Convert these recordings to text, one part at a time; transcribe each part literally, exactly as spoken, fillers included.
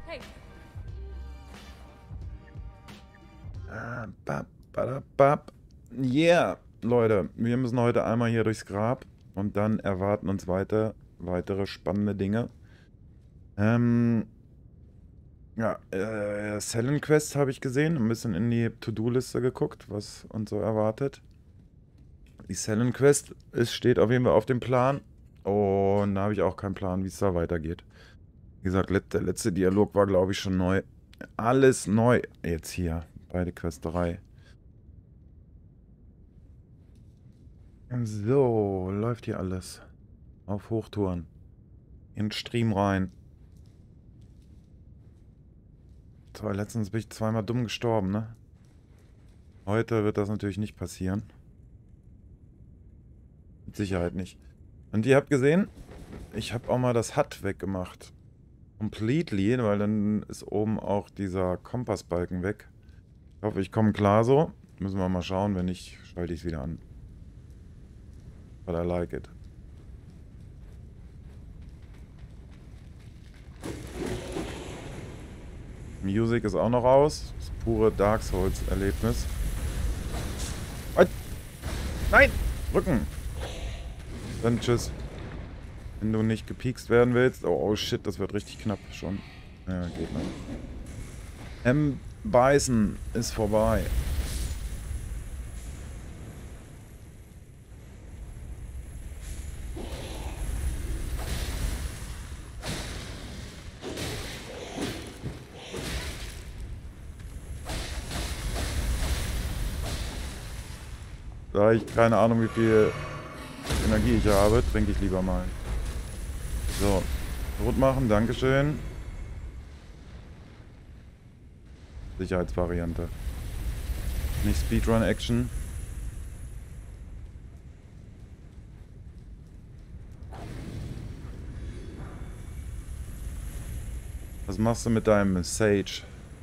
Hey. Ah, bap, bap, bap. Yeah, Leute, wir müssen heute einmal hier durchs Grab und dann erwarten uns weiter, weitere spannende Dinge. Ähm, ja, äh, Sellen Quest habe ich gesehen, ein bisschen in die To-Do-Liste geguckt, was uns so erwartet. Die Sellen Quest ist, steht auf jeden Fall auf dem Plan und da habe ich auch keinen Plan, wie es da weitergeht. Wie gesagt, let, der letzte Dialog war, glaube ich, schon neu. Alles neu jetzt hier bei der Quest drei. So, läuft hier alles. Auf Hochtouren. In den Stream rein. So, letztens bin ich zweimal dumm gestorben, ne? Heute wird das natürlich nicht passieren. Mit Sicherheit nicht. Und ihr habt gesehen, ich habe auch mal das H U D weggemacht. Completely, weil dann ist oben auch dieser Kompassbalken weg. Ich hoffe, ich komme klar so. Müssen wir mal schauen, wenn nicht, schalte ich es wieder an. But I like it. Music ist auch noch aus. Das pure Dark Souls Erlebnis. Nein! Rücken! Dann tschüss. Wenn du nicht gepiekst werden willst. Oh, oh shit, das wird richtig knapp schon. Ja, geht noch. M. Beißen ist vorbei. Da ich keine Ahnung, wie viel Energie ich habe, trinke ich lieber mal. So, rot machen, dankeschön. Sicherheitsvariante. Nicht Speedrun-Action. Was machst du mit deinem Sage?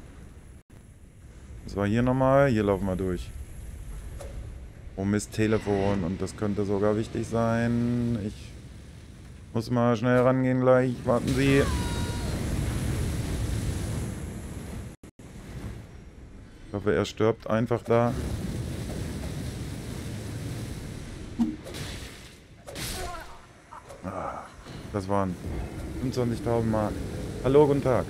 Das war hier nochmal. Hier laufen wir durch. Oh Mist, Telefon. Und das könnte sogar wichtig sein. Ich muss mal schnell rangehen gleich. Warten Sie. Ich hoffe, er stirbt einfach da. Ah, das waren fünfundzwanzigtausend Mark. Hallo, guten Tag.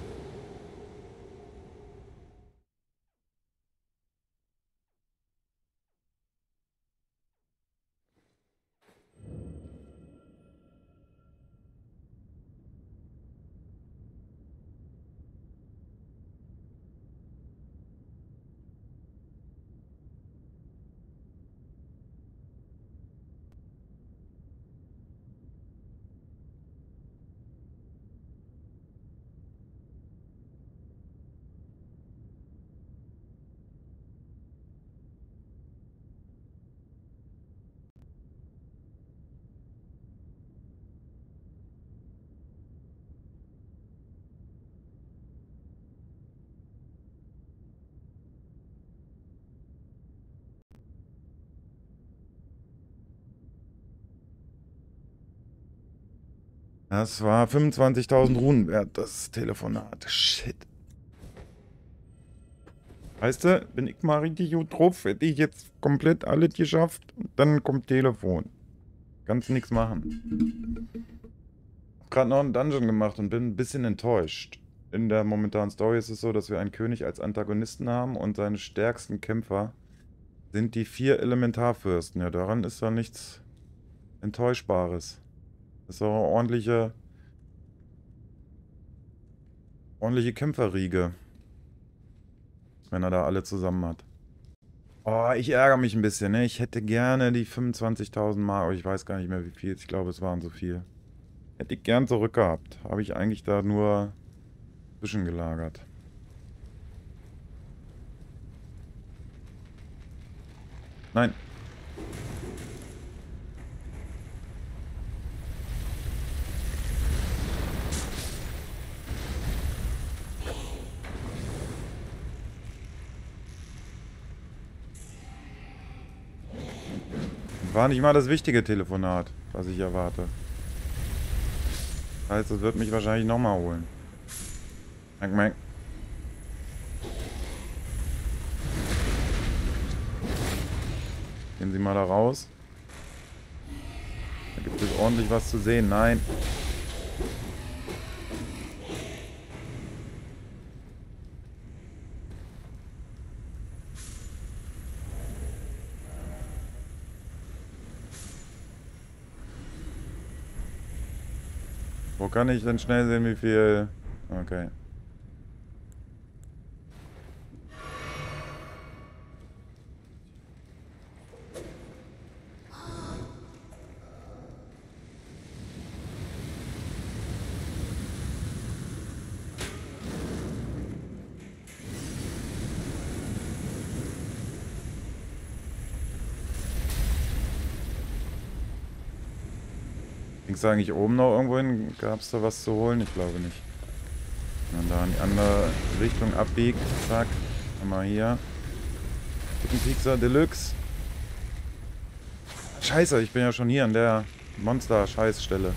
Das war fünfundzwanzigtausend Runen wert, das Telefonat. Shit. Weißt du, bin ich mal richtig gut drauf, hätte ich jetzt komplett alles geschafft, dann kommt Telefon. Kannst nichts machen. Hab gerade noch einen Dungeon gemacht und bin ein bisschen enttäuscht. In der momentanen Story ist es so, dass wir einen König als Antagonisten haben und seine stärksten Kämpfer sind die vier Elementarfürsten. Ja, daran ist da nichts Enttäuschbares. Das ist auch eine ordentliche, ordentliche Kämpferriege. Wenn er da alle zusammen hat. Oh, ich ärgere mich ein bisschen, ne? Ich hätte gerne die fünfundzwanzigtausend Mark, aber ich weiß gar nicht mehr wie viel. Ich glaube, es waren so viel. Hätte ich gern zurückgehabt. Habe ich eigentlich da nur zwischengelagert. Nein. War nicht mal das wichtige Telefonat, was ich erwarte. Das heißt, es wird mich wahrscheinlich nochmal holen. Merk, merk. Gehen Sie mal da raus. Da gibt es ordentlich was zu sehen. Nein. Wo kann ich denn schnell sehen, wie viel... Okay. Ging es eigentlich oben noch irgendwo hin? Gab es da was zu holen? Ich glaube nicht. Wenn man da in die andere Richtung abbiegt, zack. Mal hier. Chicken Pizza Deluxe. Scheiße, ich bin ja schon hier an der Monster-Scheißstelle.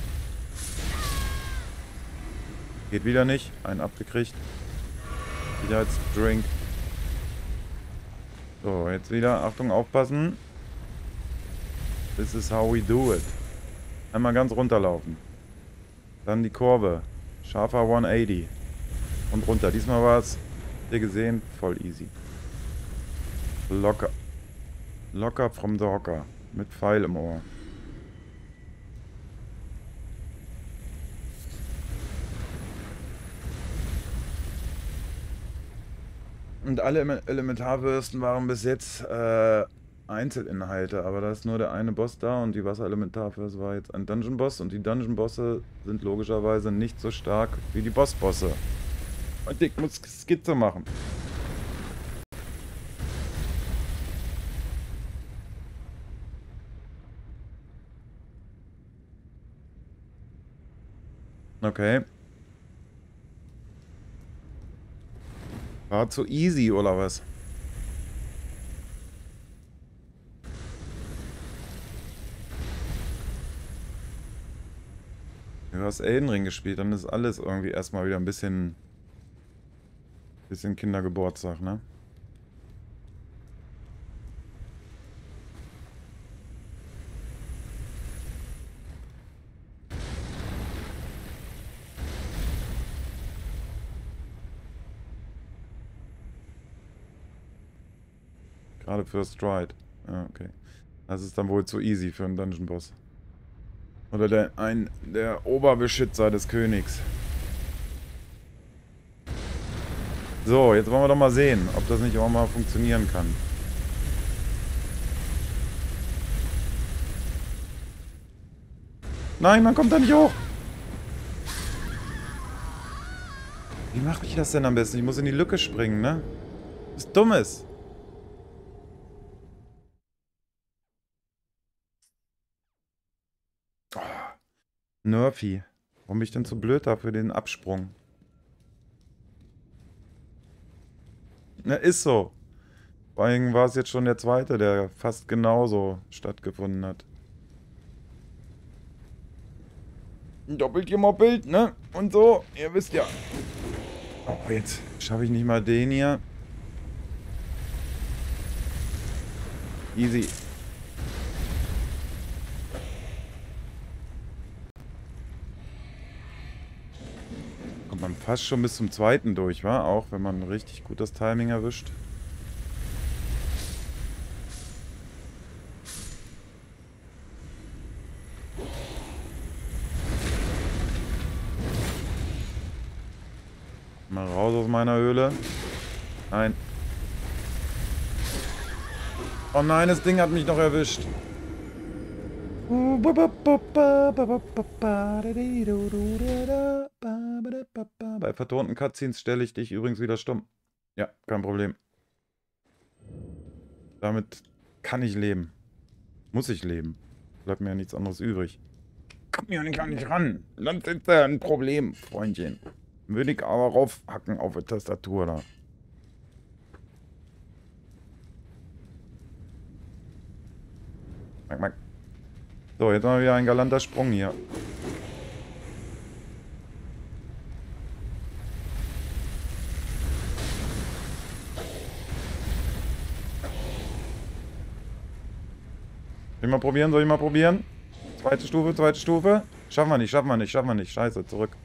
Geht wieder nicht. Einen abgekriegt. Sicherheitsdrink. So, jetzt wieder. Achtung, aufpassen. This is how we do it. Einmal ganz runterlaufen. Dann die Kurve. Scharfer hundertachtzig. Und runter. Diesmal war es, habt ihr gesehen, voll easy. Locker. Locker from the hocker. Mit Pfeil im Ohr. Und alle Elementarwürsten waren bis jetzt äh, Einzelinhalte, aber da ist nur der eine Boss da und die Wasserelementarwürste war jetzt ein Dungeon-Boss und die Dungeon-Bosse sind logischerweise nicht so stark wie die Boss-Bosse. Und ich muss Skizze machen. Okay. War zu easy, oder was? Du hast Elden Ring gespielt, dann ist alles irgendwie erstmal wieder ein bisschen... Bisschen Kindergeburtstag, ne? Gerade für Stride. Ah, okay. Das ist dann wohl zu easy für einen Dungeon-Boss. Oder der, ein, der Oberbeschützer des Königs. So, jetzt wollen wir doch mal sehen, ob das nicht auch mal funktionieren kann. Nein, man kommt da nicht hoch. Wie mache ich das denn am besten? Ich muss in die Lücke springen, ne? Das ist Dummes. Oh. Nerfy. Warum bin ich denn zu blöd da für den Absprung? Na, ist so. Vor allem war es jetzt schon der zweite, der fast genauso stattgefunden hat. Doppelt gemoppelt, ne? Und so, ihr wisst ja. Oh, jetzt schaffe ich nicht mal den hier. Easy. Kommt man fast schon bis zum zweiten durch, wa? Auch wenn man richtig gut das Timing erwischt. Mal raus aus meiner Höhle. Nein. Oh nein, das Ding hat mich noch erwischt. Bei vertonten Cutscenes stelle ich dich übrigens wieder stumm. Ja, kein Problem. Damit kann ich leben. Muss ich leben. Bleibt mir ja nichts anderes übrig. Komm mir nicht, nicht ran. Dann ist ja ein Problem, Freundchen. Würde ich aber raufhacken auf die Tastatur da. Mack, mack. So, jetzt mal wieder ein galanter Sprung hier. ich mal probieren? Soll ich mal probieren? Zweite Stufe, zweite Stufe. Schaffen wir nicht, schaffen wir nicht, schaffen wir nicht. Scheiße, zurück.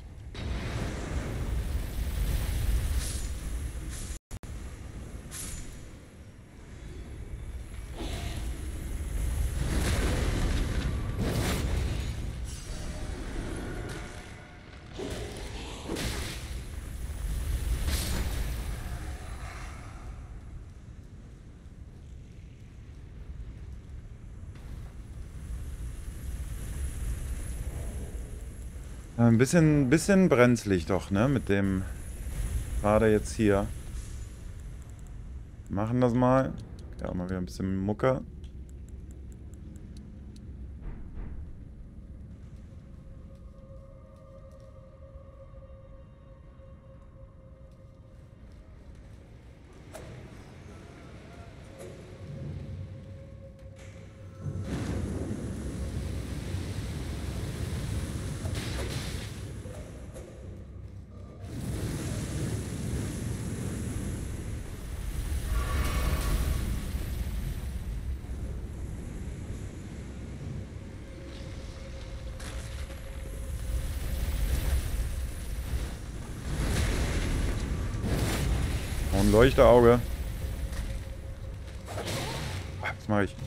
Ein bisschen, bisschen brenzlig doch, ne? Mit dem... Gerade jetzt hier. Machen das mal. Ja, mal wieder ein bisschen Mucke. Ein Leuchterauge. Was mache ich?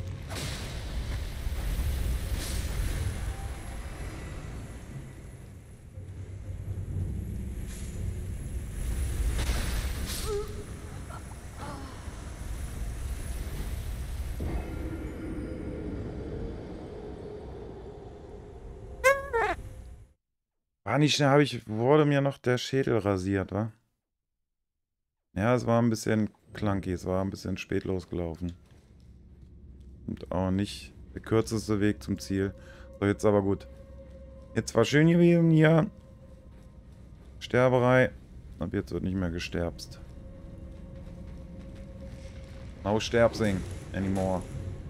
War nicht schnell, habe ich, wurde mir noch der Schädel rasiert, wa? Ja, es war ein bisschen clunky, es war ein bisschen spät losgelaufen. Und auch nicht der kürzeste Weg zum Ziel. So, jetzt aber gut. Jetzt war schön gewesen hier. Sterberei. Ab jetzt wird nicht mehr gesterbst. No Sterbsing anymore.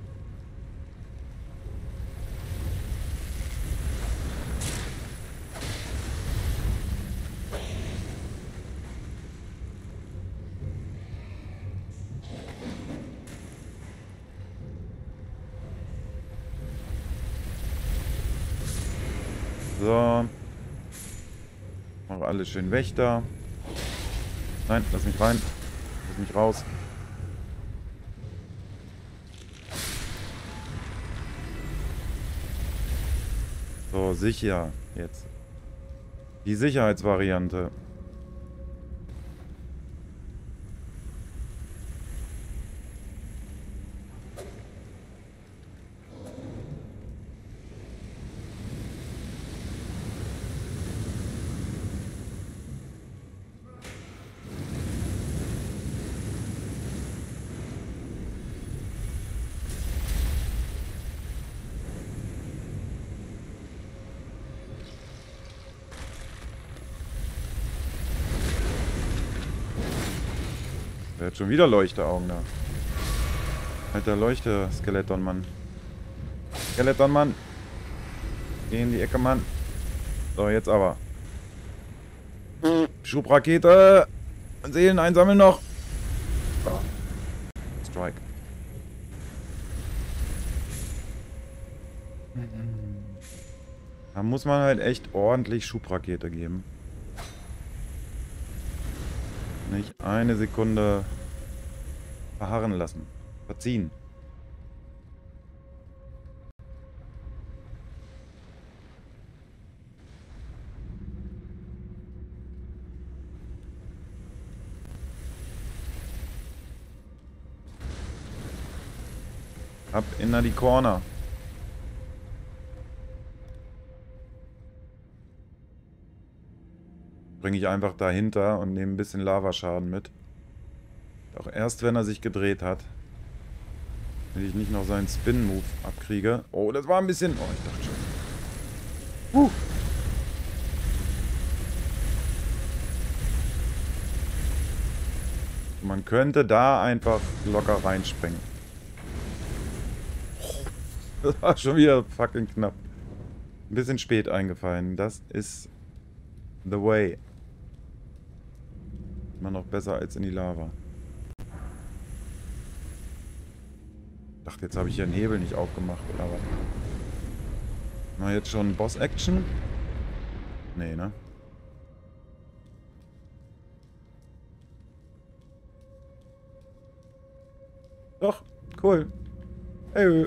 So. Mache alles schön Wächter. Nein, lass mich rein. Lass mich raus. So, sicher. Jetzt. Die Sicherheitsvariante. Der hat schon wieder Leuchteaugen da. Alter Leuchte-Skeleton-Mann. Skeleton-Mann. Geh in die Ecke, Mann. So, jetzt aber. Schubrakete. Seelen einsammeln noch. Strike. Da muss man halt echt ordentlich Schubrakete geben. Nicht eine Sekunde verharren lassen. Verziehen. Ab in die Corner. Bringe ich einfach dahinter und nehme ein bisschen Lavaschaden mit. Auch erst, wenn er sich gedreht hat. Wenn ich nicht noch seinen Spin-Move abkriege. Oh, das war ein bisschen... Oh, ich dachte schon. Huh. Man könnte da einfach locker reinspringen. Das war schon wieder fucking knapp. Ein bisschen spät eingefallen. Das ist the way. Immer noch besser als in die Lava. Ich dachte, jetzt habe ich hier einen Hebel nicht aufgemacht, oder was? Mal jetzt schon Boss-Action? Nee, ne? Doch, cool. Hey.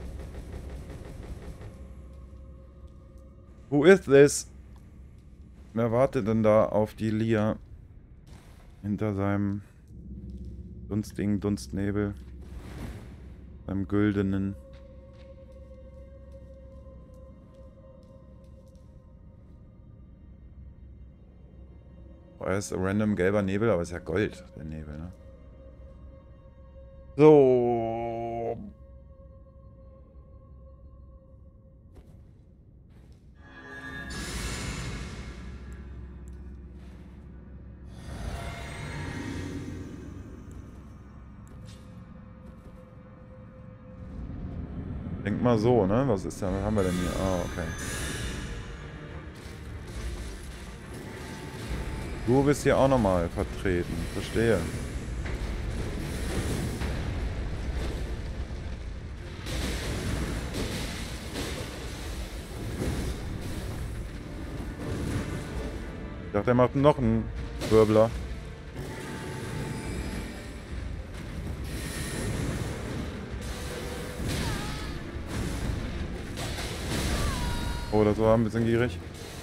Who is this? Wer wartet denn da auf die Lia? Hinter seinem dunstigen Dunstnebel. Seinem güldenen. Oh, er ist ein random gelber Nebel, aber ist ja Gold, der Nebel, ne? So. Denk mal so, ne? Was ist da? Was haben wir denn hier? Ah, okay. Du bist hier auch nochmal vertreten. Verstehe. Ich dachte, er macht noch einen Wirbler. Oh, das war ein bisschen gierig.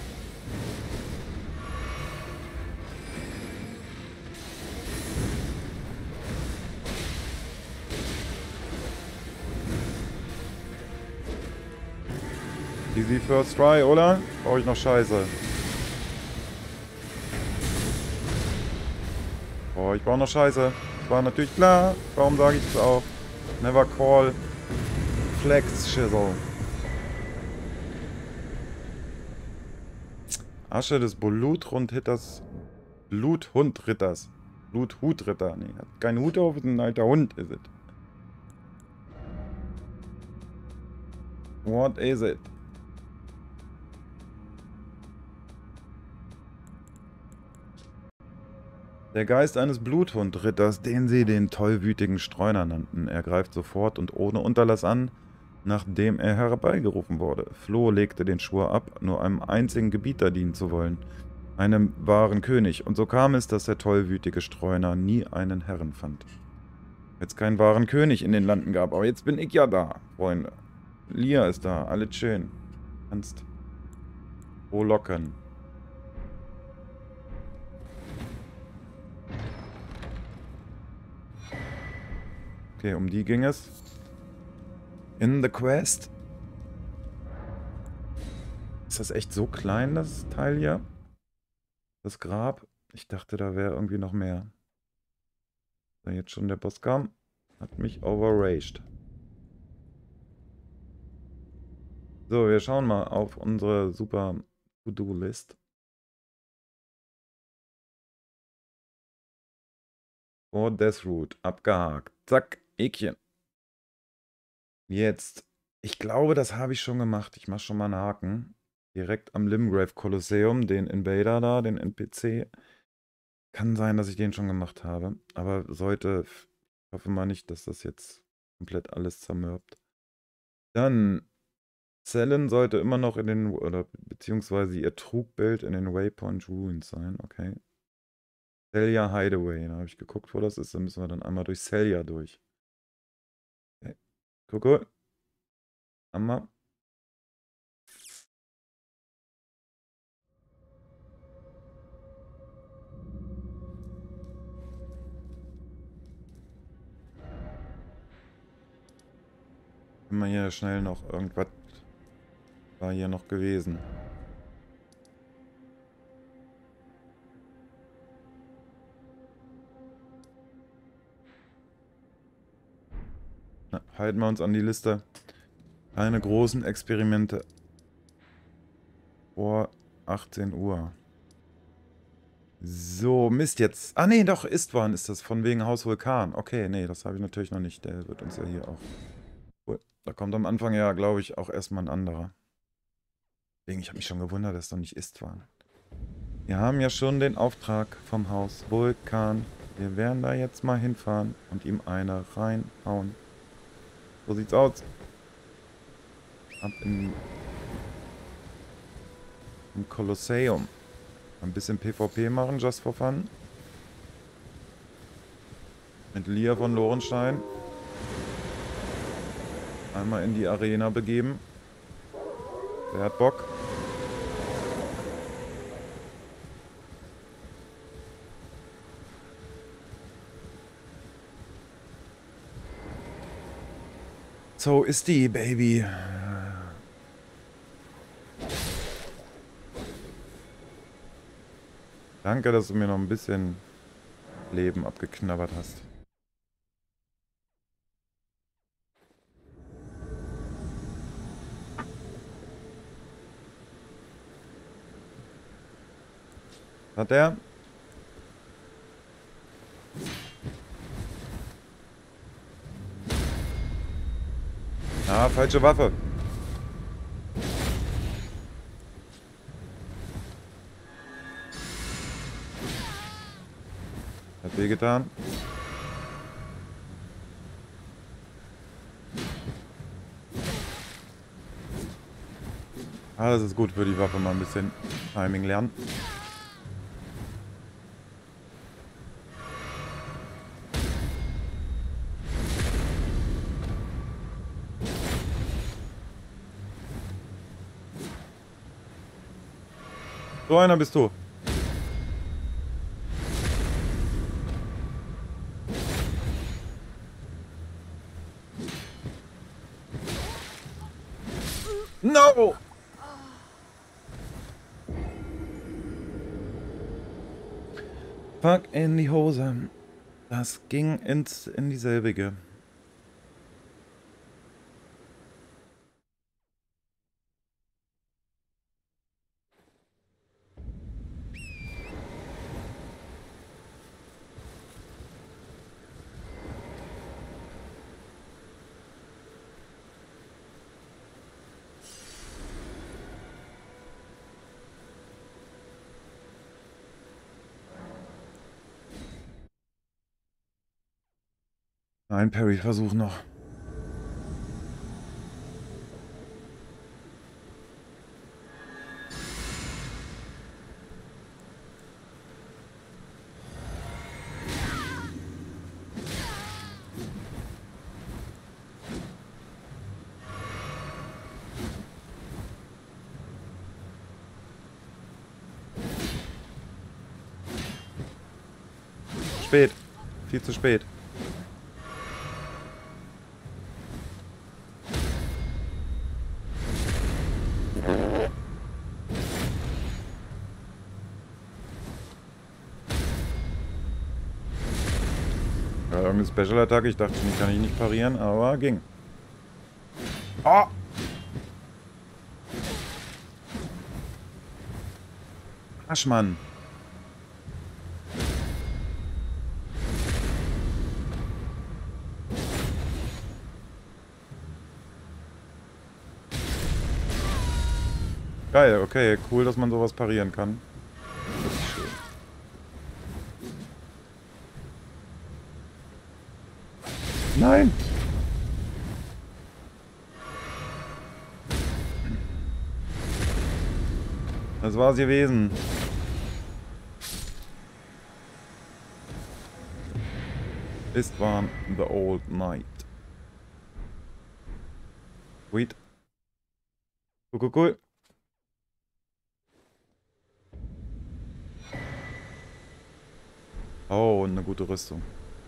Easy first try, oder? Brauche ich noch Scheiße. Oh, ich brauche noch Scheiße. Das war natürlich klar. Warum sage ich das auch? Never call Flex Shizzle. Asche des Bluthundritters. Bluthundritters. Bluthhutritter. Nee, hat kein Hut auf, ist ein alter Hund, ist es. What is it? Der Geist eines Bluthundritters, den sie den tollwütigen Streuner nannten. Er greift sofort und ohne Unterlass an, nachdem er herbeigerufen wurde. Flo legte den Schwur ab, nur einem einzigen Gebieter dienen zu wollen. Einem wahren König. Und so kam es, dass der tollwütige Streuner nie einen Herren fand. Jetzt keinen wahren König in den Landen gab, aber jetzt bin ich ja da, Freunde. Lia ist da, alles schön. Kannst frohlocken. Okay, um die ging es. In the Quest. Ist das echt so klein, das Teil hier? Das Grab? Ich dachte, da wäre irgendwie noch mehr. Da jetzt schon der Boss kam, hat mich overraged. So, wir schauen mal auf unsere super To-Do-List. Vor Deathroot, abgehakt. Zack, Häkchen. Jetzt, ich glaube, das habe ich schon gemacht. Ich mache schon mal einen Haken. Direkt am Limgrave Kolosseum, den Invader da, den N P C. Kann sein, dass ich den schon gemacht habe. Aber sollte, ich hoffe mal nicht, dass das jetzt komplett alles zermürbt. Dann, Cellen sollte immer noch in den, oder beziehungsweise ihr Trugbild in den Waypoint Ruins sein. Okay. Celia Hideaway, da habe ich geguckt, wo das ist. Da müssen wir dann einmal durch Celia durch. Okay. Cool, cool. Einmal. Immer hier schnell noch irgendwas war hier noch gewesen. Na, halten wir uns an die Liste. Keine großen Experimente. Vor achtzehn Uhr. So, Mist jetzt. Ah, nee, doch, Istvan ist das. Von wegen Haus Vulkan. Okay, nee, das habe ich natürlich noch nicht. Der wird uns ja hier auch... Cool. Da kommt am Anfang ja, glaube ich, auch erstmal ein anderer. Deswegen, ich habe mich schon gewundert, dass noch nicht Istvan. Wir haben ja schon den Auftrag vom Haus Vulkan. Wir werden da jetzt mal hinfahren und ihm eine reinhauen. So sieht's aus. Ab in, im Kolosseum. Ein bisschen PvP machen, just for fun. Mit Lia von Lorenstein. Einmal in die Arena begeben. Wer hat Bock? So ist die, Baby. Danke, dass du mir noch ein bisschen Leben abgeknabbert hast. Hat er? Ah, falsche Waffe. Hat wehgetan. Ah, das ist gut für die Waffe, mal ein bisschen Timing lernen. So einer bist du. No! Fuck in die Hose. Das ging ins, in dieselbige. Ein Parry-Versuch noch. Spät. Viel zu spät. Ja, irgendeine Special-Attacke. Ich dachte, die kann ich nicht parieren, aber ging. Oh! Arschmann. Geil, okay, cool, dass man sowas parieren kann. Das ist schön. Nein! Das war's gewesen. Istvan, the Old Knight. Sweet. Cool, cool, cool. Oh, und eine gute Rüstung.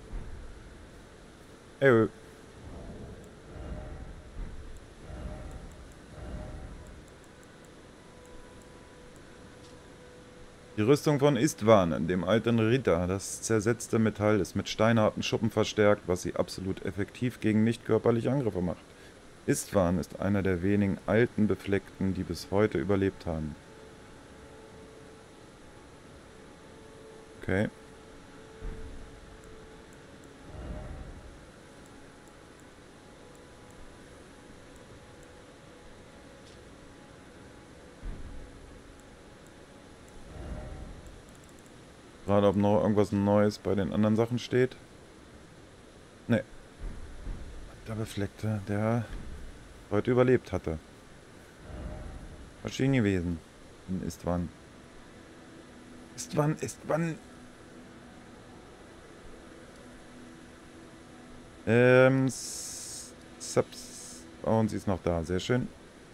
Ey. Die Rüstung von Istvan, dem alten Ritter. Das zersetzte Metall ist mit steinharten Schuppen verstärkt, was sie absolut effektiv gegen nicht körperliche Angriffe macht. Istvan ist einer der wenigen alten Befleckten, die bis heute überlebt haben. Okay. Gerade ob noch irgendwas Neues bei den anderen Sachen steht. Ne. Der Befleckte, der heute überlebt hatte. Maschinen gewesen. In Istvan. Istvan, Istvan. Ähm, Subs. Oh, und sie ist noch da. Sehr schön.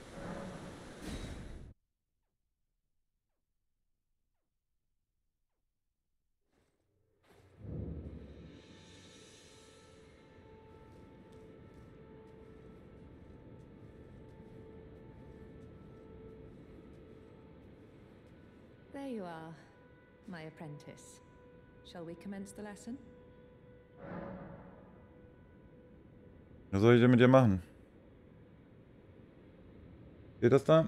There you are, my apprentice. Shall we commence the lesson? Was soll ich denn mit dir machen? Seht das da?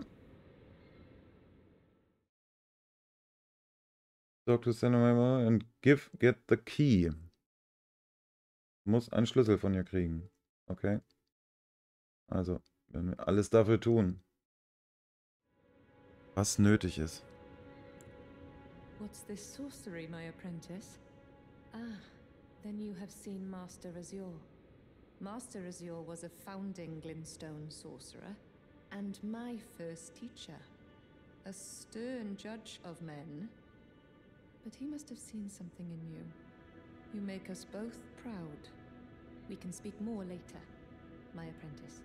Talk to Cinema and give, get the key. Muss einen Schlüssel von ihr kriegen. Okay. Also, werden wir alles dafür tun, was nötig ist. What's this sorcery, my apprentice? Ah, then you have seen Master Azure. Master Azure was a founding Glintstone sorcerer, and my first teacher. A stern judge of men. But he must have seen something in you. You make us both proud. We can speak more later, my apprentice.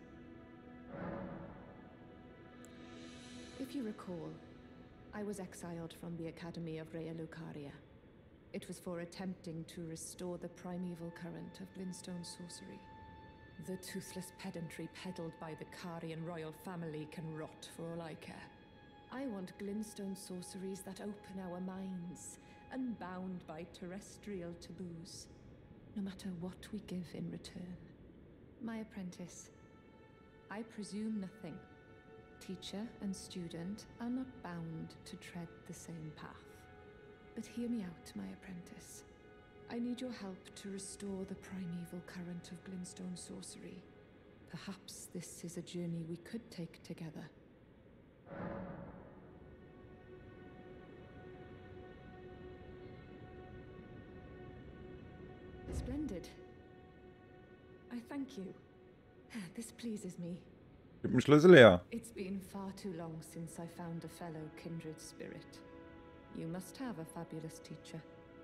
If you recall, I was exiled from the Academy of Raya Lucaria. It was for attempting to restore the primeval current of Glintstone sorcery. The toothless pedantry peddled by the Carian royal family can rot for all I care. I want Glintstone sorceries that open our minds, unbound by terrestrial taboos, no matter what we give in return. My apprentice, I presume nothing. Teacher and student are not bound to tread the same path. But hear me out, my apprentice. I need your help to restore the primeval current of Glintstone sorcery. Perhaps this is a journey we could take together. Splendid. I thank you. This pleases me. Gib den Schlüssel her. It's been far too long since I found a fellow kindred spirit. You must have a fabulous teacher.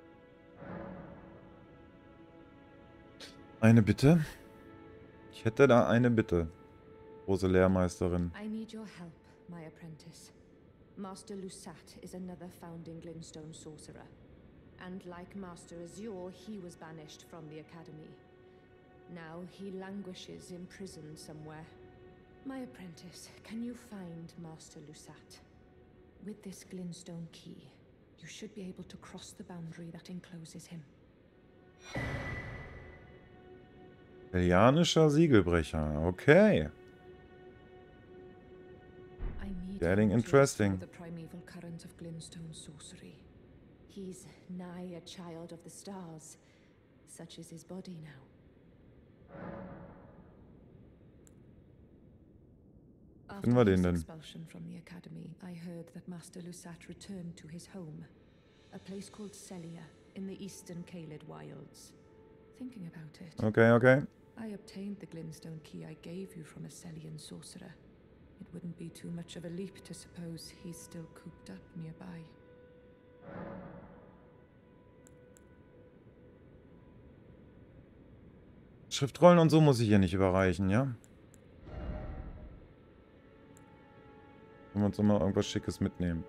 Eine Bitte? Ich hätte da eine Bitte, große Lehrmeisterin. I need your help, my apprentice. Master Lusat is another founding Glintstone sorcerer. And like Master Azure, he was banished from the Academy. Now he languishes in prison somewhere. My apprentice, can you find Master Lusat? With this Glintstone key, you should be able to cross the boundary that encloses him. Elianischer Siegelbrecher, okay. I need Getting him to interesting. restore the primeval current of Glintstone sorcery. He's nigh a child of the stars. Such is his body now. Finden wir den After his denn? expulsion from the academy, I heard that Master Lusat returned to his home, a place called Celia in the eastern Caelid wilds. Thinking about it, Okay, okay. I obtained the Glintstone key I gave you from a Celian sorcerer. It wouldn't be too much of a leap to suppose he's still cooped up nearby. Schriftrollen und so muss ich hier nicht überreichen, ja? Können wir uns nochmal irgendwas Schickes mitnehmen.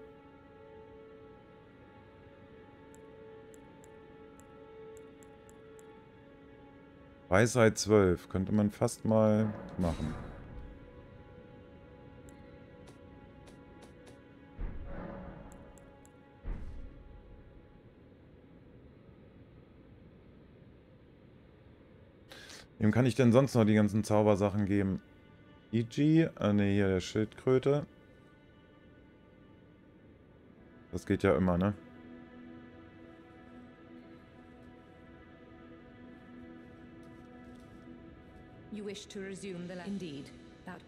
Weisheit zwölf könnte man fast mal machen. Wem kann ich denn sonst noch die ganzen Zaubersachen geben? Iji, ah ne, hier der Schildkröte. Das geht ja immer, ne? You wish to resume the land? Indeed. That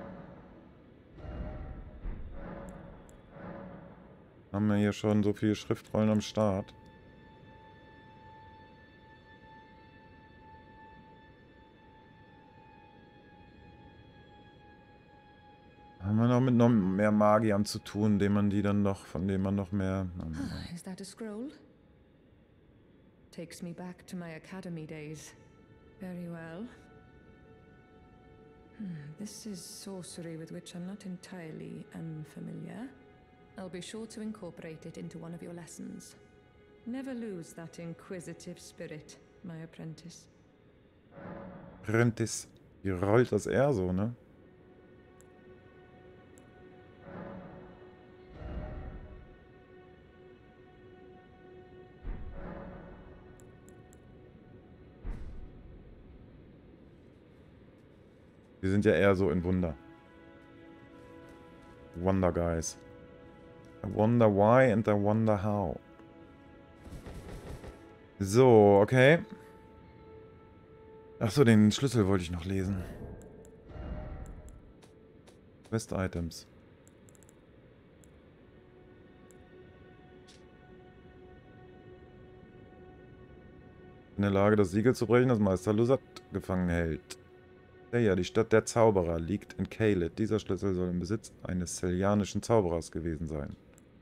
Haben wir hier schon so viele Schriftrollen am Start. wir noch mit noch mehr Magiern zu tun, denen man die dann noch, von denen man noch mehr... Is that a scroll? Takes me back to my academy days. Very well. Hmm, this is sorcery with which I'm not entirely unfamiliar. I'll be sure to incorporate it into one of your lessons. Never lose that inquisitive spirit, my apprentice. Apprentice. Wie rollt das R so, ne? Wir sind ja eher so in Wunder. Wonder Guys. I wonder why and I wonder how. So, okay. Achso, den Schlüssel wollte ich noch lesen. Quest Items. In der Lage, das Siegel zu brechen, das Meister Lusat gefangen hält. Ja, die Stadt der Zauberer liegt in Caelid. Dieser Schlüssel soll im Besitz eines celianischen Zauberers gewesen sein.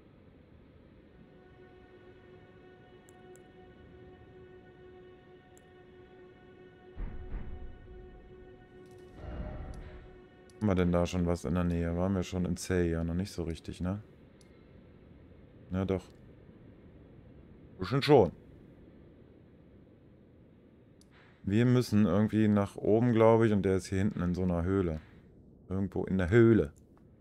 Haben wir denn da schon was in der Nähe? Waren wir schon in Celia? Noch nicht so richtig, ne? Na doch. Bisschen schon. Wir müssen irgendwie nach oben, glaube ich, und der ist hier hinten in so einer Höhle. Irgendwo in der Höhle.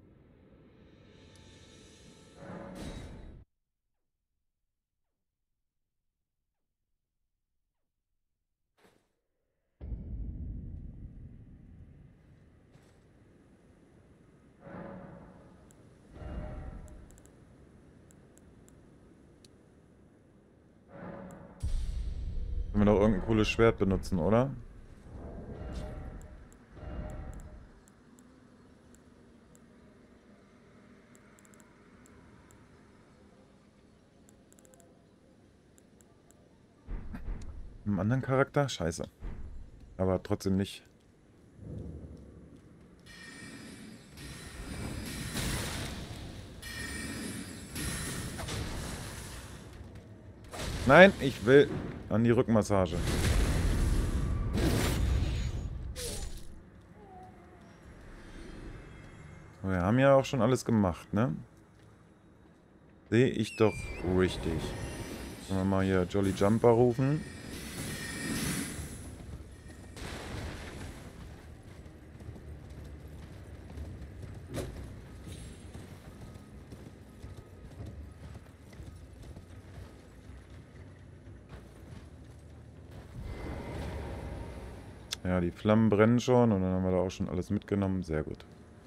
Können wir doch irgendein cooles Schwert benutzen, oder? Einen anderen Charakter? Scheiße. Aber trotzdem nicht. Nein, ich will an die Rückenmassage. Wir haben ja auch schon alles gemacht, ne? Sehe ich doch richtig. Können wir mal hier Jolly Jumper rufen. Ja, die Flammen brennen schon und dann haben wir da auch schon alles mitgenommen. Sehr gut.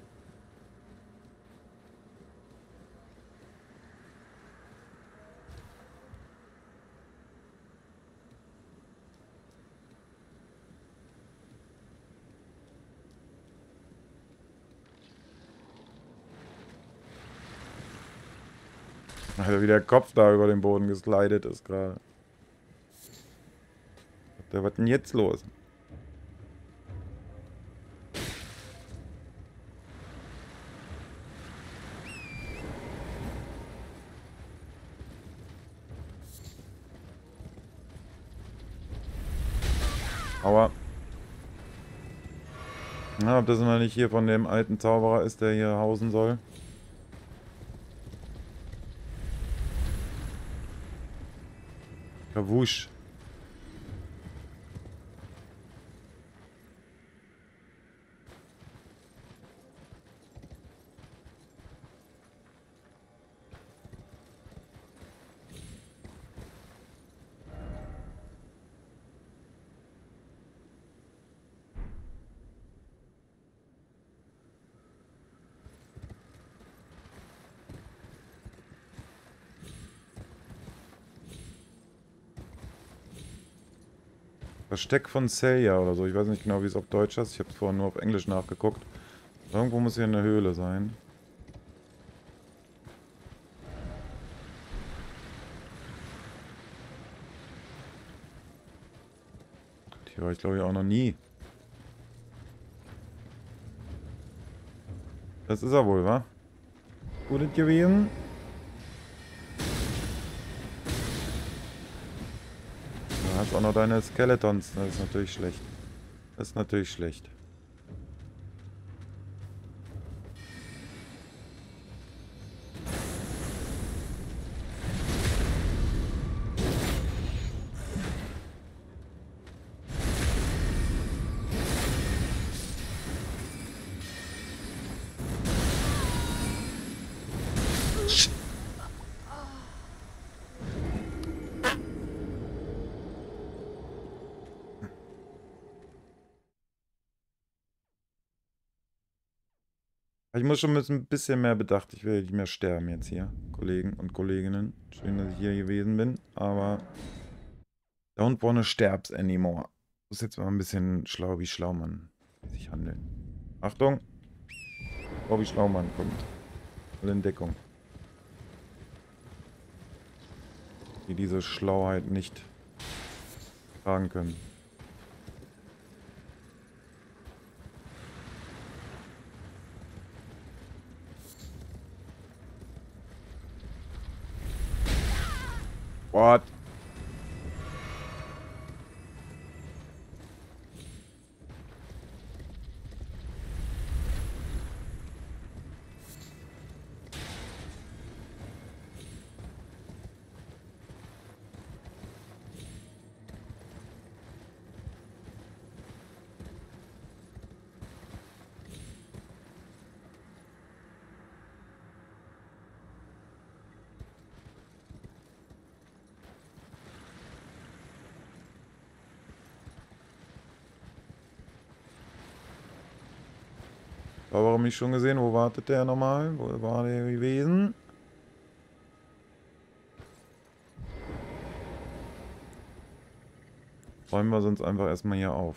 Alter, wie der Kopf da über den Boden geslidet ist gerade. Was ist denn jetzt los? Aua. Na, ob das immer nicht hier von dem alten Zauberer ist, der hier hausen soll. Kawusch. Versteck von Celia oder so. Ich weiß nicht genau, wie es auf Deutsch ist. Ich habe es vorhin nur auf Englisch nachgeguckt. Irgendwo muss hier eine Höhle sein. Hier war ich, glaube ich, auch noch nie. Das ist er wohl, wa? Gut gewesen. Du hast auch noch deine Skeletons. Das ist natürlich schlecht. Das ist natürlich schlecht. Ich muss schon mit ein bisschen mehr Bedacht. Ich will nicht mehr sterben jetzt hier, Kollegen und Kolleginnen. Schön, dass ich hier gewesen bin, aber don't wanna sterbs anymore. Ich muss jetzt mal ein bisschen schlau wie Schlaumann sich handeln. Achtung! Schlau wie Schlaumann kommt. Voll in Deckung. Die diese Schlauheit nicht tragen können. What? Warum nicht schon gesehen? Wo wartet der nochmal? Wo war der gewesen? Räumen wir sonst einfach erstmal hier auf.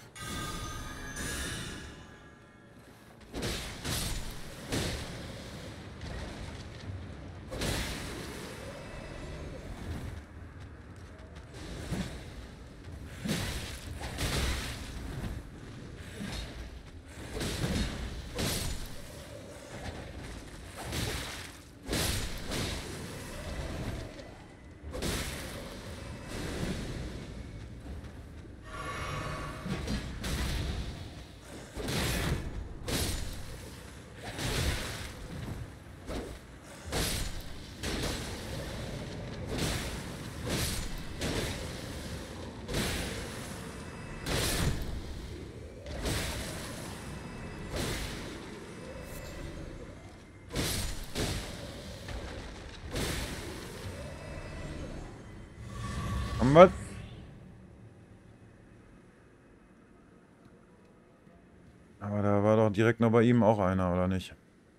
Haben wir? Aber da war doch direkt noch bei ihm auch einer, oder nicht?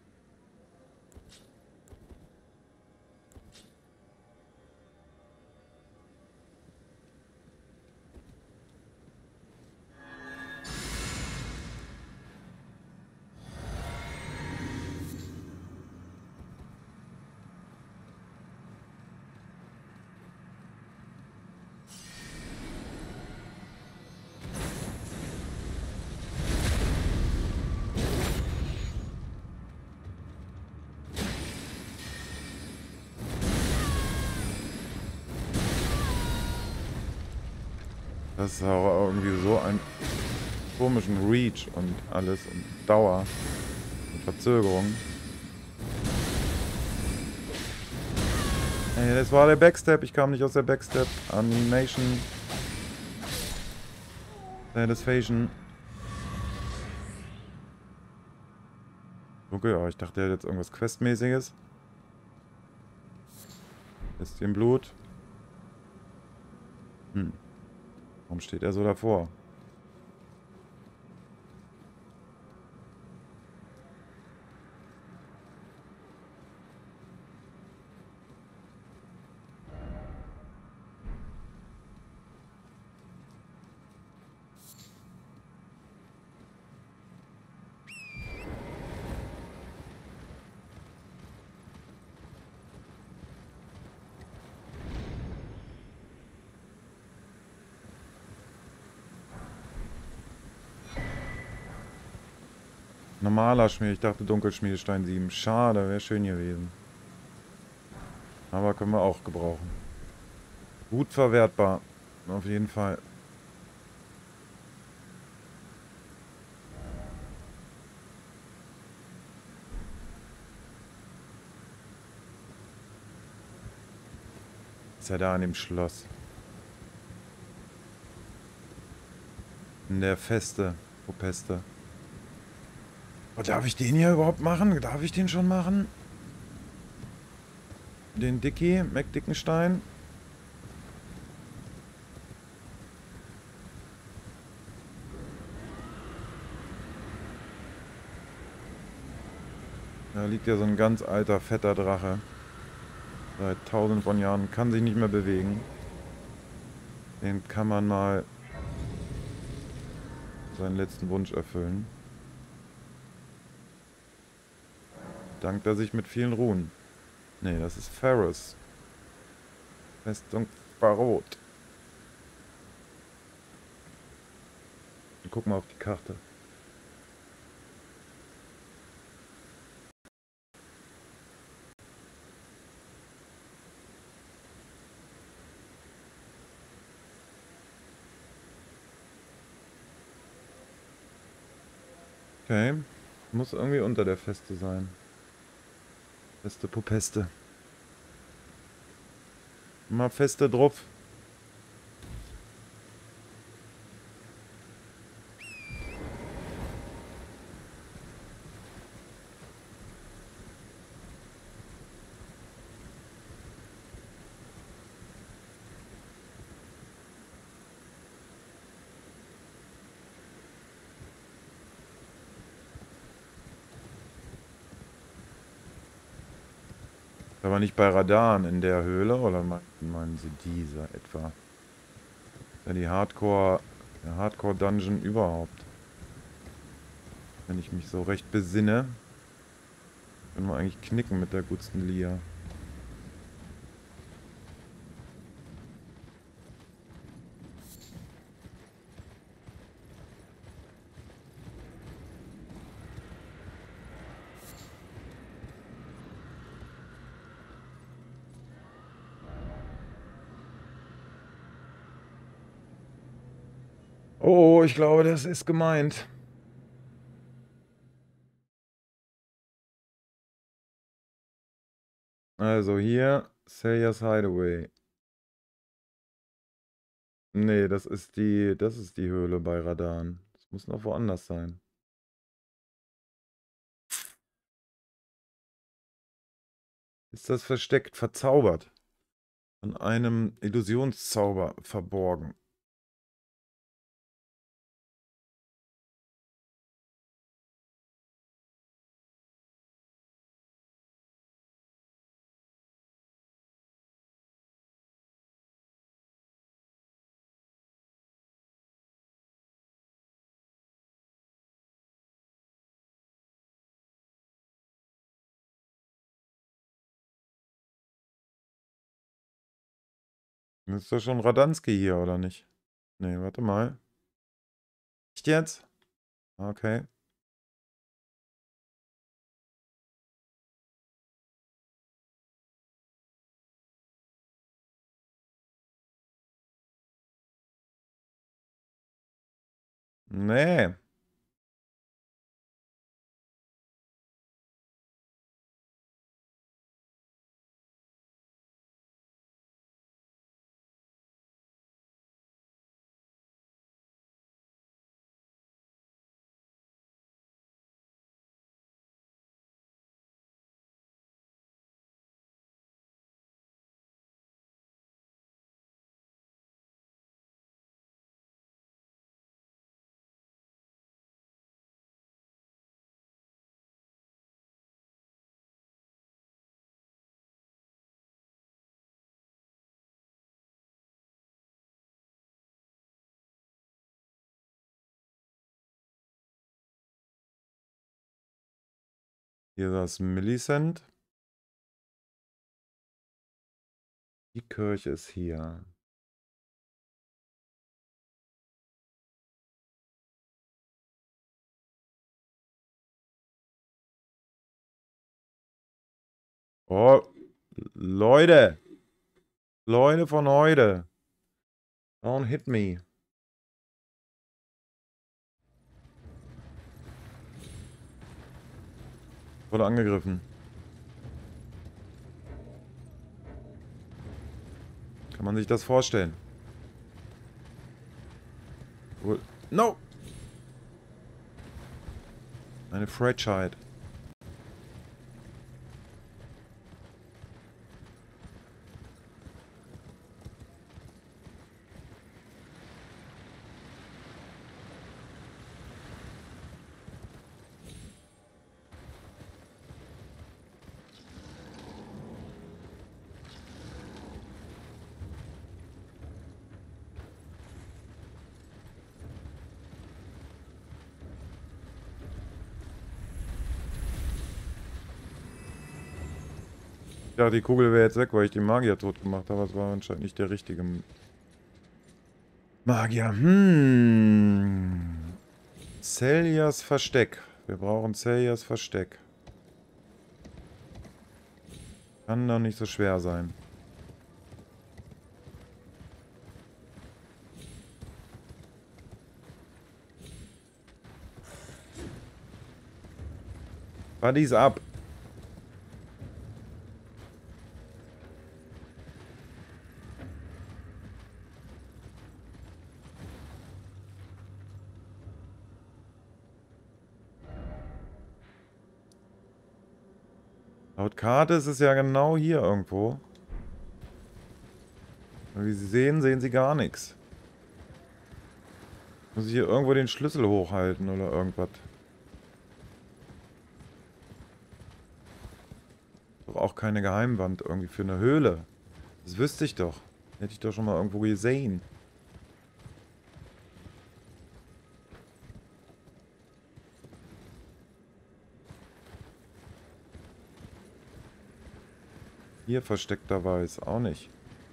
Das ist auch irgendwie so ein komischen Reach und alles und Dauer und Verzögerung. Ey, das war der Backstep. Ich kam nicht aus der Backstep. Animation. Satisfaction. Okay, aber ich dachte, er hat jetzt irgendwas Questmäßiges. Ist im Blut. Hm. Warum steht er so davor? Normaler Schmied. Ich dachte Dunkelschmiedestein sieben. Schade, wäre schön gewesen. Aber können wir auch gebrauchen. Gut verwertbar. Auf jeden Fall. Ist ja da an dem Schloss. In der Feste. Popeste. Oh, darf ich den hier überhaupt machen? Darf ich den schon machen? Den Dickie, McDickenstein. Da liegt ja so ein ganz alter, fetter Drache. Seit tausenden von Jahren. Kann sich nicht mehr bewegen. Den kann man mal seinen letzten Wunsch erfüllen. Dankt er sich mit vielen Ruhen. Nee, das ist Ferris. Festung Farot. Guck mal auf die Karte. Okay. Muss irgendwie unter der Feste sein. Feste Popeste. Mal Feste drauf. Aber nicht bei Radan in der Höhle, oder meinen Sie diese etwa? Ja, die Hardcore, der Hardcore-Dungeon überhaupt. Wenn ich mich so recht besinne, können wir eigentlich knicken mit der gutsten Lia. Oh, ich glaube, das ist gemeint. Also hier, Sayers Hideaway. Nee, das ist die, das ist die Höhle bei Radan. Das muss noch woanders sein. Ist das versteckt, verzaubert? Von einem Illusionszauber verborgen. Ist doch schon Radanski hier, oder nicht? Nee, warte mal. Echt jetzt? Okay. Nee. Hier das Millicent. Die Kirche ist hier. Oh, Leute. Leute von heute. Don't hit me. Wurde angegriffen. Kann man sich das vorstellen? Wohl. No! Eine Fragile. Ja, die Kugel wäre jetzt weg, weil ich die Magier tot gemacht habe. Das war anscheinend nicht der richtige Magier. Hm. Celias Versteck. Wir brauchen Celias Versteck. Kann doch nicht so schwer sein. Buddies ab. Laut Karte ist es ja genau hier irgendwo. Und wie Sie sehen, sehen Sie gar nichts. Muss ich hier irgendwo den Schlüssel hochhalten oder irgendwas? Doch auch keine Geheimwand irgendwie für eine Höhle. Das wüsste ich doch. Hätte ich doch schon mal irgendwo gesehen. Hier versteckter Weiß. Auch nicht.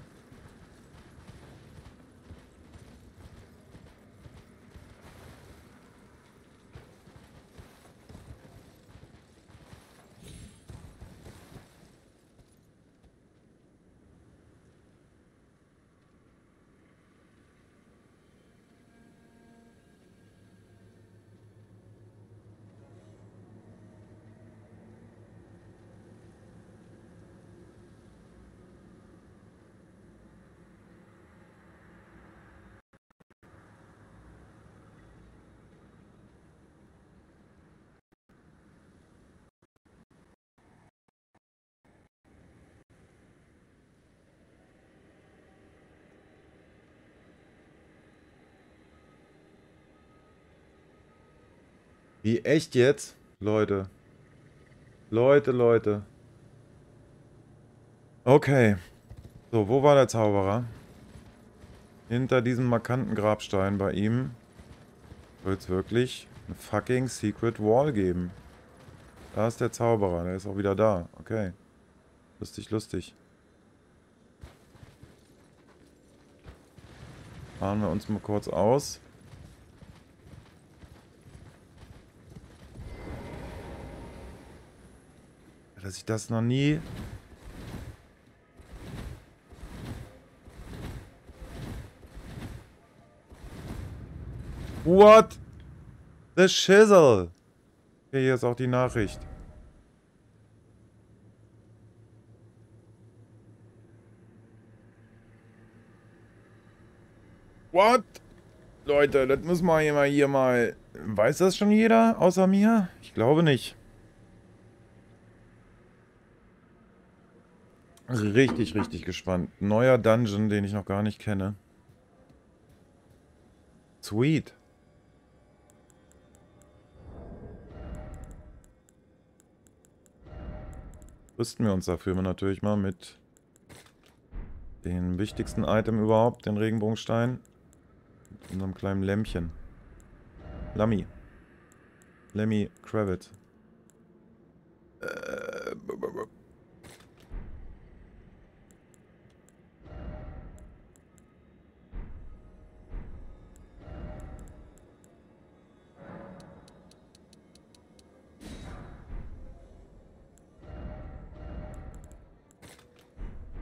Wie, echt jetzt? Leute. Leute, Leute. Okay. So, wo war der Zauberer? Hinter diesem markanten Grabstein bei ihm soll es wirklich eine fucking Secret Wall geben. Da ist der Zauberer, der ist auch wieder da. Okay. Lustig, lustig. Fahren wir uns mal kurz aus. Dass ich das noch nie... What? The Shizzle. Okay, hier ist auch die Nachricht. What? Leute, das müssen wir hier mal, hier mal... Weiß das schon jeder, außer mir? Ich glaube nicht. Richtig, richtig gespannt. Neuer Dungeon, den ich noch gar nicht kenne. Sweet. Rüsten wir uns dafür natürlich mal mit dem wichtigsten Item überhaupt, den Regenbogenstein. Mit unserem kleinen Lämmchen. Lammi. Lemmy Kravitz. Äh,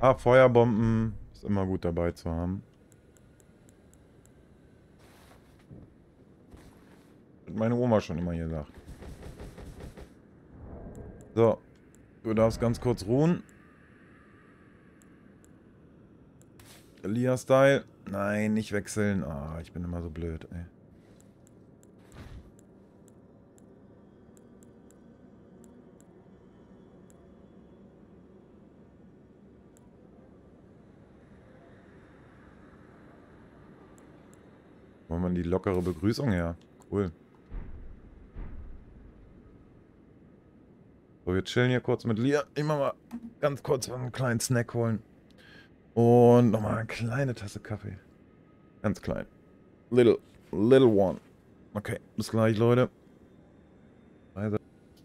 Ah, Feuerbomben ist immer gut dabei zu haben. Hat meine Oma schon immer gesagt. So, du darfst ganz kurz ruhen. Elia-Style. Nein, nicht wechseln. Ah, ich bin immer so blöd, ey. Wo haben wir die lockere Begrüßung her? Cool. So, wir chillen hier kurz mit Lia. Ich mach mal ganz kurz einen kleinen Snack holen. Und nochmal eine kleine Tasse Kaffee. Ganz klein. Little, little one. Okay, bis gleich, Leute. Also.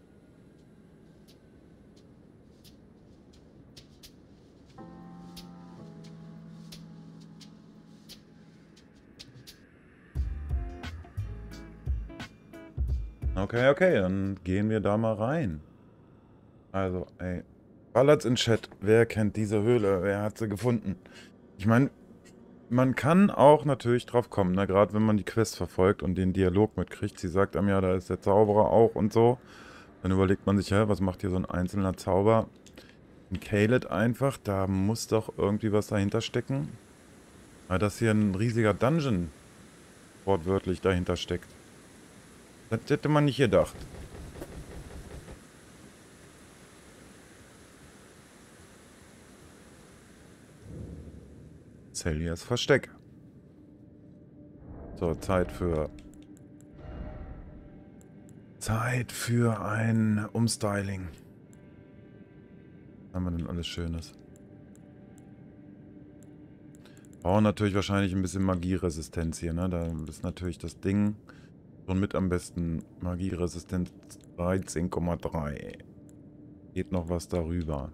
Okay, okay, dann gehen wir da mal rein. Also, ey. Ballert's in Chat. Wer kennt diese Höhle? Wer hat sie gefunden? Ich meine, man kann auch natürlich drauf kommen, ne? Gerade wenn man die Quest verfolgt und den Dialog mitkriegt. Sie sagt einem ja, da ist der Zauberer auch und so. Dann überlegt man sich, hä, was macht hier so ein einzelner Zauber? Ein Caelid einfach, da muss doch irgendwie was dahinter stecken. Aber dass hier ein riesiger Dungeon wortwörtlich dahinter steckt. Das hätte man nicht gedacht. Celias Versteck. So, Zeit für... Zeit für ein Umstyling. Was haben wir denn alles Schönes? Brauchen natürlich wahrscheinlich ein bisschen Magieresistenz hier, ne? Da ist natürlich das Ding schon mit am besten. Magieresistenz dreizehn Komma drei. Geht noch was darüber.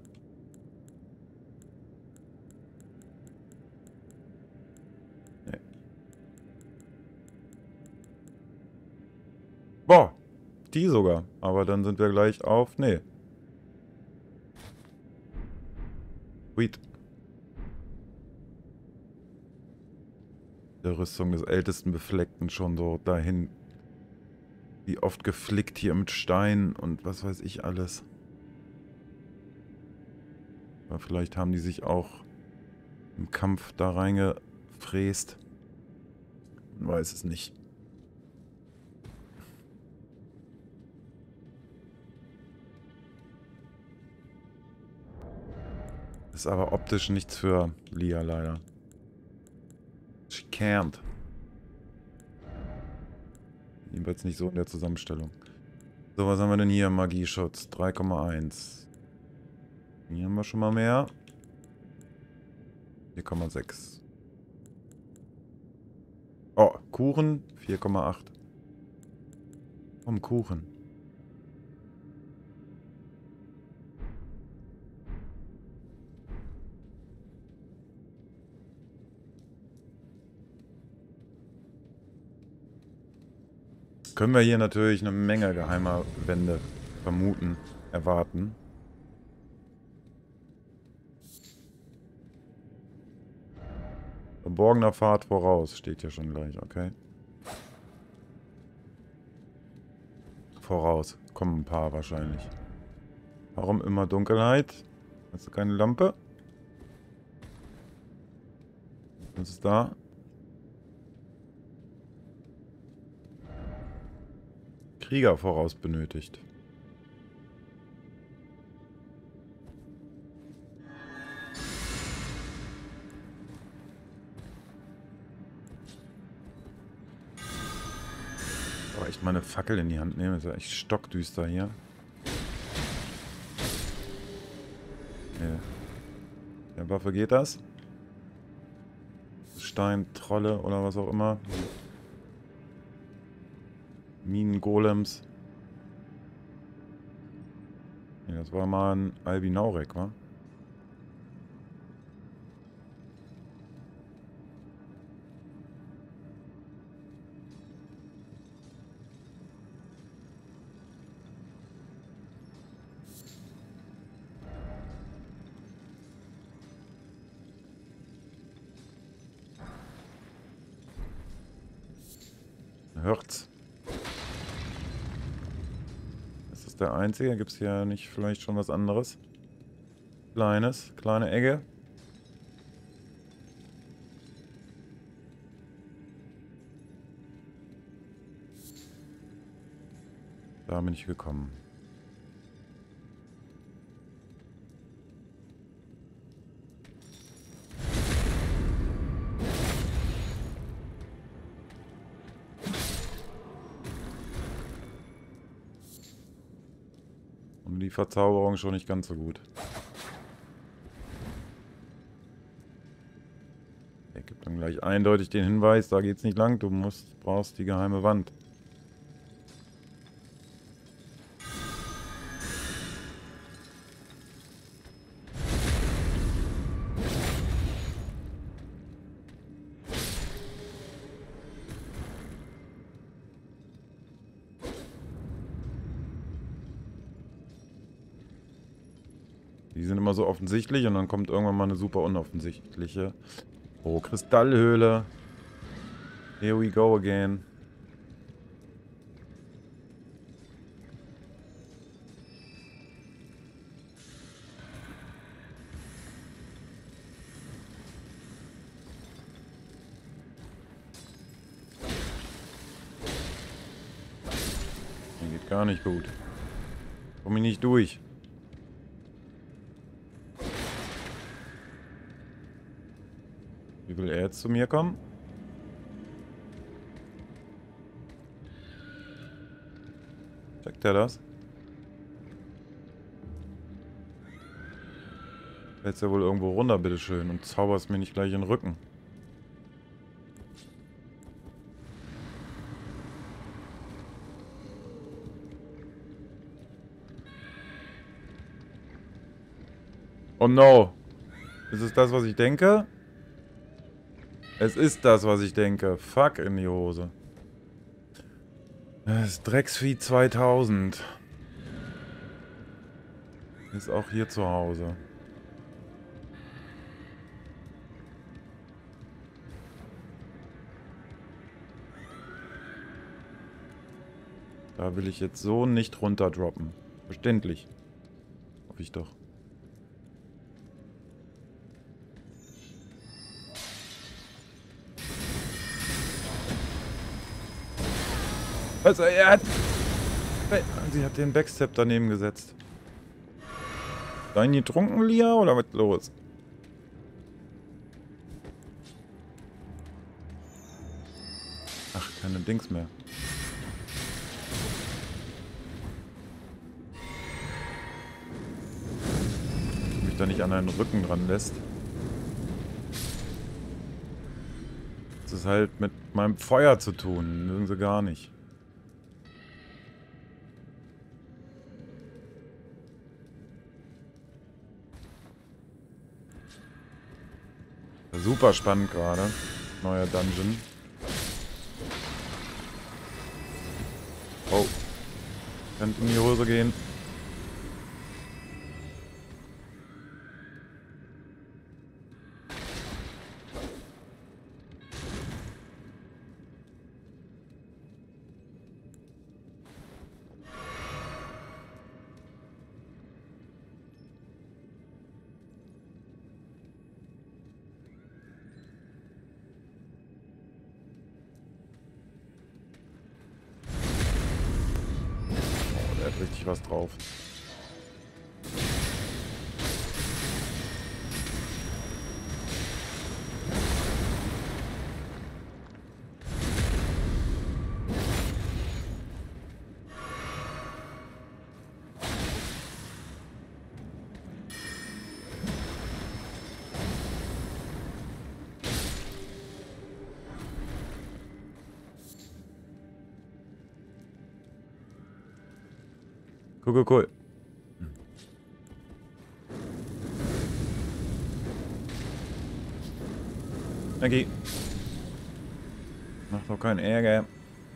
Nee. Boah, die sogar. Aber dann sind wir gleich auf... Nee. Sweet. Der Rüstung des ältesten Befleckten schon so dahin. Wie oft geflickt hier mit Stein und was weiß ich alles. Aber vielleicht haben die sich auch im Kampf da reingefräst. Man weiß es nicht. Ist aber optisch nichts für Lia leider. She can't. Jedenfalls nicht so in der Zusammenstellung. So, was haben wir denn hier? Magieschutz. drei Komma eins. Hier haben wir schon mal mehr. vier Komma sechs. Oh, Kuchen. vier Komma acht. Warum Kuchen? Können wir hier natürlich eine Menge geheimer Wände vermuten, erwarten. Verborgener Pfad voraus, steht ja schon gleich, okay. Voraus, kommen ein paar wahrscheinlich. Warum immer Dunkelheit? Hast du keine Lampe? Was ist da? Krieger voraus benötigt. Aber echt mal eine Fackel in die Hand nehmen, ist ja echt stockdüster hier. Nee. Der Waffe geht das? Stein, Trolle oder was auch immer. Minengolems. Nee, das war mal ein Albinaurek, wa? hört's. Ist das der einzige? Gibt es hier nicht vielleicht schon was anderes? Kleines, kleine Ecke. Da bin ich gekommen. Und die Verzauberung schon nicht ganz so gut. Er gibt dann gleich eindeutig den Hinweis, da geht's nicht lang, du musst, brauchst die geheime Wand. Die sind immer so offensichtlich und dann kommt irgendwann mal eine super unoffensichtliche. Oh, Kristallhöhle. Here we go again. Hier geht gar nicht gut. Komm ich nicht durch. Wie will er jetzt zu mir kommen? Checkt er das? Fällst ja wohl irgendwo runter, bitteschön, und zauberst mir nicht gleich in den Rücken. Oh no! Ist es das, was ich denke? Es ist das, was ich denke. Fuck in die Hose. Das Drecksvieh zweitausend. Ist auch hier zu Hause. Da will ich jetzt so nicht runterdroppen. Verständlich. Hoffe ich doch. Also, er hat... Sie hat den Backstep daneben gesetzt. Seien die getrunken, Lia, oder was los? Ach, keine Dings mehr. Mich da nicht an einen Rücken dran lässt. Das ist halt mit meinem Feuer zu tun. Mögen sie gar nicht. Super spannend gerade. Neuer Dungeon. Oh. Könnte in die Hose gehen. Richtig was drauf. Cool, cool, cool. Okay. Macht doch keinen Ärger.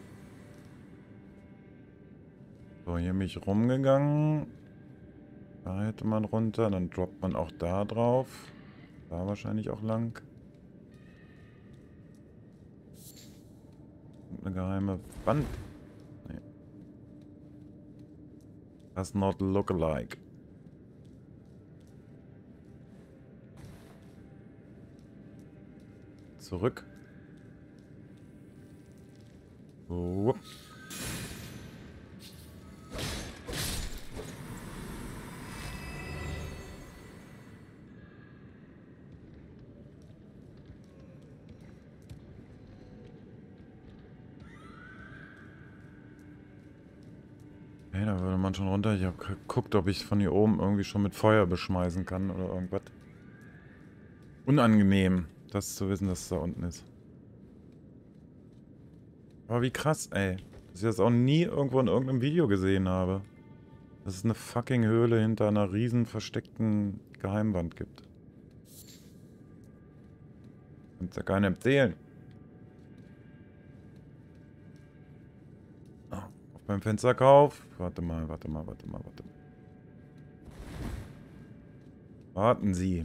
So, hier bin ich rumgegangen. Da hätte man runter. Dann droppt man auch da drauf. Da wahrscheinlich auch lang. Eine geheime Wand. Nee. Does not look alike. Zurück. Oh. Hey, da würde man schon runter. Ich habe geguckt, ob ich von hier oben irgendwie schon mit Feuer beschmeißen kann oder irgendwas. Unangenehm, das zu wissen, dass es da unten ist. Aber wie krass, ey. Dass ich das auch nie irgendwo in irgendeinem Video gesehen habe. Dass es eine fucking Höhle hinter einer riesen versteckten Geheimwand gibt. Kannst ja keiner erzählen. Oh, auf meinem Fensterkauf. Warte mal, warte mal, warte mal, warte mal. Warten Sie.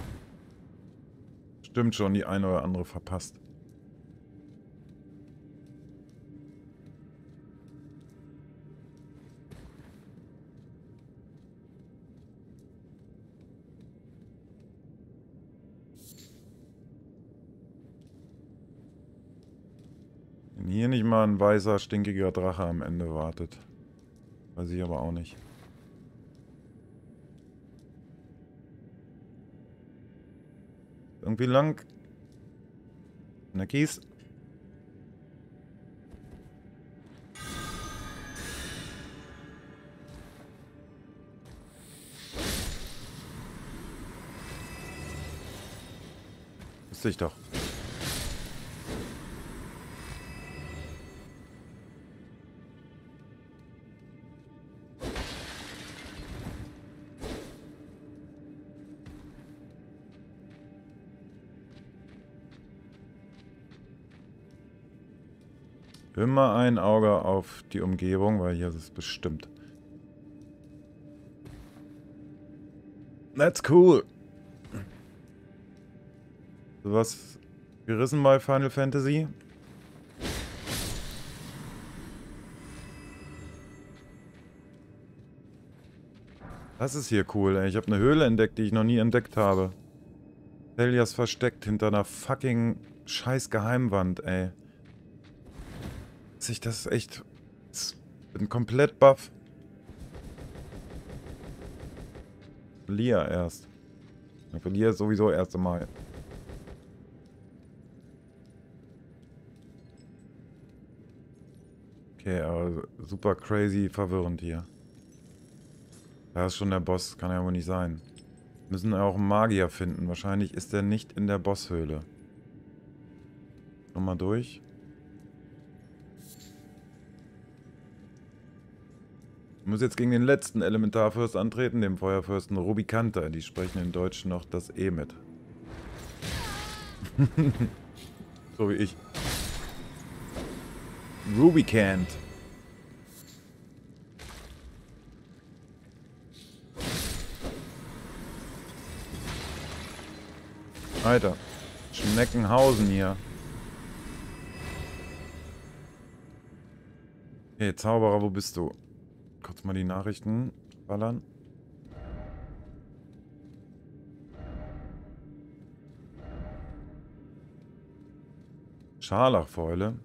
Stimmt schon, die eine oder andere verpasst. Wenn hier nicht mal ein weißer, stinkiger Drache am Ende wartet. Weiß ich aber auch nicht. Irgendwie lang. In der Kies. Wusste ich doch. Immer ein Auge auf die Umgebung, weil hier ist es bestimmt. That's cool. Sowas gerissen bei Final Fantasy? Das ist hier cool, ey. Ich habe eine Höhle entdeckt, die ich noch nie entdeckt habe. Thelias versteckt hinter einer fucking scheiß Geheimwand, ey. Ich das echt... Ich bin komplett baff. Lia erst. Ja, für Lia sowieso das erste Mal. Okay, aber super crazy verwirrend hier. Da ist schon der Boss, kann ja wohl nicht sein. Wir müssen auch einen Magier finden. Wahrscheinlich ist der nicht in der Bosshöhle. Nochmal durch. Ich muss jetzt gegen den letzten Elementarfürst antreten, dem Feuerfürsten Rubicanta. Die sprechen in Deutsch noch das E mit. So wie ich. Rubicant. Alter. Schneckenhausen hier. Hey, Zauberer, wo bist du? Kurz mal die Nachrichten ballern. Scharlachfäule.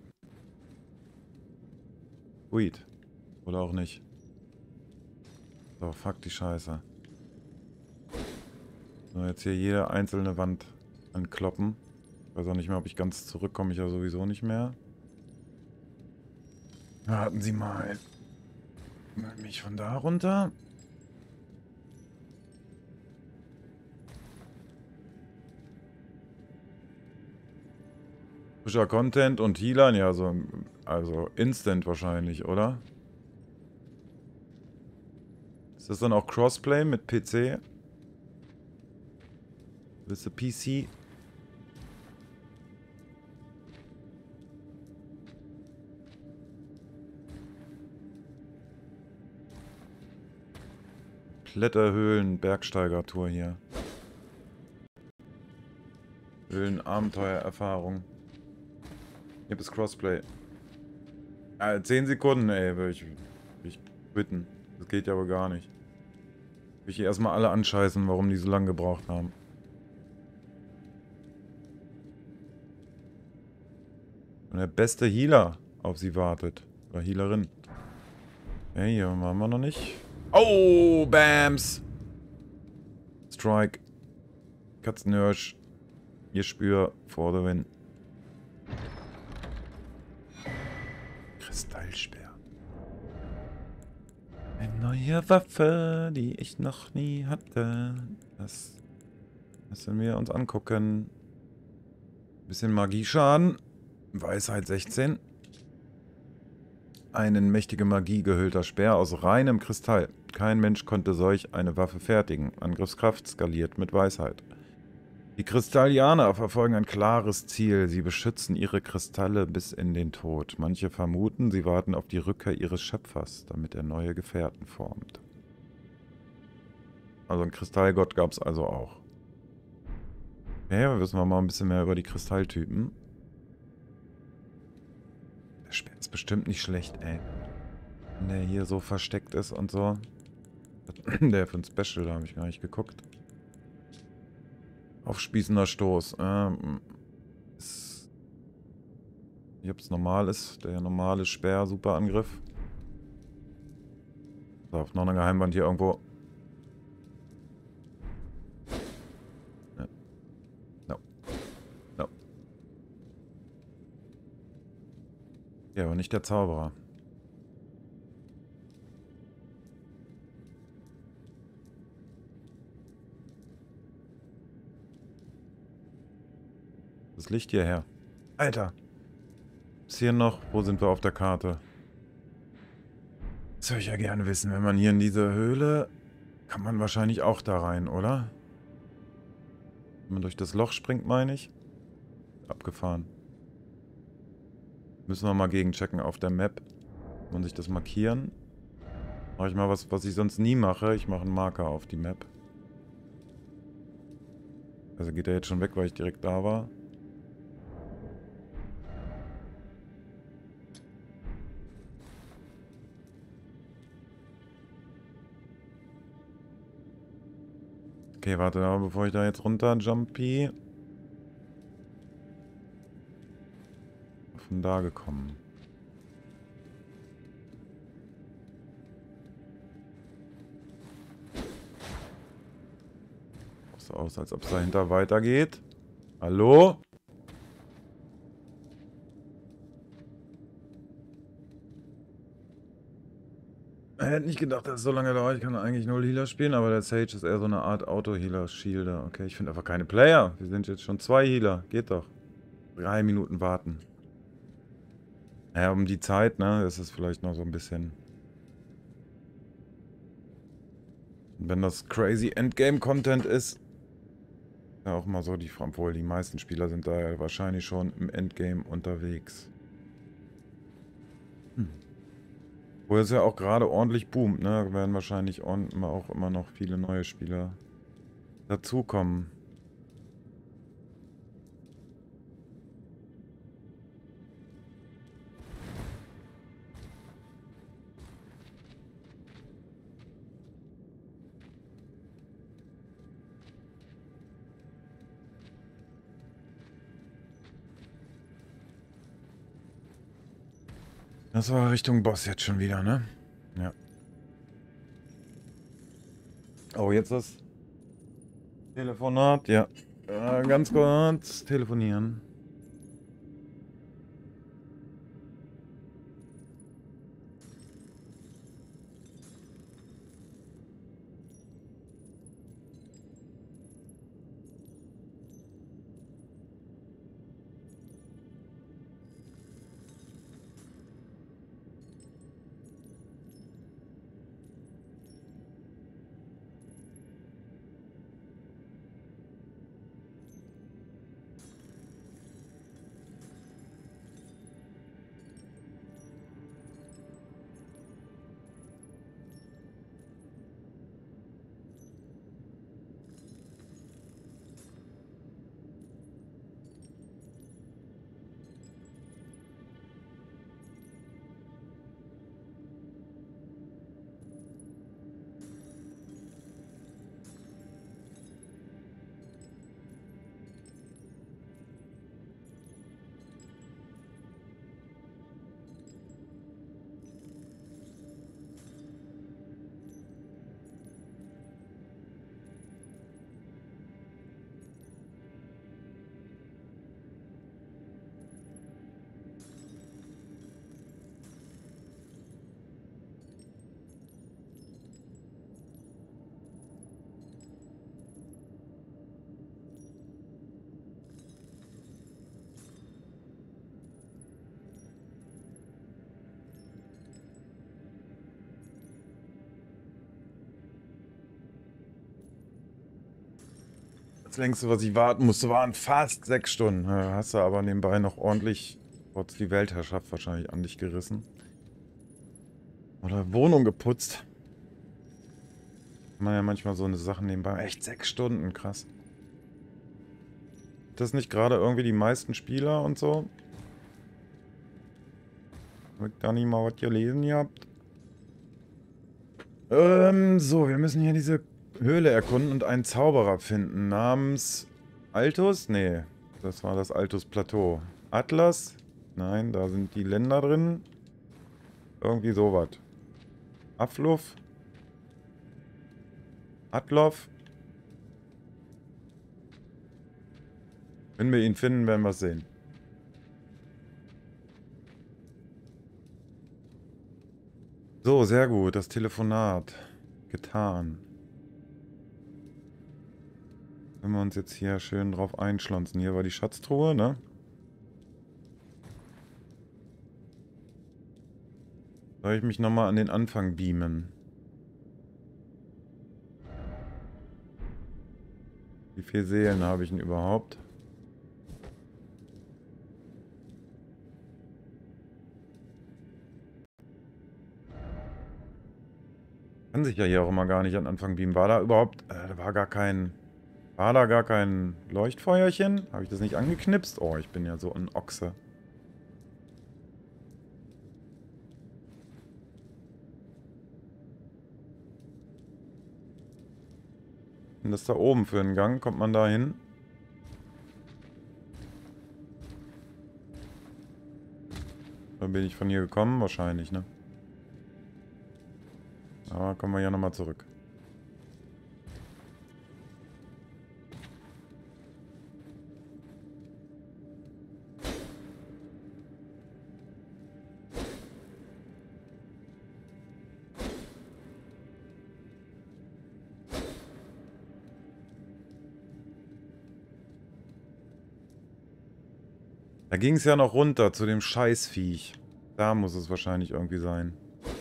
Sweet. Oder auch nicht. So, fuck die Scheiße. So, jetzt hier jede einzelne Wand ankloppen. Ich weiß auch nicht mehr, ob ich ganz zurückkomme. Ich ja sowieso nicht mehr. Warten Sie mal. Mich von da runter. Frischer Content und Healern, ja, so, also instant wahrscheinlich, oder? Ist das dann auch Crossplay mit P C? Willst du P C? Kletterhöhlen, Bergsteigertour hier. Höhlen, Abenteuererfahrung. Hier ist Crossplay. Äh, zehn Sekunden, ey, würde ich, würd ich bitten. Das geht ja aber gar nicht. Will ich erstmal alle anscheißen, warum die so lange gebraucht haben. Und der beste Healer auf sie wartet. Oder Healerin. Hey, hier machen wir noch nicht. Oh, Bams! Strike. Katzenhirsch. Ihr Spür. For the win. Kristallspeer. Eine neue Waffe, die ich noch nie hatte. Das müssen wir uns angucken. Bisschen Magieschaden. Weisheit sechzehn. Ein in mächtige Magie gehüllter Speer aus reinem Kristall. Kein Mensch konnte solch eine Waffe fertigen. Angriffskraft skaliert mit Weisheit. Die Kristallianer verfolgen ein klares Ziel. Sie beschützen ihre Kristalle bis in den Tod. Manche vermuten, sie warten auf die Rückkehr ihres Schöpfers, damit er neue Gefährten formt. Also einen Kristallgott gab es also auch. Okay, wir wissen wir mal ein bisschen mehr über die Kristalltypen. Der Speer ist bestimmt nicht schlecht, ey. Wenn der hier so versteckt ist und so. Der für ein Special, da habe ich gar nicht geguckt. Aufspießender Stoß. Ähm, ist, ich ob es normal ist. Der normale Speer, super Angriff. So, noch eine Geheimwand hier irgendwo. Ja. No. No. Ja, aber nicht der Zauberer. Das Licht hierher. Alter. Ist hier noch? Wo sind wir auf der Karte? Das würde ich ja gerne wissen. Wenn man hier in diese Höhle... Kann man wahrscheinlich auch da rein, oder? Wenn man durch das Loch springt, meine ich. Abgefahren. Müssen wir mal gegenchecken auf der Map. Muss man sich das markieren. Mache ich mal was, was ich sonst nie mache. Ich mache einen Marker auf die Map. Also geht er jetzt schon weg, weil ich direkt da war. Okay, warte, aber bevor ich da jetzt runter jumpy. Von da gekommen. So aus, als ob es dahinter weitergeht. Hallo? Ich hätte nicht gedacht, dass es so lange dauert. Ich kann eigentlich null Healer spielen, aber der Sage ist eher so eine Art Auto-Healer-Shielder. Okay, ich finde einfach keine Player. Wir sind jetzt schon zwei Healer. Geht doch. Drei Minuten warten. Naja, um die Zeit, ne? Das ist vielleicht noch so ein bisschen... Und wenn das crazy Endgame-Content ist... Ja, auch mal so, die, obwohl die meisten Spieler sind da ja wahrscheinlich schon im Endgame unterwegs. Hm. Wo es ja auch gerade ordentlich boomt, ne? Da werden wahrscheinlich auch immer noch viele neue Spieler dazukommen. Das war Richtung Boss jetzt schon wieder, ne? Ja. Oh, jetzt das Telefonat. Ja. Äh, ganz kurz telefonieren. längste, was ich warten musste, waren fast sechs Stunden. Ja, hast du aber nebenbei noch ordentlich, trotz die Weltherrschaft wahrscheinlich an dich gerissen. Oder Wohnung geputzt. Man ja manchmal so eine Sache nebenbei. Echt sechs Stunden, krass. Das nicht gerade irgendwie die meisten Spieler und so? Hab ich gar nicht mal was gelesen gehabt. Ähm, so, wir müssen hier diese Höhle erkunden und einen Zauberer finden namens Altus? Nee, das war das Altus-Plateau. Atlas? Nein, da sind die Länder drin. Irgendwie sowas. Afluf? Atlof? Wenn wir ihn finden, werden wir es sehen. So, sehr gut. Das Telefonat. Getan. Wenn wir uns jetzt hier schön drauf einschlonzen. Hier war die Schatztruhe, ne? Soll ich mich nochmal an den Anfang beamen? Wie viele Seelen habe ich denn überhaupt? Kann sich ja hier auch immer gar nicht an Anfang beamen. War da überhaupt... Äh, da war gar kein... War da gar kein Leuchtfeuerchen? Habe ich das nicht angeknipst? Oh, ich bin ja so ein Ochse. Und das da oben für einen Gang. Kommt man da hin? Da bin ich von hier gekommen? Wahrscheinlich, ne? Aber kommen wir ja nochmal zurück. Da ging es ja noch runter zu dem Scheißviech. Da muss es wahrscheinlich irgendwie sein.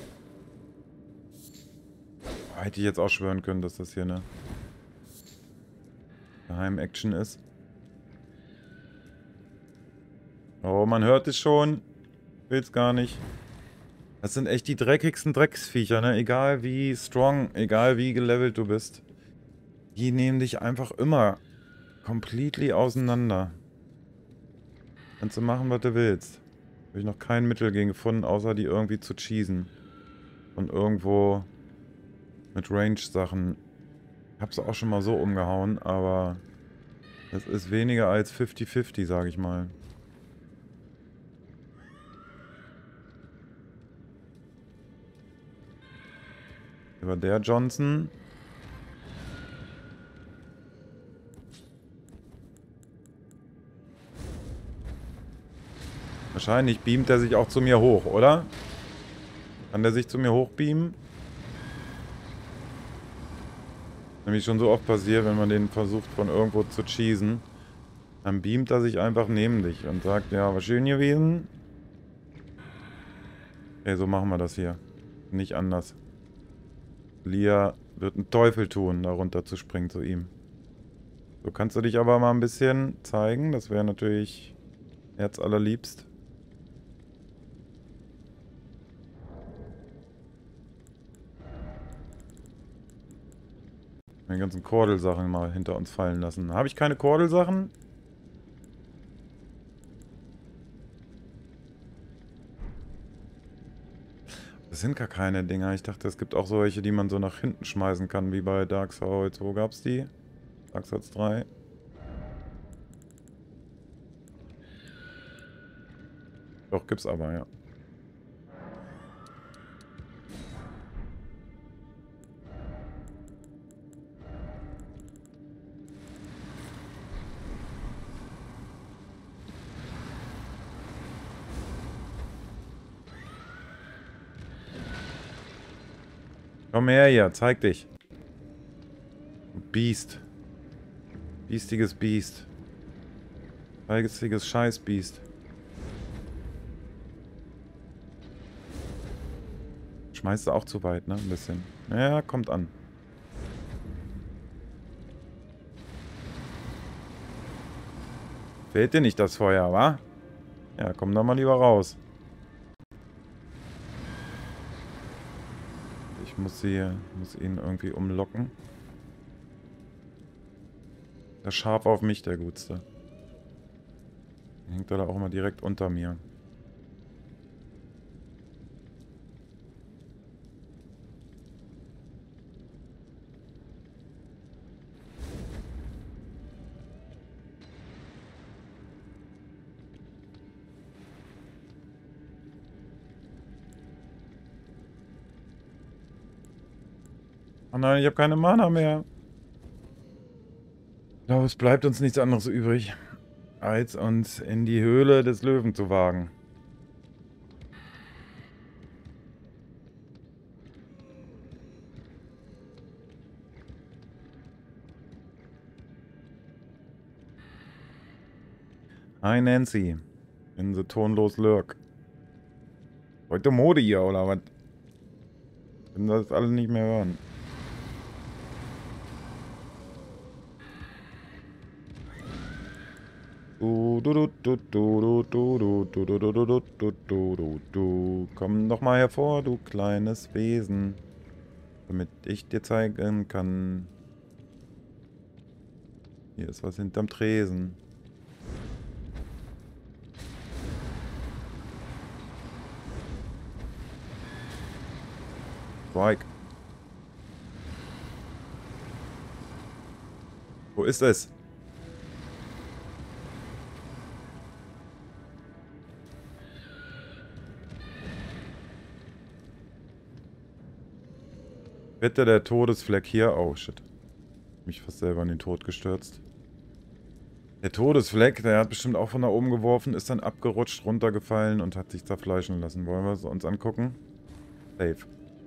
Oh, hätte ich jetzt auch schwören können, dass das hier eine Geheim-Action ist. Oh, man hört es schon. Will's gar nicht. Das sind echt die dreckigsten Drecksviecher, ne? Egal wie strong, egal wie gelevelt du bist. Die nehmen dich einfach immer completely auseinander. Kannst du machen, was du willst. Habe ich noch kein Mittel gegen gefunden, außer die irgendwie zu cheesen. Und irgendwo mit Range-Sachen. Ich habe sie auch schon mal so umgehauen, aber das ist weniger als fifty fifty, sage ich mal. Über der Johnson. Wahrscheinlich beamt er sich auch zu mir hoch, oder? Kann der sich zu mir hochbeamen? Nämlich schon so oft passiert, wenn man den versucht von irgendwo zu cheesen. Dann beamt er sich einfach neben dich und sagt, ja, war schön gewesen. Ey, so machen wir das hier. Nicht anders. Lia wird einen Teufel tun, da runter zu springen zu ihm. So, kannst du dich aber mal ein bisschen zeigen. Das wäre natürlich herzallerliebst. Die ganzen Kordel-Sachen mal hinter uns fallen lassen. Habe ich keine Kordel-Sachen? Das sind gar keine Dinger. Ich dachte, es gibt auch solche, die man so nach hinten schmeißen kann, wie bei Dark Souls. Wo gab's die? Dark Souls drei. Doch, gibt's aber, ja. Komm her hier, zeig dich. Biest. Biestiges Biest. Biestiges Scheißbiest. Schmeißt du auch zu weit, ne? Ein bisschen. Ja, kommt an. Fehlt dir nicht das Feuer, wa? Ja, komm doch mal lieber raus. Ich muss sie, muss ihn irgendwie umlocken. Der scharf auf mich, der Gutste. Hängt er da auch immer direkt unter mir. Oh nein, ich habe keine Mana mehr. Ich glaube, es bleibt uns nichts anderes übrig, als uns in die Höhle des Löwen zu wagen. Hi Nancy. In the tonlos Lurk. Heute Mode hier, oder was? Ich kann das alle nicht mehr hören. Du, du, du, du, du, du, du, du, du, du, du, du, du, du, du. Komm doch mal hervor, du kleines Wesen. Damit ich dir zeigen kann. Hier ist was hinterm Tresen. Strike. Wo ist es? Bitte der Todesfleck hier. Oh shit. Mich fast selber in den Tod gestürzt. Der Todesfleck, der hat bestimmt auch von da oben geworfen, ist dann abgerutscht, runtergefallen und hat sich zerfleischen lassen. Wollen wir es uns angucken? Safe.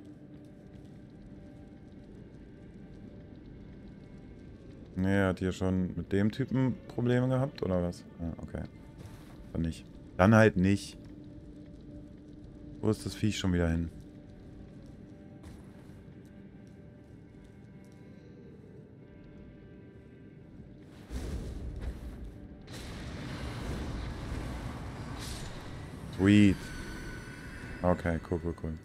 Ne, er hat hier schon mit dem Typen Probleme gehabt, oder was? Ah, okay. Dann nicht. Dann halt nicht. Wo ist das Viech schon wieder hin? Sweet. Okay, cool, cool, cool.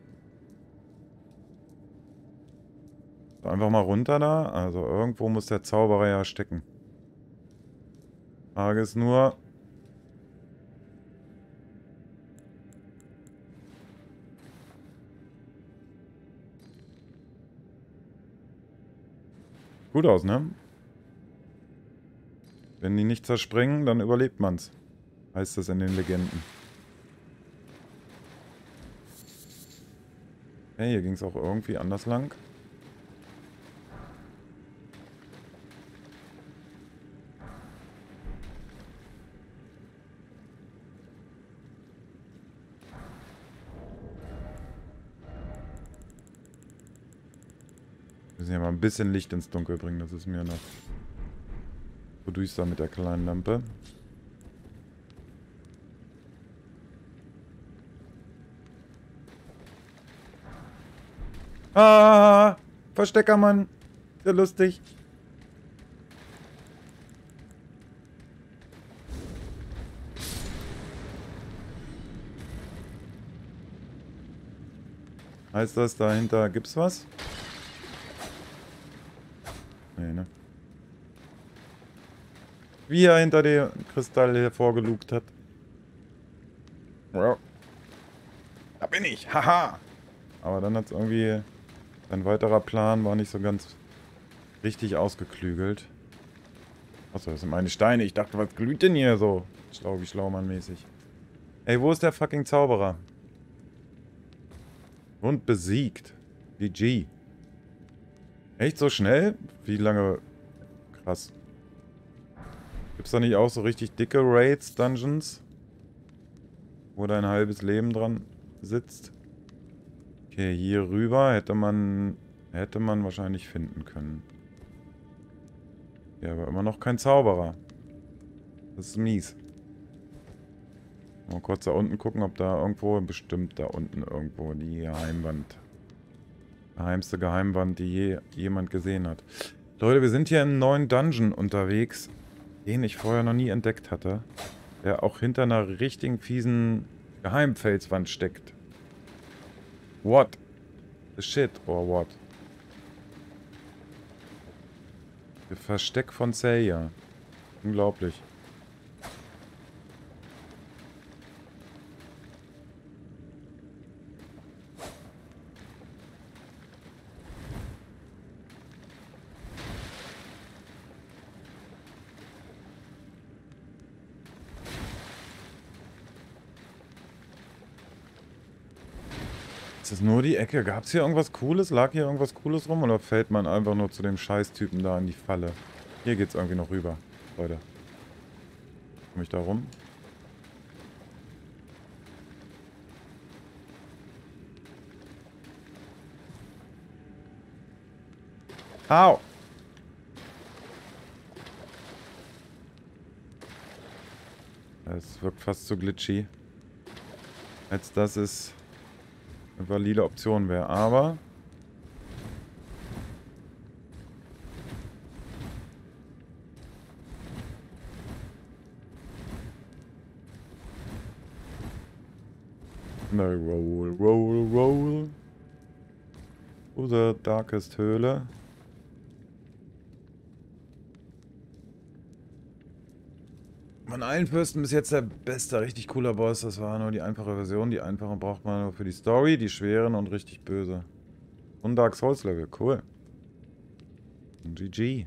So, einfach mal runter da. Also irgendwo muss der Zauberer ja stecken. Frage ist nur... Gut aus, ne? Wenn die nicht zerspringen, dann überlebt man's. Heißt das in den Legenden. Okay, hier ging es auch irgendwie anders lang. Wir müssen ja mal ein bisschen Licht ins Dunkel bringen, das ist mir noch so düster mit der kleinen Lampe. Ah, Versteckermann. Sehr lustig. Heißt das, dahinter gibt's was? Nee, ne? Wie er hinter dem Kristall hervorgelugt hat. Ja. Da bin ich, haha! Aber dann hat's irgendwie... Ein weiterer Plan war nicht so ganz richtig ausgeklügelt. Achso, das sind meine Steine. Ich dachte, was glüht denn hier so? Schlau wie Schlaumann-mäßig. Ey, wo ist der fucking Zauberer? Und besiegt. G G. Echt so schnell? Wie lange? Krass. Gibt's da nicht auch so richtig dicke Raids, Dungeons? Wo dein halbes Leben dran sitzt? Okay, hier rüber hätte man, hätte man wahrscheinlich finden können. Ja, aber immer noch kein Zauberer. Das ist mies. Mal kurz da unten gucken, ob da irgendwo, bestimmt da unten irgendwo die Geheimwand. Geheimste Geheimwand, die je, jemand gesehen hat. Leute, wir sind hier im neuen Dungeon unterwegs. den ich vorher noch nie entdeckt hatte, der auch hinter einer richtigen fiesen Geheimfelswand steckt. What the shit or what? Das Versteck von Seiya. Unglaublich. Ist das nur die Ecke? Gab es hier irgendwas Cooles? Lag hier irgendwas Cooles rum? Oder fällt man einfach nur zu dem Scheißtypen da in die Falle? Hier geht's irgendwie noch rüber, Leute. Komm ich da rum? Au! Es wirkt fast so glitchy, als dass es eine valide Option wäre, aber... No, roll, roll, roll. To the darkest Höhle. Von allen Fürsten bis jetzt der beste, richtig cooler Boss. Das war nur die einfache Version. Die einfache braucht man nur für die Story, die schweren und richtig böse. Und Dark Souls Level, cool. Und G G.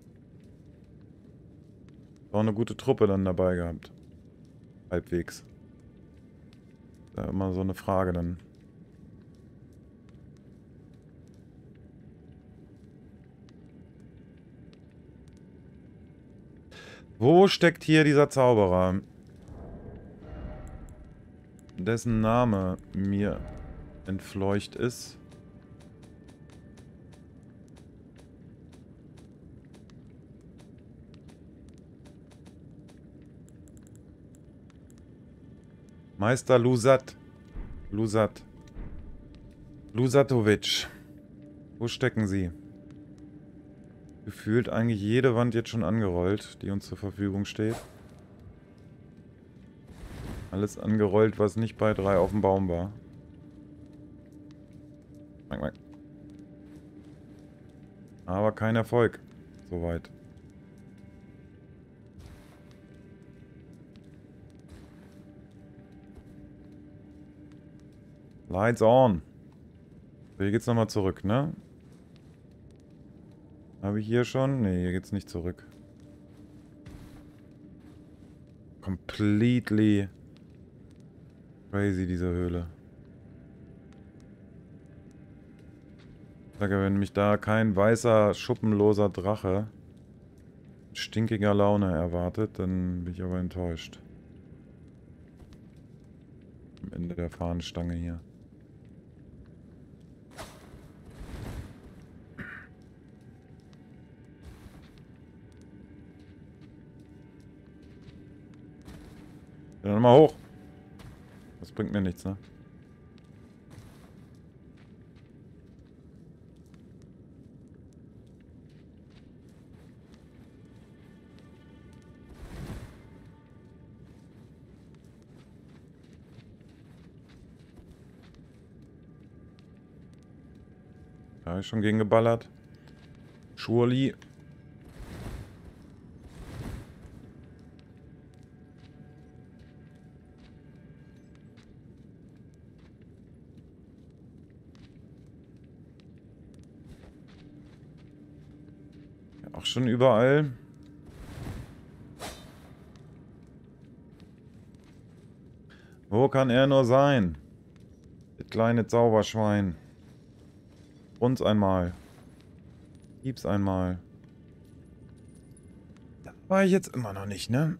Auch eine gute Truppe dann dabei gehabt. Halbwegs. Da immer so eine Frage dann. Wo steckt hier dieser Zauberer? Dessen Name mir entfleucht ist. Meister Lusat. Lusat. Lusatovic. Wo stecken Sie? Gefühlt eigentlich jede Wand jetzt schon angerollt, die uns zur Verfügung steht. Alles angerollt, was nicht bei drei auf dem Baum war. Aber kein Erfolg. Soweit. Lights on. Hier geht's nochmal zurück, ne? Habe ich hier schon? Ne, hier geht's nicht zurück. Completely crazy, diese Höhle. Ich sage, wenn mich da kein weißer, schuppenloser Drache mit stinkiger Laune erwartet, dann bin ich aber enttäuscht. Am Ende der Fahnenstange hier. Dann mal hoch. Das bringt mir nichts, ne? Da habe ich schon gegen geballert. Surely. Auch schon überall. Wo kann er nur sein? Das kleine Zauberschwein. Uns einmal. Gib's einmal. Da war ich jetzt immer noch nicht, ne?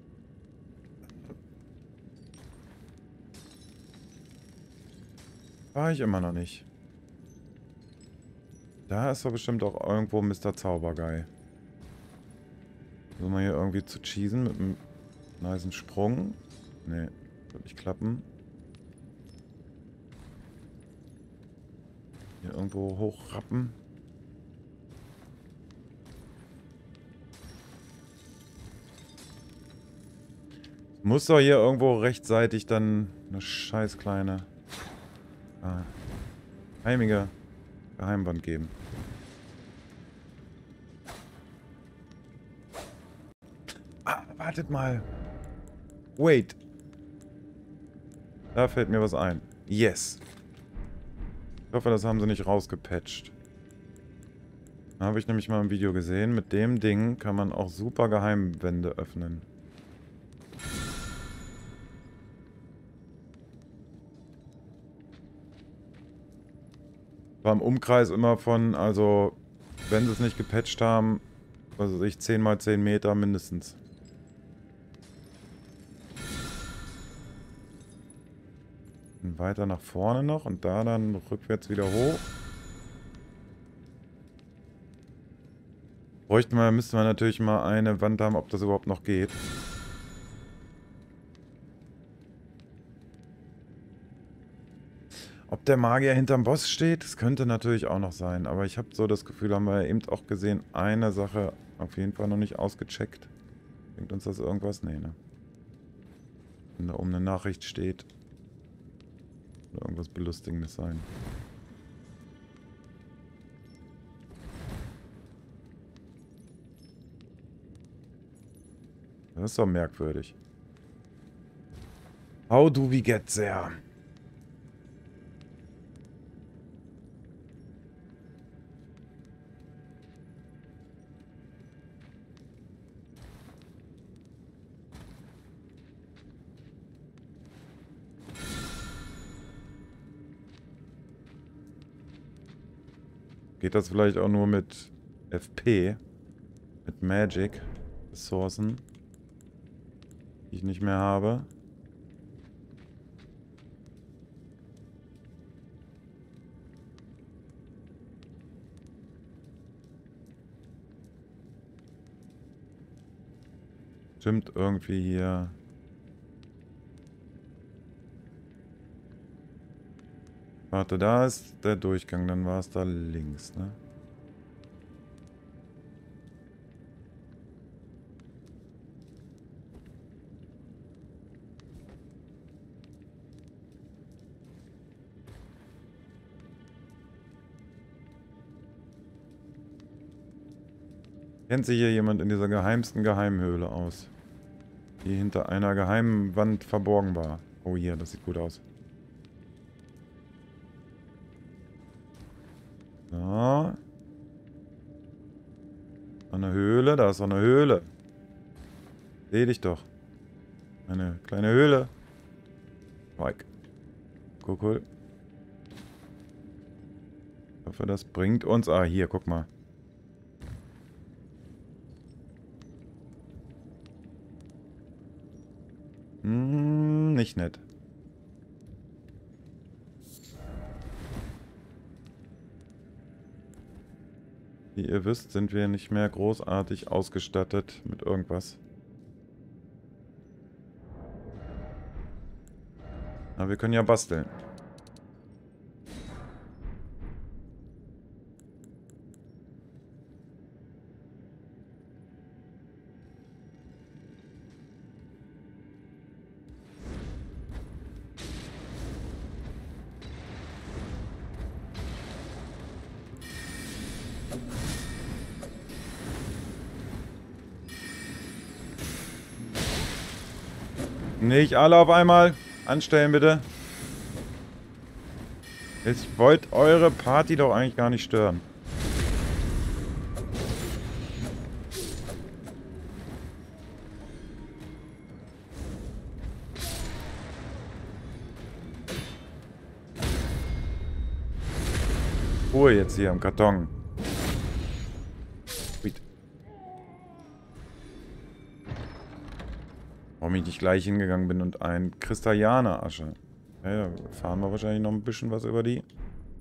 War ich immer noch nicht. Da ist doch bestimmt auch irgendwo Mister Zauberguy. Versuchen wir hier irgendwie zu cheesen mit einem nicen Sprung. Ne, wird nicht klappen. Hier irgendwo hochrappen. Muss doch hier irgendwo rechtzeitig dann eine scheiß kleine ah, heimige Geheimwand geben. Ah, wartet mal. Wait. Da fällt mir was ein. Yes. Ich hoffe, das haben sie nicht rausgepatcht. Da habe ich nämlich mal im Video gesehen. Mit dem Ding kann man auch super Geheimwände öffnen. War im Umkreis immer von, also, wenn sie es nicht gepatcht haben, was weiß ich, zehn mal zehn Meter mindestens. Und weiter nach vorne noch und da dann rückwärts wieder hoch. Bräuchte man, müsste man natürlich mal eine Wand haben, ob das überhaupt noch geht. Ob der Magier hinterm Boss steht, das könnte natürlich auch noch sein. Aber ich habe so das Gefühl, haben wir eben auch gesehen, eine Sache auf jeden Fall noch nicht ausgecheckt. Bringt uns das irgendwas? Nee, ne? Wenn da oben eine Nachricht steht. Oder irgendwas Belustigendes sein. Das ist doch merkwürdig. How do we get there? Geht das vielleicht auch nur mit F P? Mit Magic Ressourcen, die ich nicht mehr habe? Stimmt irgendwie hier. Warte, da ist der Durchgang, dann war es da links, ne? Kennt sich hier jemand in dieser geheimsten Geheimhöhle aus? Die hinter einer geheimen Wand verborgen war. Oh, hier, das sieht gut aus. So. Eine Höhle, da ist so eine Höhle. Seh dich doch. Eine kleine Höhle. Like. Cool, cool. Ich hoffe, das bringt uns... Ah, hier, guck mal. Hm, nicht nett. Wie ihr wisst, sind wir nicht mehr großartig ausgestattet mit irgendwas. Aber wir können ja basteln. Nicht alle auf einmal. Anstellen, bitte. Ich wollte eure Party doch eigentlich gar nicht stören. Ruhe jetzt hier am Karton. Warum ich nicht gleich hingegangen bin und ein Kristallianer-Asche. Ja, da fahren wir wahrscheinlich noch ein bisschen was über die.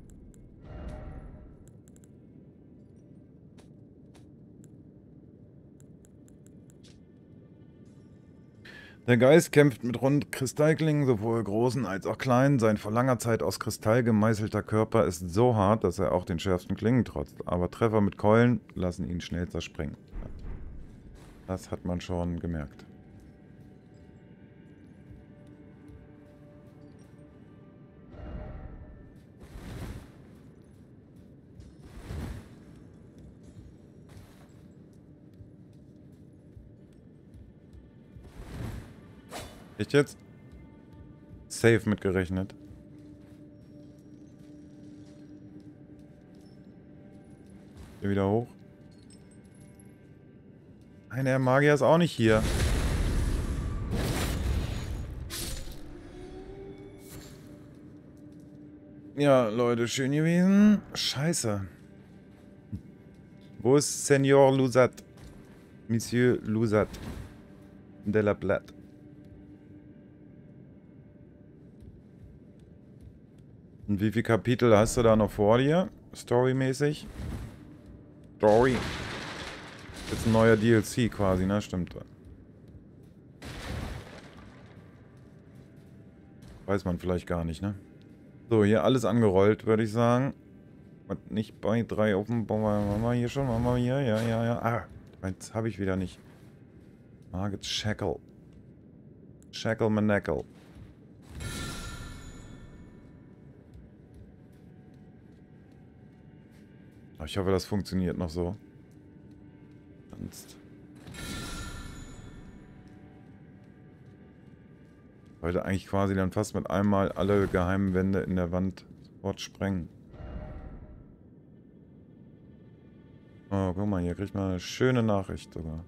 Der Geist kämpft mit rund Kristallklingen, sowohl großen als auch kleinen. Sein vor langer Zeit aus Kristall gemeißelter Körper ist so hart, dass er auch den schärfsten Klingen trotzt. Aber Treffer mit Keulen lassen ihn schnell zerspringen. Das hat man schon gemerkt. Echt jetzt? Safe mitgerechnet. Hier wieder hoch. Nein, der Magier ist auch nicht hier. Ja, Leute, schön gewesen. Scheiße. Wo ist Senor Lusat? Monsieur Lusat. De la Platte. Und wie viele Kapitel hast du da noch vor dir? Storymäßig? Story. Jetzt ein neuer D L C quasi, ne? Stimmt. Weiß man vielleicht gar nicht, ne? So, hier alles angerollt, würde ich sagen. Und nicht bei drei auf dem Baum. Machen wir hier schon? Machen wir hier? Ja, ja, ja. Ah, jetzt habe ich wieder nicht. Margit Shackle. Shackle Manackle. Ich hoffe, das funktioniert noch so. Sonst. Wollte eigentlich quasi dann fast mit einmal alle geheimen Wände in der Wand sofort sprengen. Oh, guck mal, hier kriegt man eine schöne Nachricht sogar.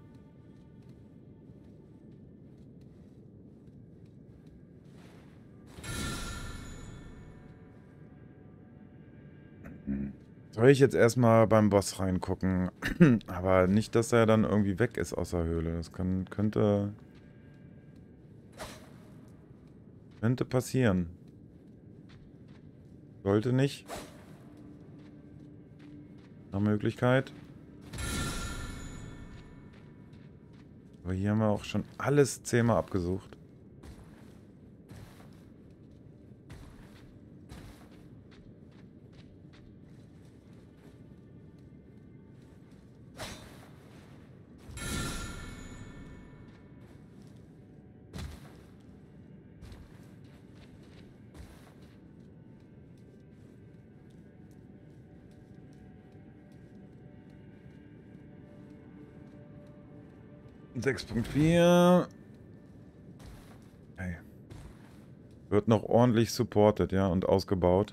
Soll ich jetzt erstmal beim Boss reingucken? Aber nicht, dass er dann irgendwie weg ist aus der Höhle. Das kann, könnte... Könnte passieren. Sollte nicht. Nach Möglichkeit. Aber hier haben wir auch schon alles zehnmal abgesucht. sechs Punkt vier. Okay. Wird noch ordentlich supported, ja, und ausgebaut.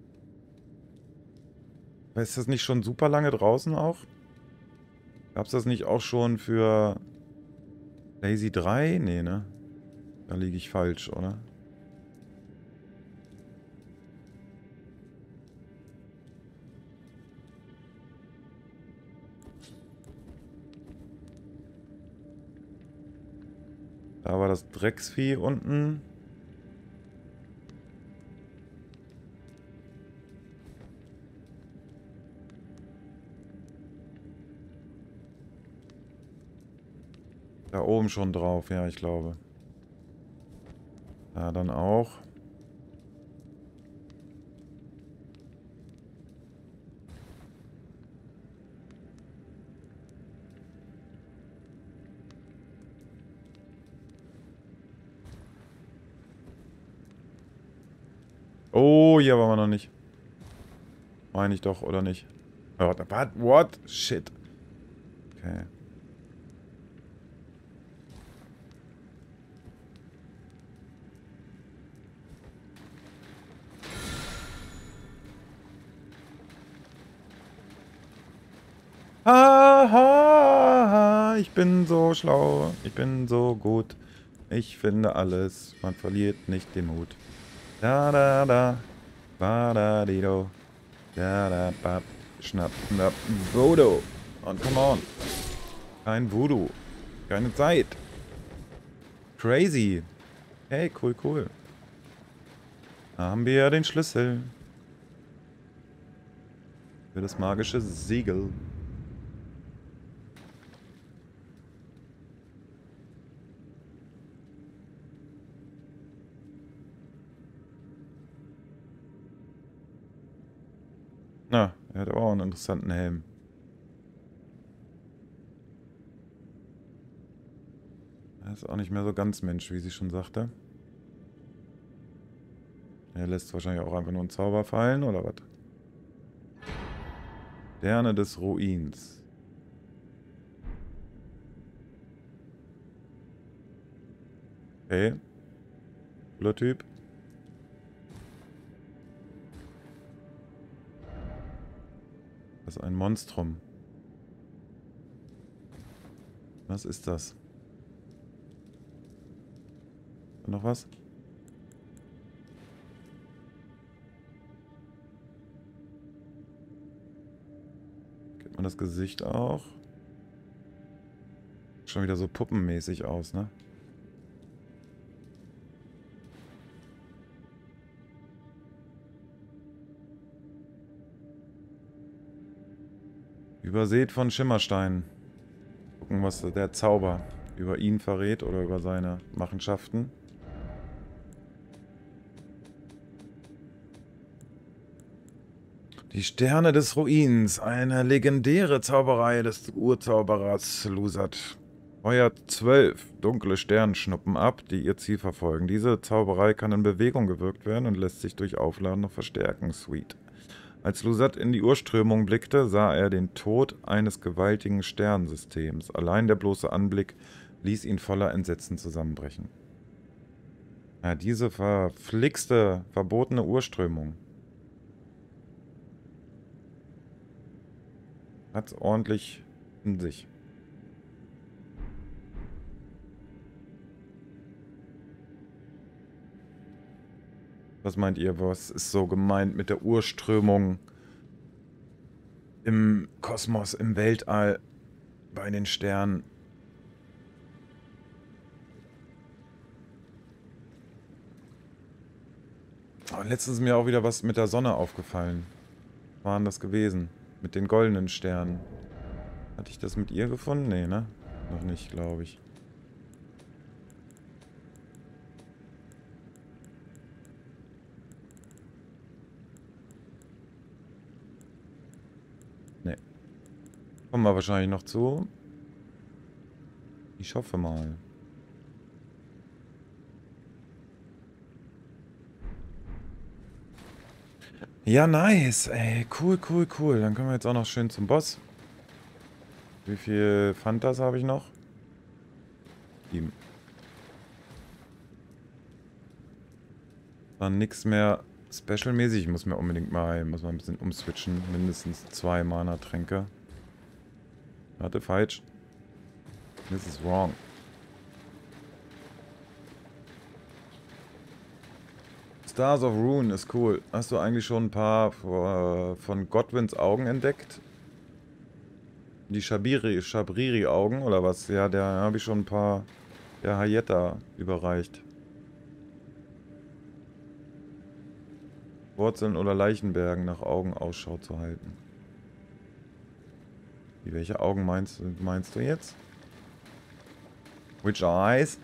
Ist das nicht schon super lange draußen auch? Gab es das nicht auch schon für Lazy drei? Nee, ne? Da liege ich falsch, oder? Da war das Drecksvieh unten. Da oben schon drauf, ja, ich glaube. Da dann auch. Oh, hier waren wir noch nicht. Meine ich doch, oder nicht? Oh, what? What? Shit. Okay. Ha, ha, ha, ich bin so schlau. Ich bin so gut. Ich finde alles. Man verliert nicht den Mut. Da, da, da. Ba, da, di, do. Da, da, bab. Schnapp, schnapp. Voodoo. Und come on. Kein Voodoo. Keine Zeit. Crazy. Hey, cool, cool. Da haben wir ja den Schlüssel. Für das magische Siegel. Na, er hat auch einen interessanten Helm. Er ist auch nicht mehr so ganz Mensch, wie sie schon sagte. Er lässt wahrscheinlich auch einfach nur einen Zauber fallen, oder was? Sterne des Ruins. Okay. Cooler Typ. Das ist ein Monstrum. Was ist das? Noch was? Kennt man das Gesicht auch? Schon wieder so puppenmäßig aus, ne? Übersät von Schimmerstein. Gucken, was der Zauber über ihn verrät oder über seine Machenschaften. Die Sterne des Ruins, eine legendäre Zauberei des Urzauberers Lusat. Feuert zwölf dunkle Sternschnuppen ab, die ihr Ziel verfolgen. Diese Zauberei kann in Bewegung gewirkt werden und lässt sich durch Aufladen noch verstärken. Sweet. Als Lusat in die Urströmung blickte, sah er den Tod eines gewaltigen Sternsystems. Allein der bloße Anblick ließ ihn voller Entsetzen zusammenbrechen. Ja, diese verflixte, verbotene Urströmung hat's ordentlich in sich. Was meint ihr, was ist so gemeint mit der Urströmung im Kosmos, im Weltall, bei den Sternen? Oh, letztens ist mir auch wieder was mit der Sonne aufgefallen. Was war denn das gewesen? Mit den goldenen Sternen. Hatte ich das mit ihr gefunden? Nee, ne? Noch nicht, glaube ich. Nee. Kommen wir wahrscheinlich noch zu. Ich hoffe mal. Ja, nice. Ey, cool, cool, cool. Dann können wir jetzt auch noch schön zum Boss. Wie viel Fantas habe ich noch? Sieben. War nix mehr special-mäßig. Ich muss mir unbedingt mal, muss mal ein bisschen umswitchen. Mindestens zwei Mana-Tränke. Warte, falsch. This is wrong. Stars of Rune ist cool. Hast du eigentlich schon ein paar von Godwins Augen entdeckt? Die Shabiri, Shabriri-Augen oder was? Ja, der habe ich schon ein paar der Hayeta überreicht. Wurzeln oder Leichenbergen nach Augen Ausschau zu halten. Wie, welche Augen meinst, meinst du jetzt? Which eyes?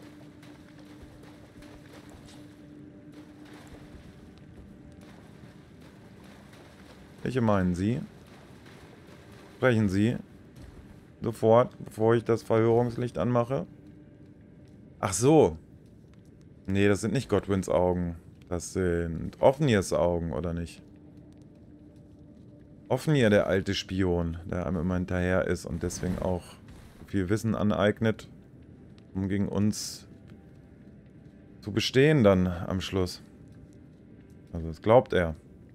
Welche meinen Sie? Sprechen Sie. Sofort, bevor ich das Verhörungslicht anmache. Ach so. Nee, das sind nicht Godwins Augen. Das sind Ofnirs Augen, oder nicht? Ofnir, der alte Spion, der einem immer hinterher ist und deswegen auch viel Wissen aneignet, um gegen uns zu bestehen dann am Schluss. Also das glaubt er.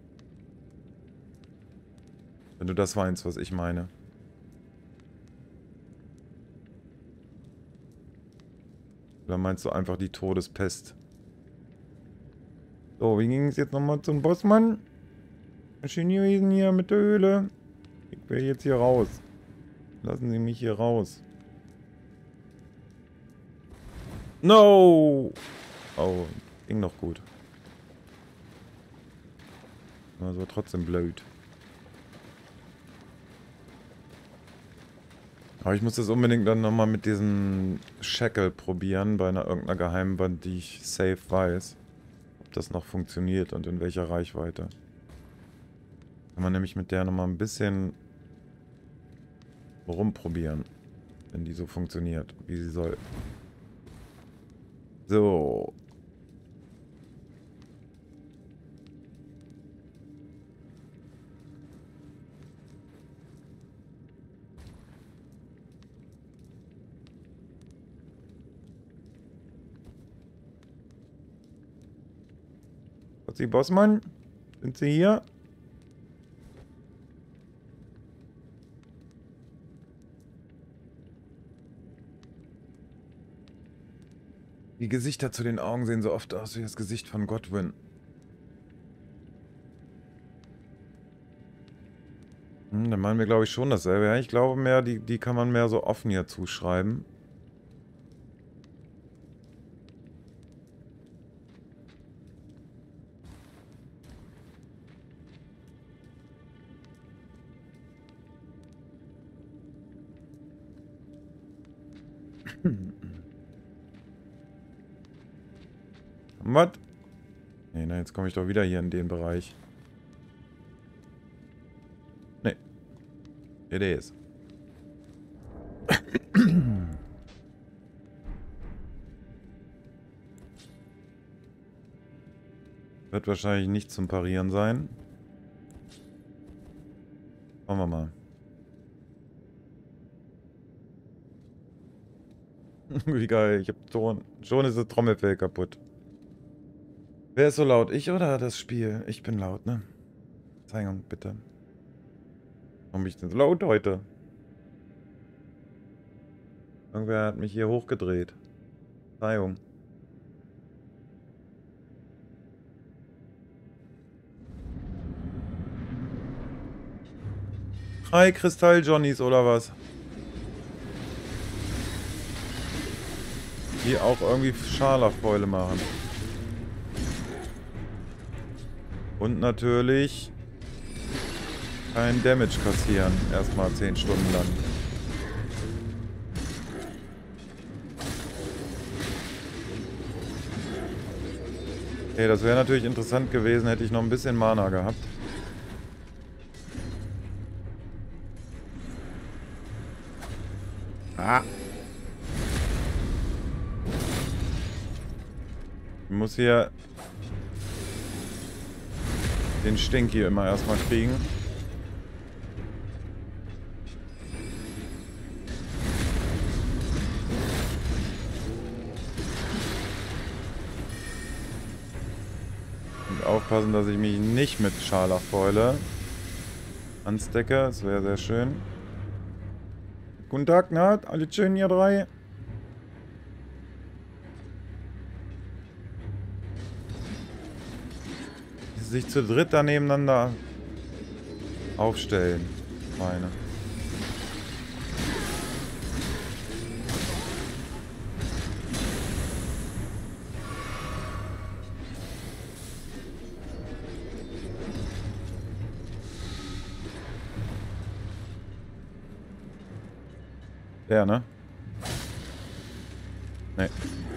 Wenn du das meinst, was ich meine. Oder meinst du einfach die Todespest? So, wie ging es jetzt nochmal zum Bossmann? Chinesen hier mit der Höhle. Ich will jetzt hier raus. Lassen Sie mich hier raus. No! Oh, ging noch gut. Also trotzdem blöd. Aber ich muss das unbedingt dann nochmal mit diesem Shackle probieren, bei einer irgendeiner Geheimwand, die ich safe weiß. Ob das noch funktioniert und in welcher Reichweite. Kann man nämlich mit der nochmal ein bisschen rumprobieren, wenn die so funktioniert, wie sie soll. So. Fuzzi Bossmann? Sind Sie hier? Die Gesichter zu den Augen sehen so oft aus wie das Gesicht von Godwin. Hm, dann meinen wir, glaube ich, schon dasselbe. Ja, ich glaube mehr, die, die kann man mehr so offen hier zuschreiben. Was? Nee, na, jetzt komme ich doch wieder hier in den Bereich. Nee. It is. Wird wahrscheinlich nicht zum Parieren sein. Schauen wir mal. Wie geil, ich hab Ton. Schon ist das Trommelfell kaputt. Wer ist so laut? Ich oder das Spiel? Ich bin laut, ne? Verzeihung, bitte. Warum bin ich denn so laut heute? Irgendwer hat mich hier hochgedreht. Verzeihung. Drei Kristall-Johnnies oder was? Die auch irgendwie Scharlachbeule machen. Und natürlich kein Damage kassieren. Erstmal zehn Stunden lang. Okay, das wäre natürlich interessant gewesen, hätte ich noch ein bisschen Mana gehabt. Ah. Ich muss hier den Stinky immer erstmal kriegen. Und aufpassen, dass ich mich nicht mit Scharlachbeule anstecke. Das wäre sehr schön. Guten Tag, na? Alle schön, ihr drei? Sich zu dritt da nebeneinander aufstellen, meine. Der, ne? Nee.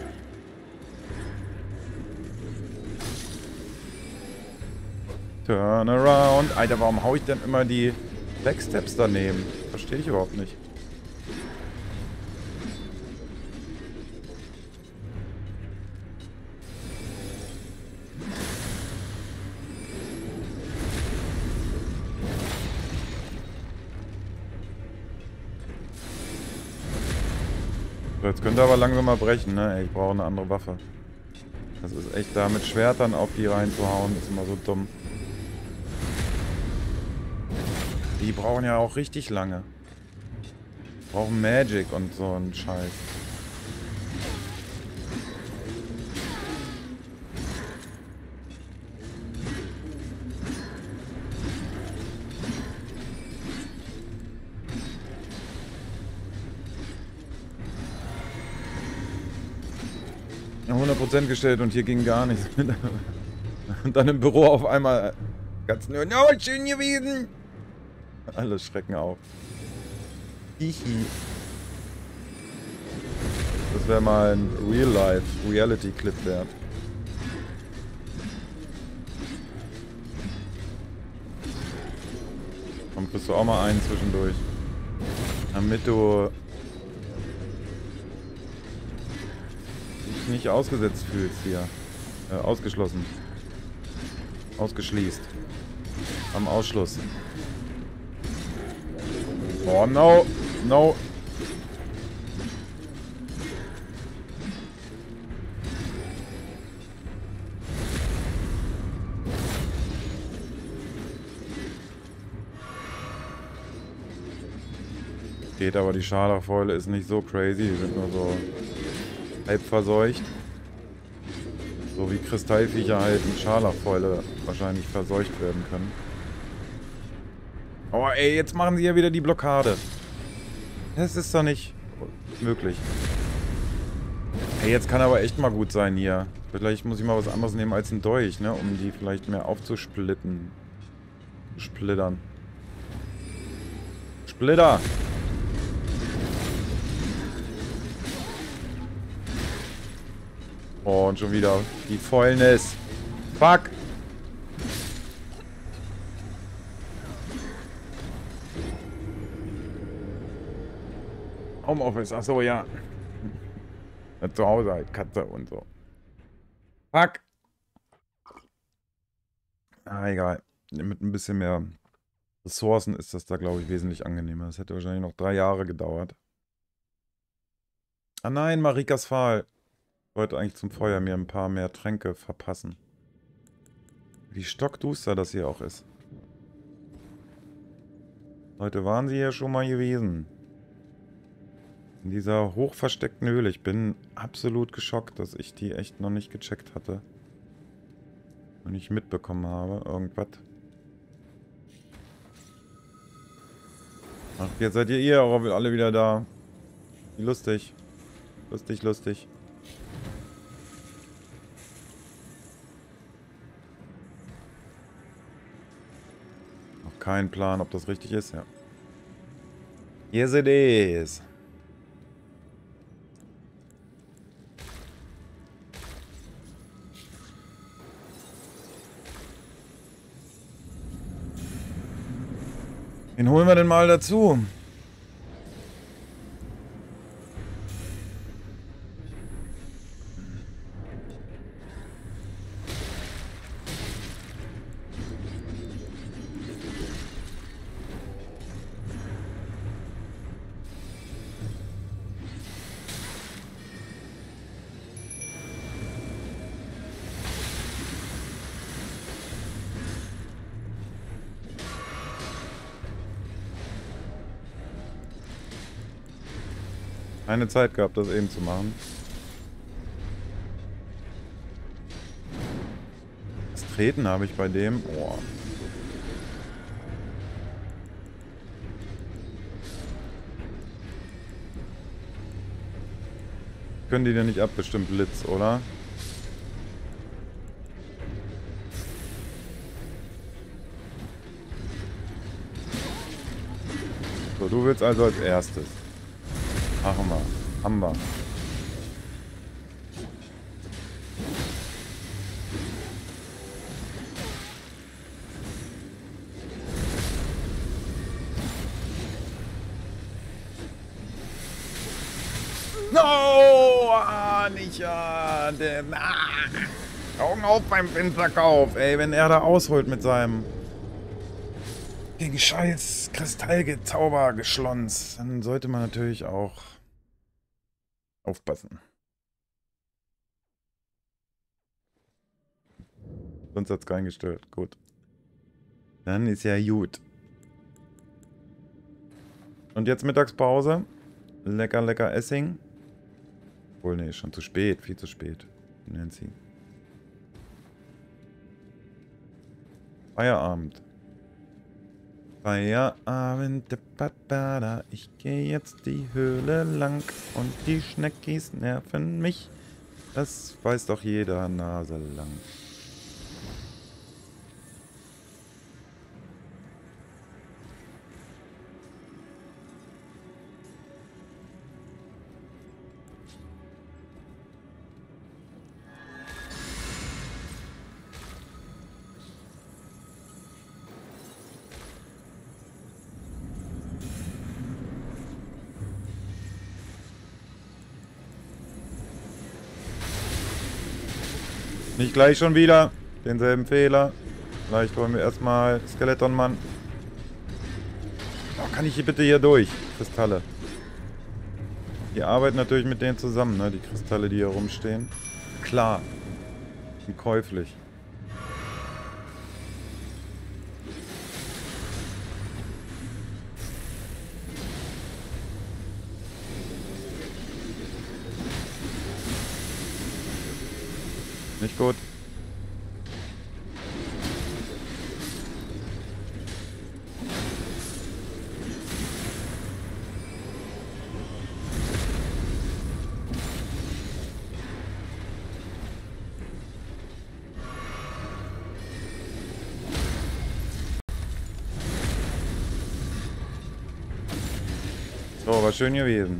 Turn around. Alter, warum hau ich denn immer die Backsteps daneben? Verstehe ich überhaupt nicht. So, jetzt könnt ihr aber langsam mal brechen, ne? Ey, ich brauche eine andere Waffe. Das ist echt da mit Schwertern auf die reinzuhauen, ist immer so dumm. Die brauchen ja auch richtig lange. Brauchen Magic und so ein Scheiß. hundert Prozent gestellt und hier ging gar nichts. Und dann im Büro auf einmal ganz nur, no, schön gewesen. Alle schrecken auf. Hihi. Das wäre mal ein Real-Life, Reality-Clip wert. Komm, kriegst du auch mal einen zwischendurch. Damit du dich nicht ausgesetzt fühlst hier. Äh, ausgeschlossen. Ausgeschließt. Am Ausschluss. Oh, no. No. Geht, aber die Scharlachfäule ist nicht so crazy. Die sind nur so halb verseucht. So wie Kristallviecher halt mit Scharlachfäule wahrscheinlich verseucht werden können. Oh ey, jetzt machen sie ja wieder die Blockade. Das ist doch nicht möglich. Ey, jetzt kann aber echt mal gut sein hier. Vielleicht muss ich mal was anderes nehmen als ein Dolch, ne? Um die vielleicht mehr aufzusplitten. Splittern. Splitter! Oh, und schon wieder die Fäulnis. Fuck! Homeoffice, achso, ja. Zu Hause halt, Katze und so. Fuck! Ah, egal. Mit ein bisschen mehr Ressourcen ist das da, glaube ich, wesentlich angenehmer. Das hätte wahrscheinlich noch drei Jahre gedauert. Ah nein, Marikas Pfahl. Ich wollte eigentlich zum Feuer mir ein paar mehr Tränke verpassen. Wie stockduster das hier auch ist. Heute waren sie ja schon mal gewesen. In dieser hochversteckten Höhle. Ich bin absolut geschockt, dass ich die echt noch nicht gecheckt hatte. Und nicht mitbekommen habe. Irgendwas. Ach, jetzt seid ihr ihr auch alle wieder da. Wie lustig. Lustig, lustig. Noch kein Plan, ob das richtig ist, ja. Yes it is. Wen holen wir denn mal dazu? Keine Zeit gehabt, das eben zu machen. Das Treten habe ich bei dem. Oh. Können die denn nicht ab, bestimmt Blitz, oder? So, du willst also als erstes. Machen wir. Haben wir. No! Ah, nicht ja. Der, ah. Augen auf beim Winterkauf. Ey, wenn er da ausholt mit seinem gegen scheiß Kristallgezauber geschlons, dann sollte man natürlich auch aufpassen. Sonst hat es keinen gestört. Gut. Dann ist ja gut. Und jetzt Mittagspause. Lecker, lecker Essing. Obwohl, nee, schon zu spät. Viel zu spät. Nancy. Feierabend. Feierabend. Ich gehe jetzt die Höhle lang und die Schneckis nerven mich. Das weiß doch jeder Nase lang. Nicht gleich schon wieder. Denselben Fehler. Vielleicht wollen wir erstmal Skeletonmann. Oh, kann ich hier bitte hier durch? Kristalle. Die arbeiten natürlich mit denen zusammen, ne? Die Kristalle, die hier rumstehen. Klar. Sind käuflich. Nicht gut. So, war schön gewesen.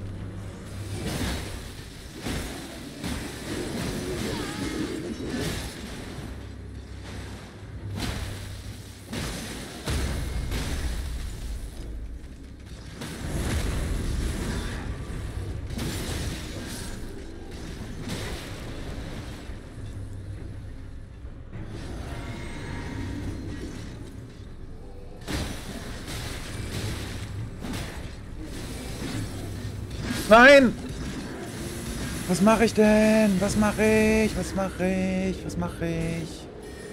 Nein! Was mache ich denn? Was mache ich? Was mache ich? Was mache ich?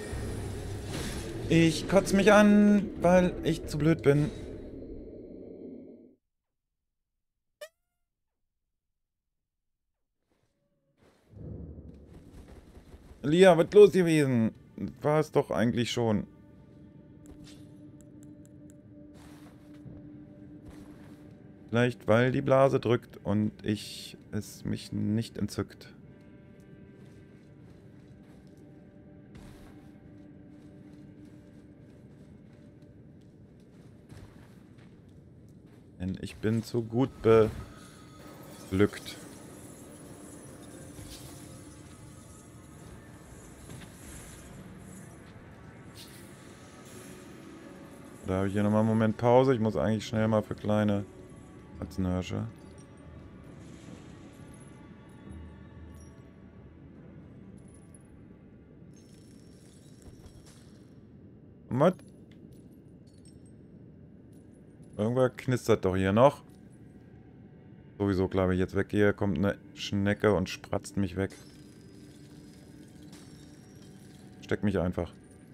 Ich kotze mich an, weil ich zu blöd bin. Lia, was ist los gewesen? War es doch eigentlich schon. Vielleicht, weil die Blase drückt und ich es mich nicht entzückt. Denn ich bin zu gut beglückt. Da habe ich hier nochmal einen Moment Pause. Ich muss eigentlich schnell mal für kleine Atzenhirsche. Was? Irgendwer knistert doch hier noch. Sowieso, glaube ich, jetzt weggehe, kommt eine Schnecke und spratzt mich weg. Steck mich einfach.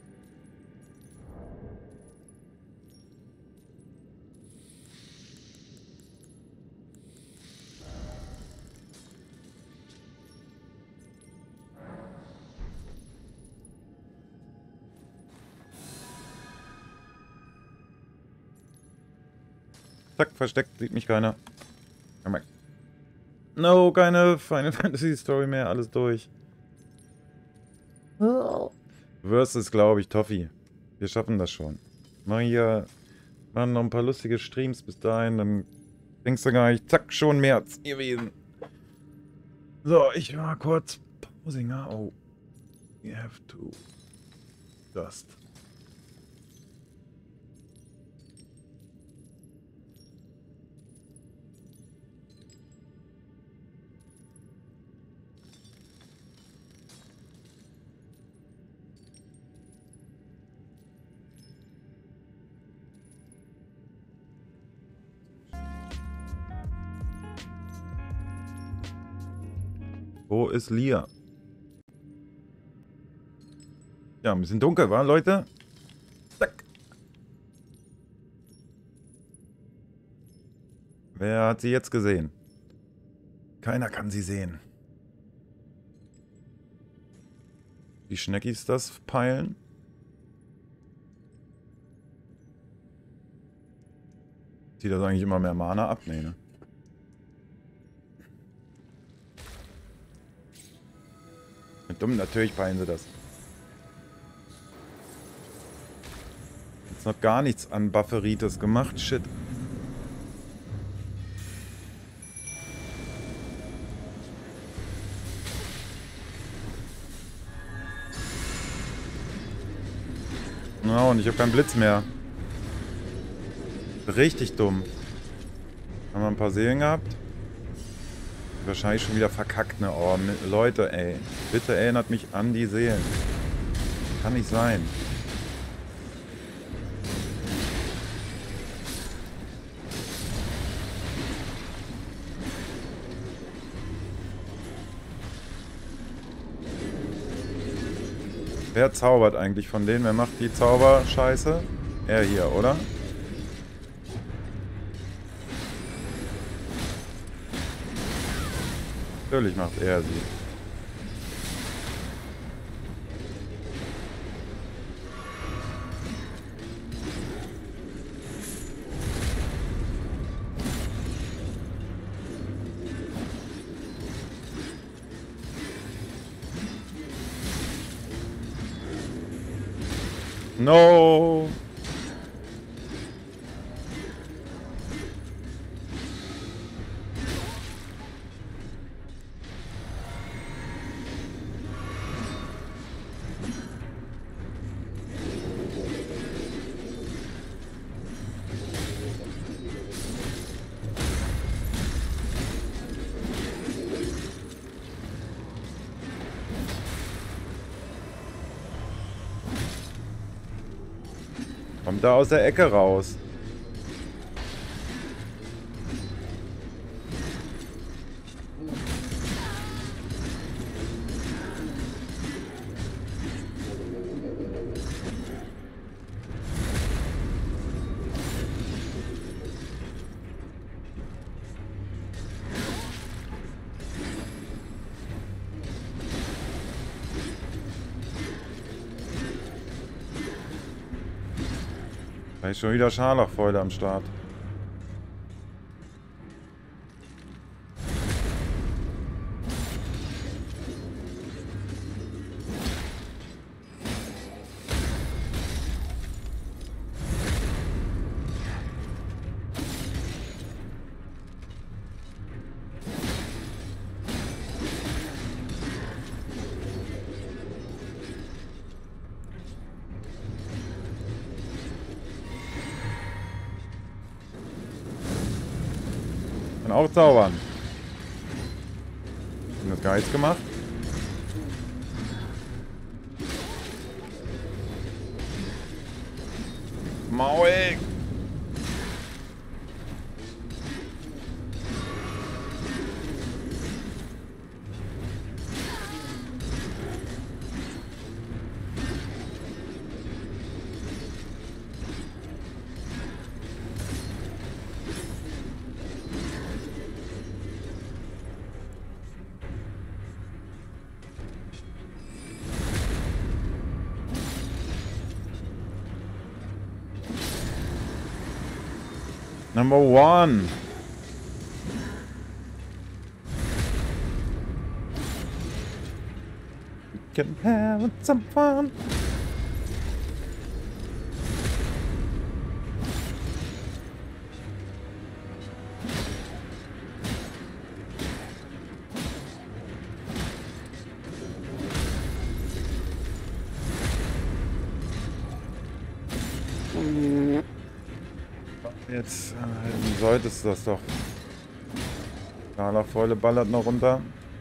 Zack, versteckt, sieht mich keiner. No, keine Final Fantasy Story mehr, alles durch. Versus, glaube ich, Toffee. Wir schaffen das schon. Machen hier machen noch ein paar lustige Streams bis dahin, dann denkst du gar nicht, zack, schon März gewesen. So, ich war kurz Pausinger. Oh. You have to dust. Wo ist Lia? Ja, ein bisschen dunkel, war, Leute? Zack. Wer hat sie jetzt gesehen? Keiner kann sie sehen. Die Schneckis das peilen? Zieht das eigentlich immer mehr Mana ab? Nee, ne? Dumm, natürlich peilen sie das. Jetzt noch gar nichts an Bufferitis gemacht. Shit. Na, und ich habe keinen Blitz mehr. Richtig dumm. Haben wir ein paar Seelen gehabt? Wahrscheinlich schon wieder verkackt, ne? Oh, Leute, ey. Bitte erinnert mich an die Seelen. Kann nicht sein. Wer zaubert eigentlich von denen? Wer macht die Zauberscheiße? Er hier, oder? Natürlich macht er sie. No! Kommt da aus der Ecke raus. Da ist schon wieder Scharlachfäule am Start. Kann auch zaubern. Haben das gar nichts gemacht? Maul! Number one. We can have some fun. Jetzt äh, solltest du das doch. Scharlachfäule ballert noch runter.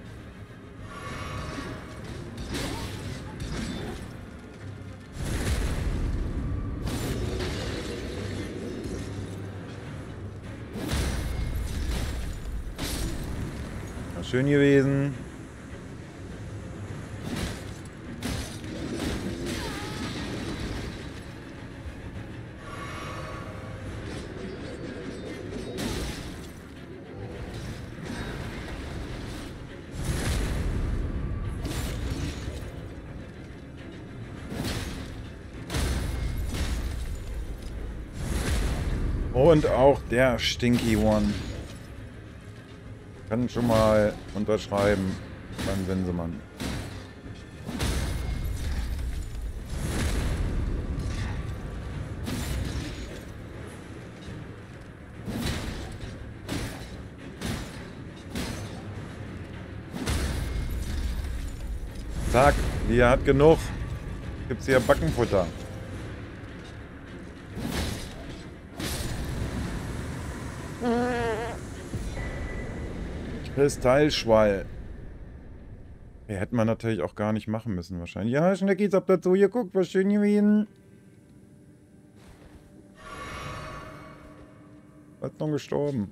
War schön gewesen. Und auch der Stinky One. Kann schon mal unterschreiben beim Sensemann. Zack, Lia hat genug. Gibt's hier Backenfutter. Kristallschwall. Ja, hätte man natürlich auch gar nicht machen müssen wahrscheinlich. Ja, Schneckis, habt dazu geguckt, was schön gewesen. Was noch gestorben.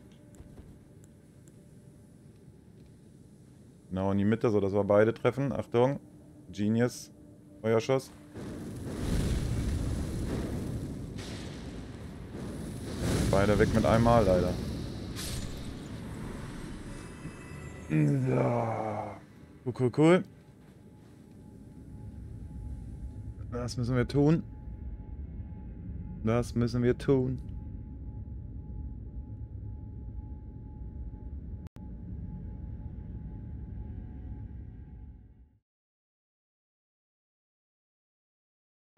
Genau in die Mitte, so dass wir beide treffen. Achtung. Genius. Feuerschuss. Beide weg mit einmal, leider. So. Cool, cool, cool. Das müssen wir tun. Das müssen wir tun.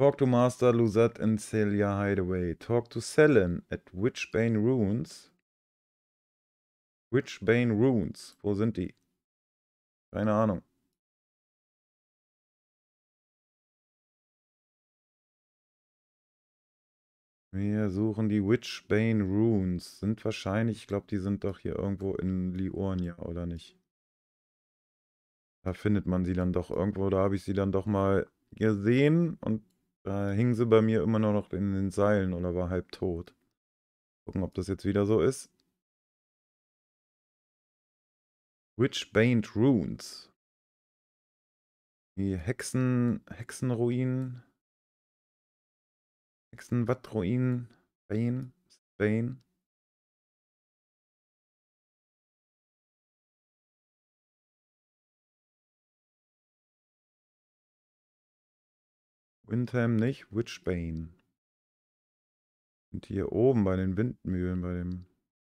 Talk to Master Luzat and Celia Hideaway. Talk to Selen at Witchbane Ruins. Witchbane Ruins. Wo sind die? Keine Ahnung. Wir suchen die Witchbane Ruins. Sind wahrscheinlich, ich glaube, die sind doch hier irgendwo in Liurnia, oder nicht? Da findet man sie dann doch irgendwo. Da habe ich sie dann doch mal gesehen und da hing sie bei mir immer nur noch in den Seilen oder war halb tot. Gucken, ob das jetzt wieder so ist. Witchbane Ruins. Die Hexen, Hexenruinen. Hexenwattruinen. Bane. Bane. Windham nicht. Witchbane. Und hier oben bei den Windmühlen, bei dem...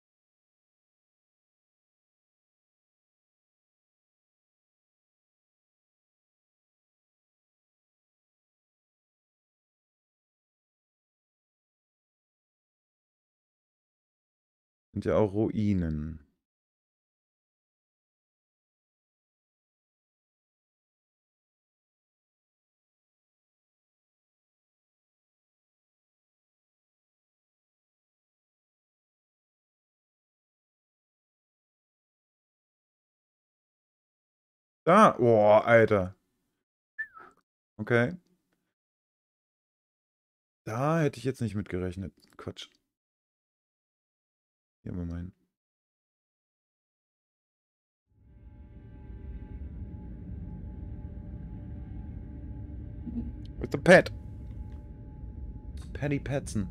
Sind ja auch Ruinen. Da! Boah, Alter. Okay. Da hätte ich jetzt nicht mit gerechnet. Quatsch. Hier mal meinen. With the pet. Paddy Petson.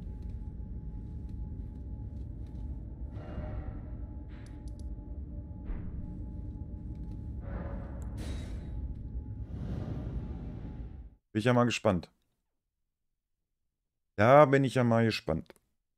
Bin ich ja mal gespannt. Da bin ich ja mal gespannt.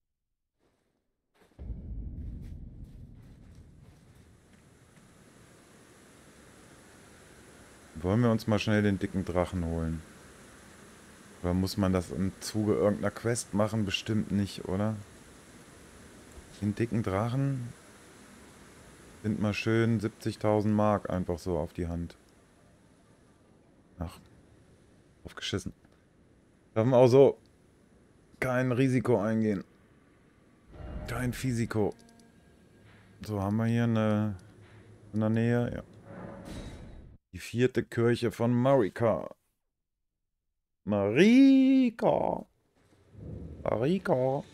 Wollen wir uns mal schnell den dicken Drachen holen? Oder muss man das im Zuge irgendeiner Quest machen? Bestimmt nicht, oder? Den dicken Drachen sind mal schön siebzigtausend Mark einfach so auf die Hand. Ach, aufgeschissen. Darf man auch so kein Risiko eingehen. Kein Fisiko. So, haben wir hier eine in der Nähe, ja. Die vierte Kirche von Marika. Marika. Marika.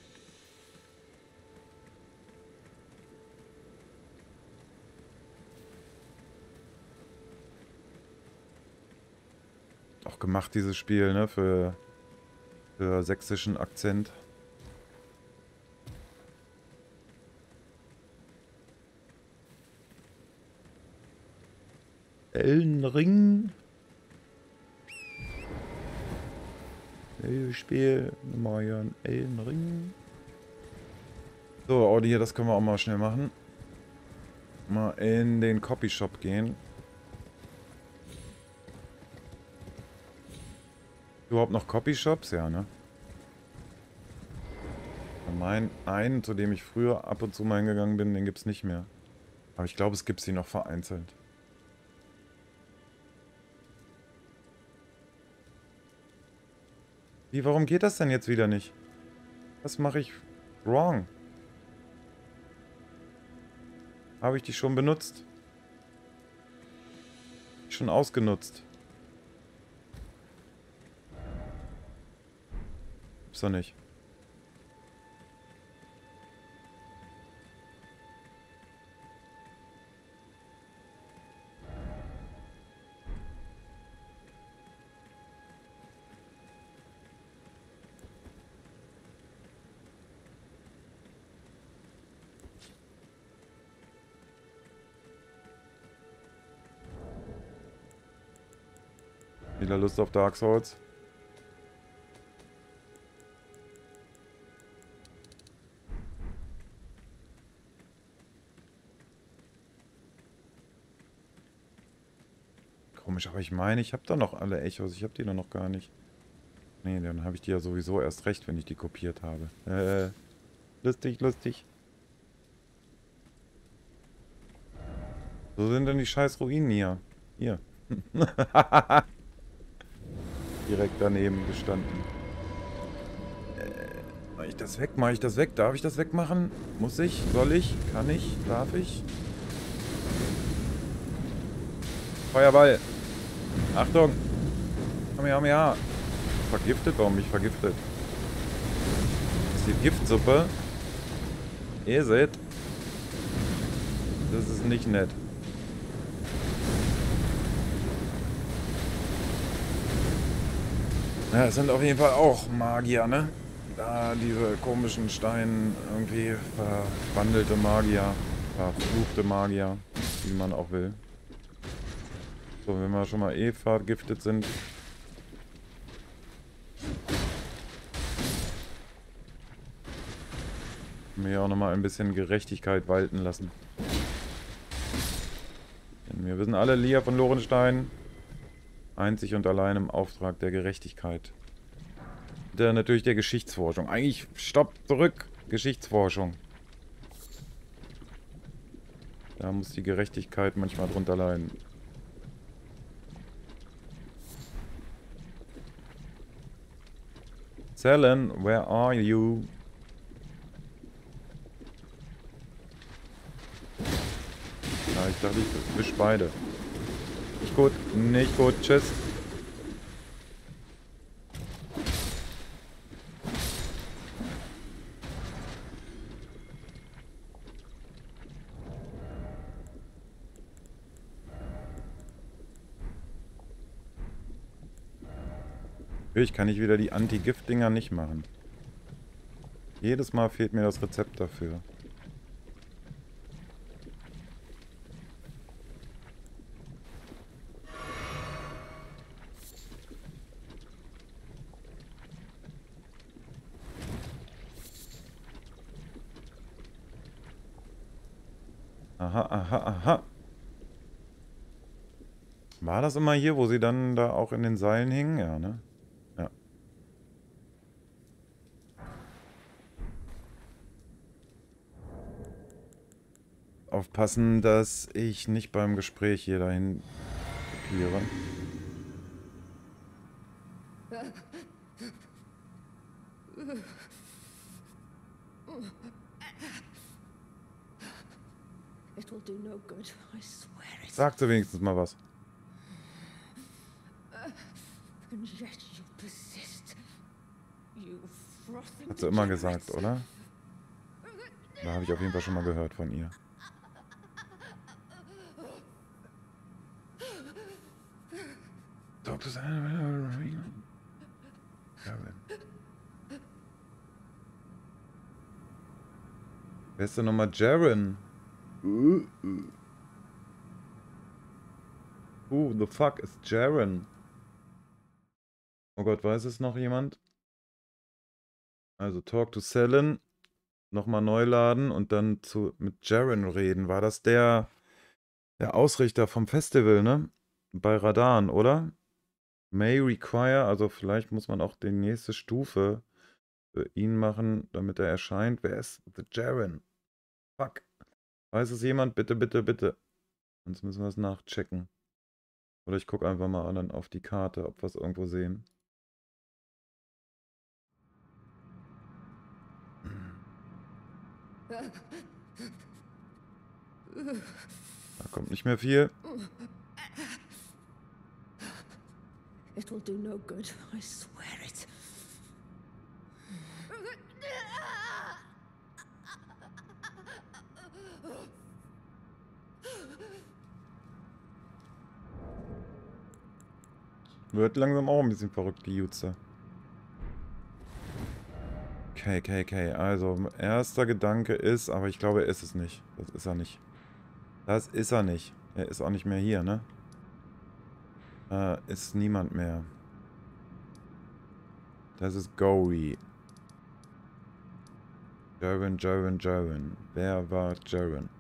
Auch gemacht, dieses Spiel, ne? Für, für sächsischen Akzent. Ellenring. Spiel. Nochmal hier ein Ellenring. So, Audi hier, das können wir auch mal schnell machen. Mal in den Copyshop gehen. Überhaupt noch Copyshops? Ja, ne? Mein einen, zu dem ich früher ab und zu mal hingegangen bin, den gibt's nicht mehr. Aber ich glaube, es gibt sie noch vereinzelt. Wie, warum geht das denn jetzt wieder nicht? Was mache ich wrong? Habe ich die schon benutzt? Schon ausgenutzt? Gibt's doch nicht. Wieder Lust auf Dark Souls? Komisch, aber ich meine, ich habe da noch alle Echos. Ich habe die doch noch gar nicht. Nee, dann habe ich die ja sowieso erst recht, wenn ich die kopiert habe. Äh, lustig, lustig. So sind denn die scheiß Ruinen hier. Hier. Direkt daneben gestanden. Äh, mach ich das weg? Mach ich das weg? Darf ich das wegmachen? Muss ich? Soll ich? Kann ich? Darf ich? Feuerball. Achtung. Komm her, komm her. Vergiftet? Warum mich vergiftet? Das ist die Giftsuppe. Ihr seht. Das ist nicht nett. Ja, es sind auf jeden Fall auch Magier, ne? Da diese komischen Stein irgendwie verwandelte Magier. Verfluchte Magier. Wie man auch will. So, wenn wir schon mal eh vergiftet sind. Wir auch nochmal ein bisschen Gerechtigkeit walten lassen. Denn wir wissen alle, Lia von Lorenstein, einzig und allein im Auftrag der Gerechtigkeit. Der natürlich der Geschichtsforschung. Eigentlich, stopp, zurück, Geschichtsforschung. Da muss die Gerechtigkeit manchmal drunter leiden. Selen, where are you? Ja, ich dachte, ich wisch beide. Nicht gut, nicht gut, tschüss. Natürlich kann ich wieder die Anti-Gift-Dinger nicht machen. Jedes Mal fehlt mir das Rezept dafür. Aha, aha, aha. War das immer hier, wo sie dann da auch in den Seilen hingen? Ja, ne? Ja. Aufpassen, dass ich nicht beim Gespräch hier dahin kopiere. Sagt sie wenigstens mal was. Hat sie immer gesagt, oder? Da habe ich auf jeden Fall schon mal gehört von ihr. Talk to Jaren. Wer ist denn nochmal Jaren? Uh, uh. Who the fuck is Jaren? Oh Gott, weiß es noch jemand? Also Talk to Selen. Nochmal neu laden und dann zu, mit Jaren reden. War das der, der Ausrichter vom Festival, ne? Bei Radan, oder? May require, also vielleicht muss man auch die nächste Stufe für ihn machen, damit er erscheint. Wer ist The Jaren? Fuck. Weiß es jemand? Bitte, bitte, bitte. Sonst müssen wir es nachchecken. Oder ich gucke einfach mal dann auf die Karte, ob wir es irgendwo sehen. Da kommt nicht mehr viel. It will do no good, I swear it. Wird langsam auch ein bisschen verrückt, die Jutze. Okay, okay, okay. Also, erster Gedanke ist, aber ich glaube, er ist es nicht. Das ist er nicht. Das ist er nicht. Er ist auch nicht mehr hier, ne? Äh, ist niemand mehr. Das ist Gory. Jaren, Jaren, Jaren. Wer war Jaren?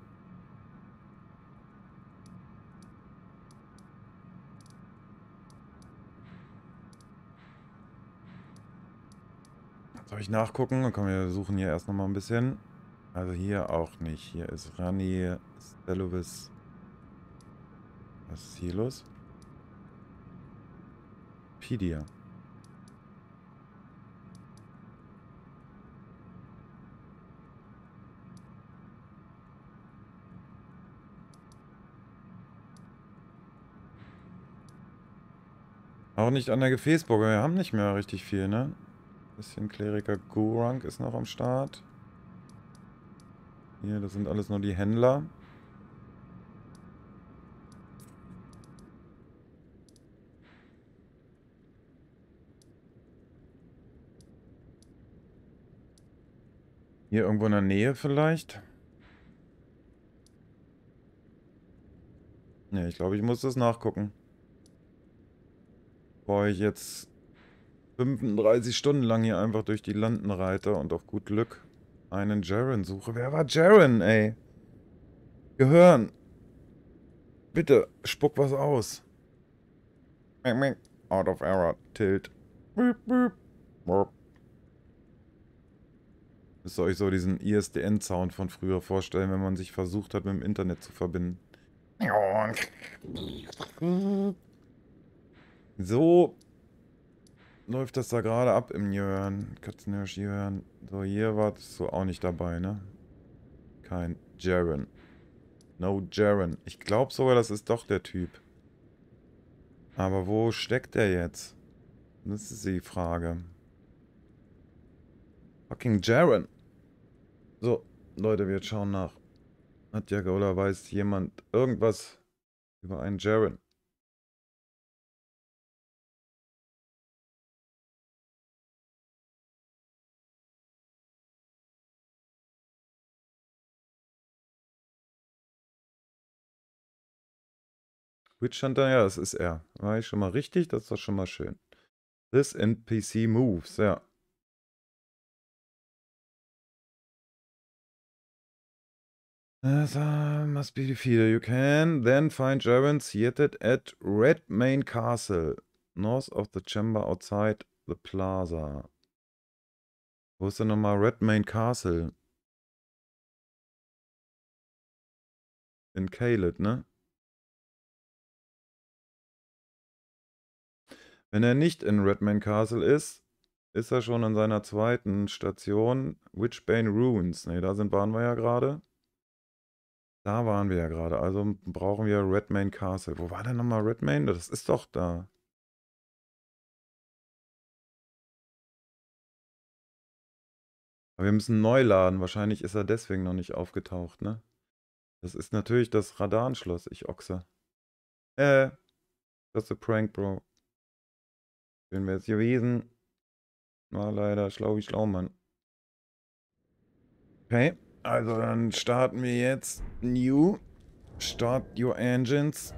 Soll ich nachgucken? Dann können wir suchen hier erst nochmal ein bisschen. Also hier auch nicht. Hier ist Rani Stelovis. Was ist hier los? Pedia. Auch nicht an der Gefäßburg. Wir haben nicht mehr richtig viel, ne? Bisschen Kleriker Gurrank ist noch am Start. Hier, das sind alles nur die Händler. Hier irgendwo in der Nähe vielleicht? Ne, ich glaube, ich muss das nachgucken. Bevor ich jetzt fünfunddreißig Stunden lang hier einfach durch die Landen reite und auf gut Glück einen Jaren suche. Wer war Jaren, ey? Gehirn. Bitte, spuck was aus. Out of error. Tilt. Müsst ihr euch so diesen I S D N-Sound von früher vorstellen, wenn man sich versucht hat, mit dem Internet zu verbinden. So läuft das da gerade ab im Jörn. Katzenhirsch Jörn. So, hier warst du auch nicht dabei, ne? Kein Jaren. No Jaren. Ich glaube sogar, das ist doch der Typ. Aber wo steckt der jetzt? Das ist die Frage. Fucking Jaren. So, Leute, wir schauen nach. Hat ja oder weiß jemand irgendwas über einen Jaren? Witch Hunter, ja, das ist er. War ich schon mal richtig? Das ist doch schon mal schön. This N P C moves, ja. That uh, must be defeated. You can then find Jaren seated at Redmane Castle, north of the chamber outside the plaza. Wo ist denn nochmal Redmane Castle? In Caelid, ne? Wenn er nicht in Redmane Castle ist, ist er schon an seiner zweiten Station, Witchbane Ruins. Ne, da sind, waren wir ja gerade. Da waren wir ja gerade, also brauchen wir Redmane Castle. Wo war denn nochmal Redmane? Das ist doch da. Aber wir müssen neu laden. Wahrscheinlich ist er deswegen noch nicht aufgetaucht, ne? Das ist natürlich das Radanschloss, ich Ochse. Äh, das ist a prank, Bro. Schön wär's gewesen. War leider schlau wie schlau, Mann. Okay, also dann starten wir jetzt. New. Start your engines.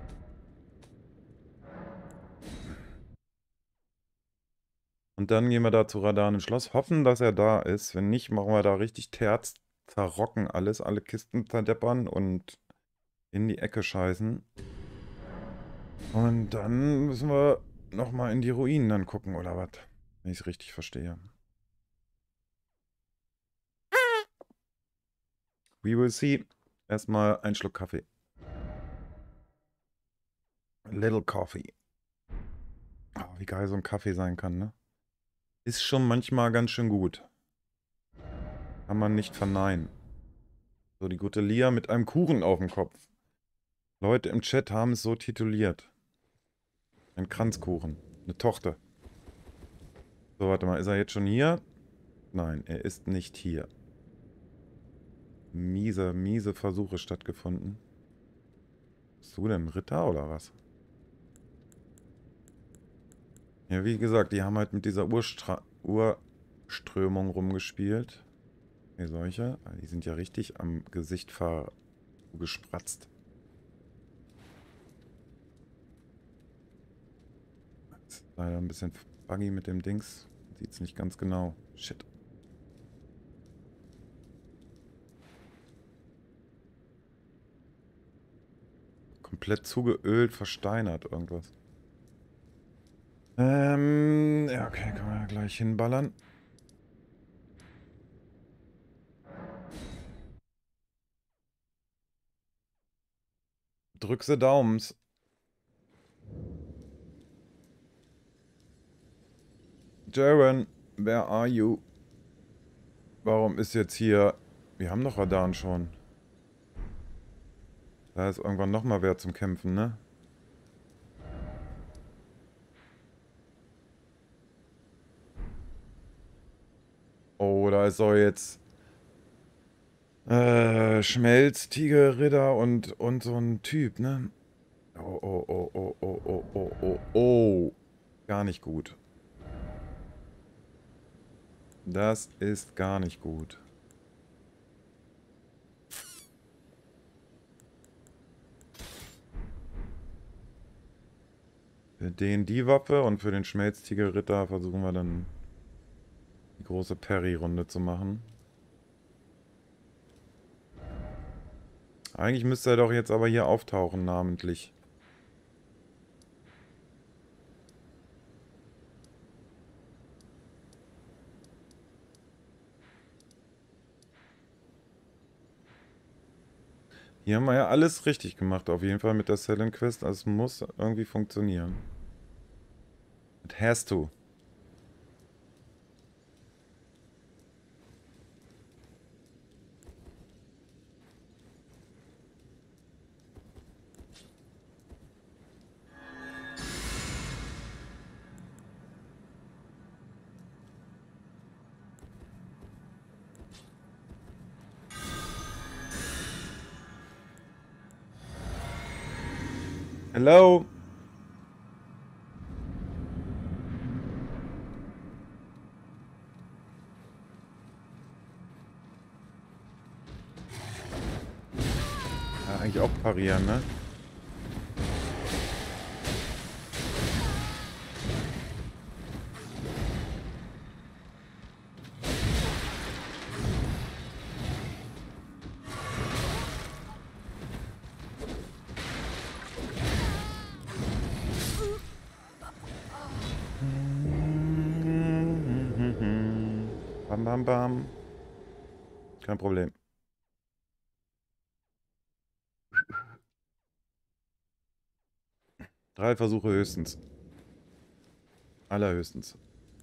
Und dann gehen wir da zu Radan im Schloss. Hoffen, dass er da ist. Wenn nicht, machen wir da richtig Terz. Zerrocken alles. Alle Kisten zerdeppern und in die Ecke scheißen. Und dann müssen wir nochmal in die Ruinen dann gucken, oder was? Wenn ich es richtig verstehe. We will see. Erstmal ein Schluck Kaffee. A little coffee. Oh, wie geil so ein Kaffee sein kann, ne? Ist schon manchmal ganz schön gut. Kann man nicht verneinen. So, die gute Lia mit einem Kuchen auf dem Kopf. Leute im Chat haben es so tituliert. Ein Kranzkuchen. Eine Tochter. So, warte mal. Ist er jetzt schon hier? Nein, er ist nicht hier. Miese, miese Versuche stattgefunden. Bist du denn Ritter oder was? Ja, wie gesagt, die haben halt mit dieser Urstra Urströmung rumgespielt. Hier solche. Die sind ja richtig am Gesicht gespratzt. Ist leider ein bisschen buggy mit dem Dings. Sieht es nicht ganz genau. Shit. Komplett zugeölt, versteinert irgendwas. Ähm, ja, okay, kann man ja gleich hinballern. Drück sie Daumens. Jaren, where are you? Warum ist jetzt hier... Wir haben doch Radahn schon. Da ist irgendwann nochmal wer zum Kämpfen, ne? Oh, da ist doch jetzt... Äh, Schmelz, Tigerritter und, und so ein Typ, ne? Oh, oh, oh, oh, oh, oh, oh, oh, oh. Gar nicht gut. Das ist gar nicht gut. Für den die Waffe und für den Schmelztigerritter versuchen wir dann die große Parry-Runde zu machen. Eigentlich müsste er doch jetzt aber hier auftauchen, namentlich. Hier haben wir ja alles richtig gemacht, auf jeden Fall mit der Silent Quest. Also es muss irgendwie funktionieren. It has to. Hello? Ja, eigentlich auch parieren, ne? Bam, bam, bam. Kein Problem. Drei Versuche höchstens. Allerhöchstens.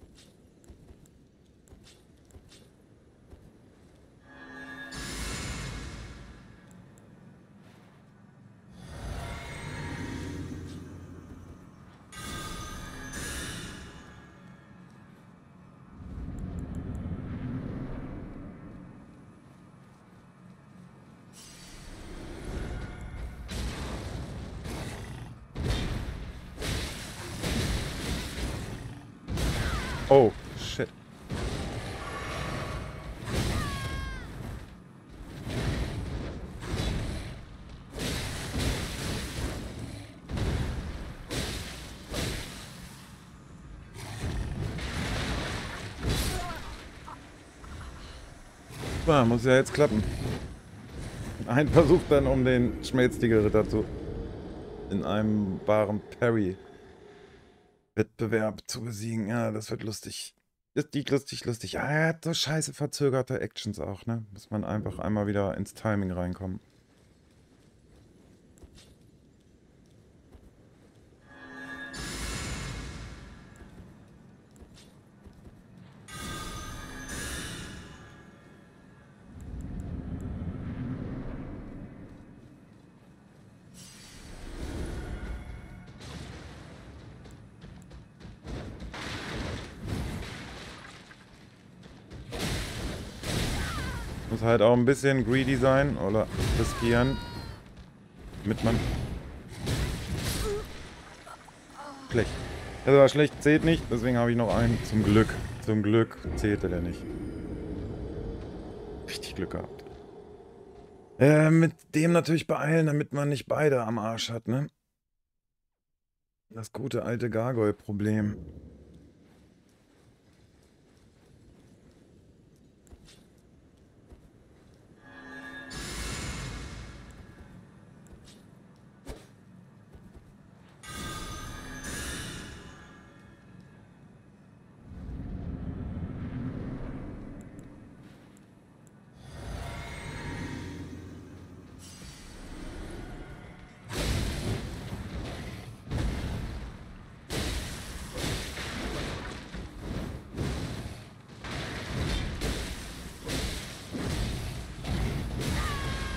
Oh, shit. Ah, muss ja jetzt klappen. Ein Versuch dann, um den Schmelztigerritter zu in einem wahren Parry-Wettbewerb zu besiegen. Ja, das wird lustig. Das ist lustig, lustig. Ah, er hat so scheiße verzögerte Actions auch, ne? Muss man einfach einmal wieder ins Timing reinkommen. Muss halt auch ein bisschen greedy sein oder riskieren, damit man... Schlecht. Das war schlecht, zählt nicht, deswegen habe ich noch einen. Zum Glück. Zum Glück zählte der nicht. Richtig Glück gehabt. Äh, mit dem natürlich beeilen, damit man nicht beide am Arsch hat, ne? Das gute alte Gargoyle-Problem.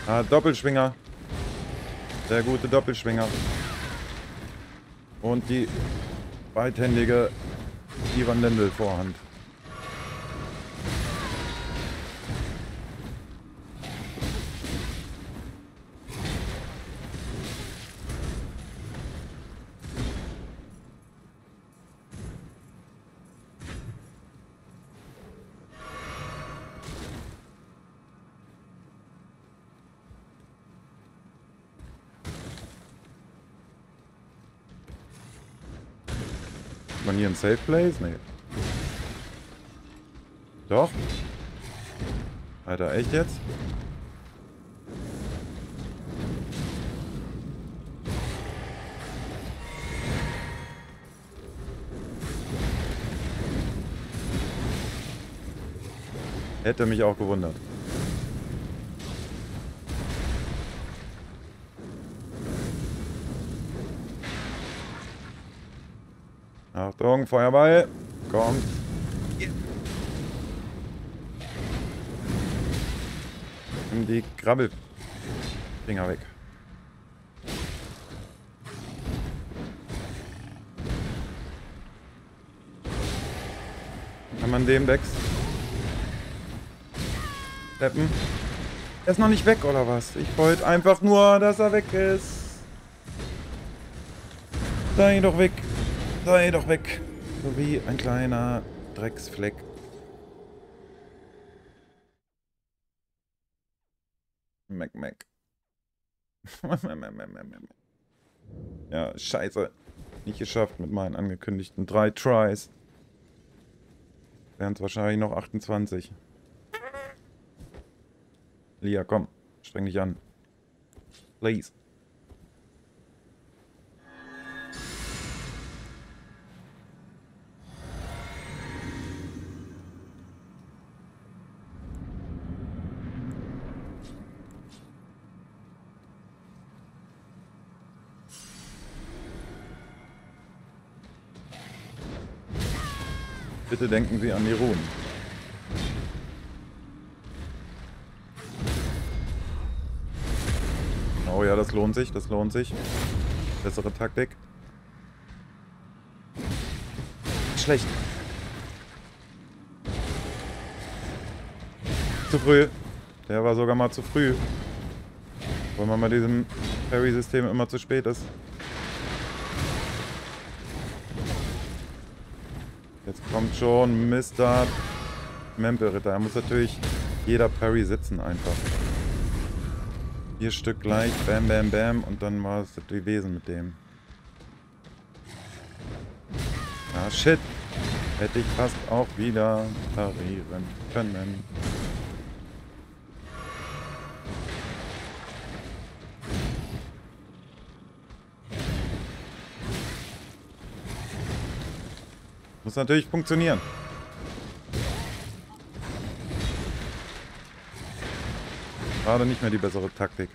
Ah, Doppelschwinger. Sehr gute Doppelschwinger. Und die beidhändige Ivan Lendl Vorhand. Man hier ein Safe Place? Nee. Doch? Alter, echt jetzt? Hätte mich auch gewundert. Achtung, Feuerball. Kommt. Yeah. Nimm die Krabbelfinger weg. Kann man dem Dex steppen? Er ist noch nicht weg, oder was? Ich wollte einfach nur, dass er weg ist. Sei doch weg. Sei doch weg. So wie ein kleiner Drecksfleck. Mac, Mac. Ja, scheiße. Nicht geschafft mit meinen angekündigten drei Tries. Wären es wahrscheinlich noch achtundzwanzig. Lia, komm. Streng dich an. Please. Bitte denken Sie an die Runen. Oh ja, das lohnt sich, das lohnt sich. Bessere Taktik. Schlecht. Zu früh. Der war sogar mal zu früh. Weil man bei diesem Parry-System immer zu spät ist. Jetzt kommt schon Mister Mempelritter. Da muss natürlich jeder Parry sitzen einfach. Vier Stück gleich, bam, bam, bam. Und dann war es das gewesen mit dem. Ah, shit. Hätte ich fast auch wieder parieren können. Muss natürlich funktionieren. Gerade nicht mehr die bessere Taktik.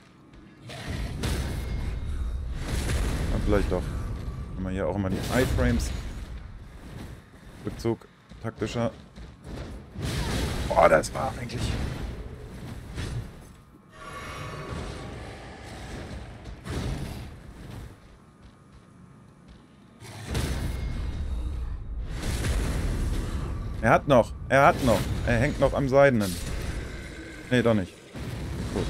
Aber vielleicht doch. Haben wir hier auch immer die Iframes. Rückzug. Taktischer. Boah, das war eigentlich... Er hat noch. Er hat noch. Er hängt noch am Seidenen. Nee, doch nicht. Gut.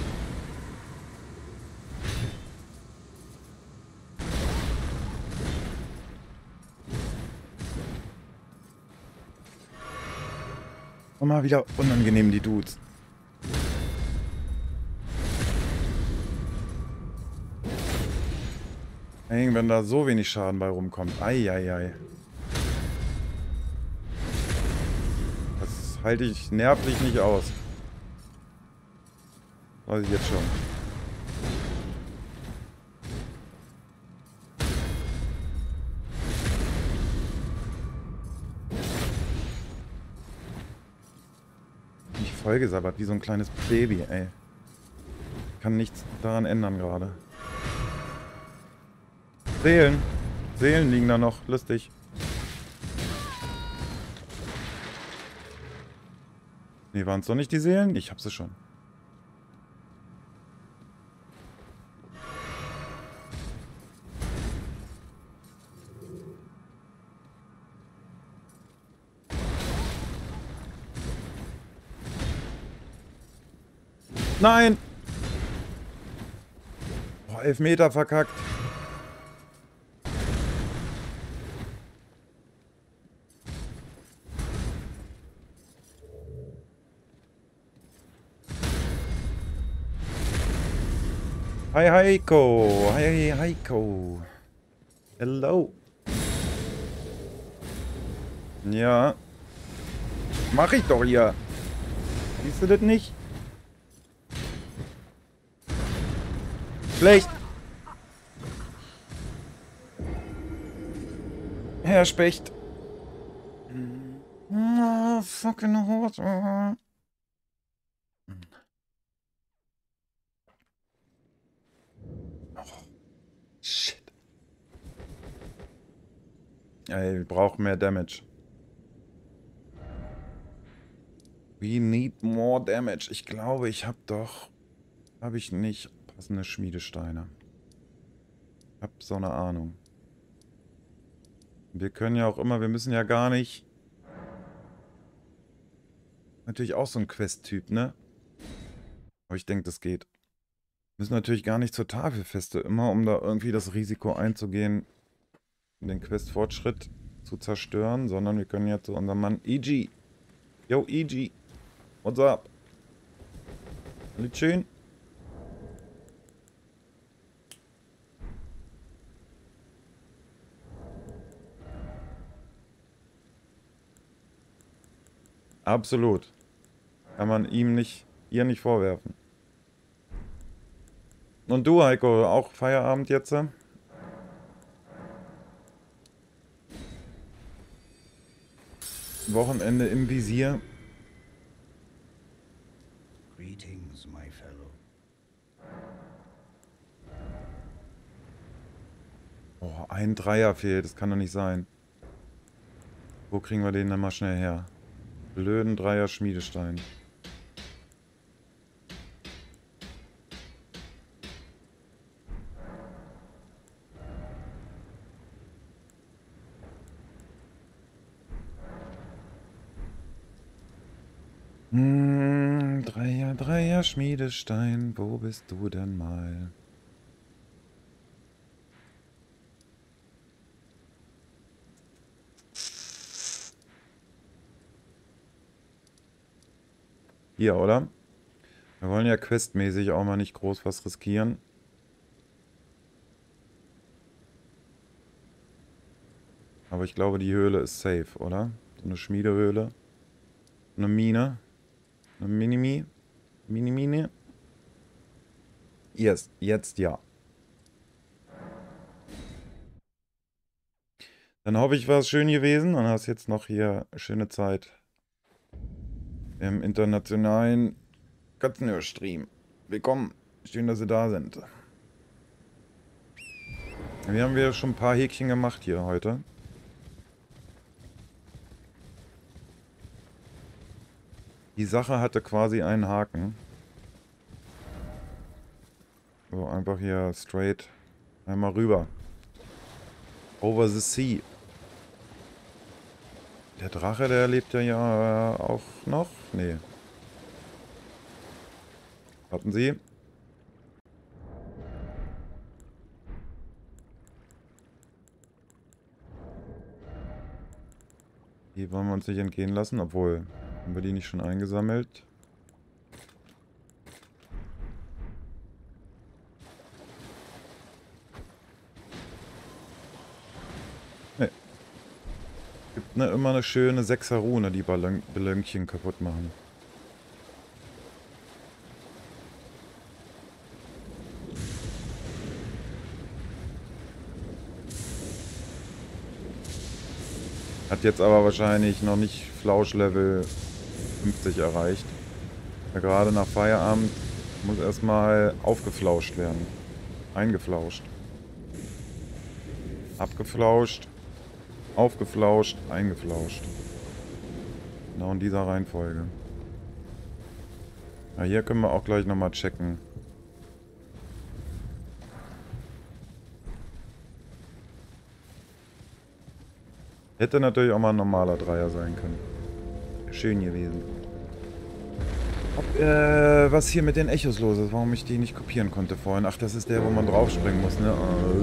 Und mal wieder unangenehm, die Dudes. Ey, wenn da so wenig Schaden bei rumkommt. Eieiei. Das halte ich nervlich nicht aus. Weiß ich jetzt schon. Ich vollgesabbert wie so ein kleines Baby, ey. Kann nichts daran ändern gerade. Seelen. Seelen liegen da noch. Lustig. Nee, waren es doch nicht die Seelen? Ich hab sie schon. Nein! Boah, elf Meter verkackt. Hi Heiko, hi Heiko. Hello. Ja. Mach ich doch hier. Siehst du das nicht? Schlecht. Herr Specht. Oh, fucking Hose. Shit. Ey, wir brauchen mehr Damage. We need more damage. Ich glaube, ich habe doch... Habe ich nicht passende Schmiedesteine. Ich habe so eine Ahnung. Wir können ja auch immer... Wir müssen ja gar nicht... Natürlich auch so ein Quest-Typ, ne? Aber ich denke, das geht. Wir müssen natürlich gar nicht zur Tafelfeste immer, um da irgendwie das Risiko einzugehen, den Quest-Fortschritt zu zerstören, sondern wir können ja zu unserem Mann E G. Yo, E G. What's up? Alles schön? Absolut. Kann man ihm nicht, ihr nicht vorwerfen. Und du, Heiko, auch Feierabend jetzt? Wochenende im Visier. Greetings, my fellow. Oh, ein Dreier fehlt, das kann doch nicht sein. Wo kriegen wir den denn mal schnell her? Blöden Dreier Schmiedestein. Hm, Dreier, Dreier Schmiedestein, wo bist du denn mal? Hier, oder? Wir wollen ja questmäßig auch mal nicht groß was riskieren. Aber ich glaube, die Höhle ist safe, oder? So eine Schmiedehöhle. Eine Mine. Eine Minimi. Mini-Mine. Yes, jetzt ja. Dann hoffe ich, war es schön gewesen und hast jetzt noch hier schöne Zeit im internationalen Katzenhörstream. Willkommen. Schön, dass Sie da sind. Wir haben wir schon ein paar Häkchen gemacht hier heute. Die Sache hatte quasi einen Haken. So, einfach hier straight einmal rüber. Over the sea. Der Drache, der lebt ja, ja auch noch? Nee. Warten Sie. Die wollen wir uns nicht entgehen lassen, obwohl... Haben wir die nicht schon eingesammelt? Nee. Gibt ne, immer eine schöne sechser Rune, die Ballon Ballönchen kaputt machen. Hat jetzt aber wahrscheinlich noch nicht Flauschlevel fünfzig erreicht. Ja, gerade nach Feierabend muss erstmal aufgeflauscht werden. Eingeflauscht. Abgeflauscht. Aufgeflauscht. Eingeflauscht. Genau in dieser Reihenfolge. Ja, hier können wir auch gleich nochmal checken. Hätte natürlich auch mal ein normaler Dreier sein können. Schön gewesen. Ob, äh, äh, was hier mit den Echos los ist, warum ich die nicht kopieren konnte vorhin. Ach, das ist der, wo man draufspringen muss, ne?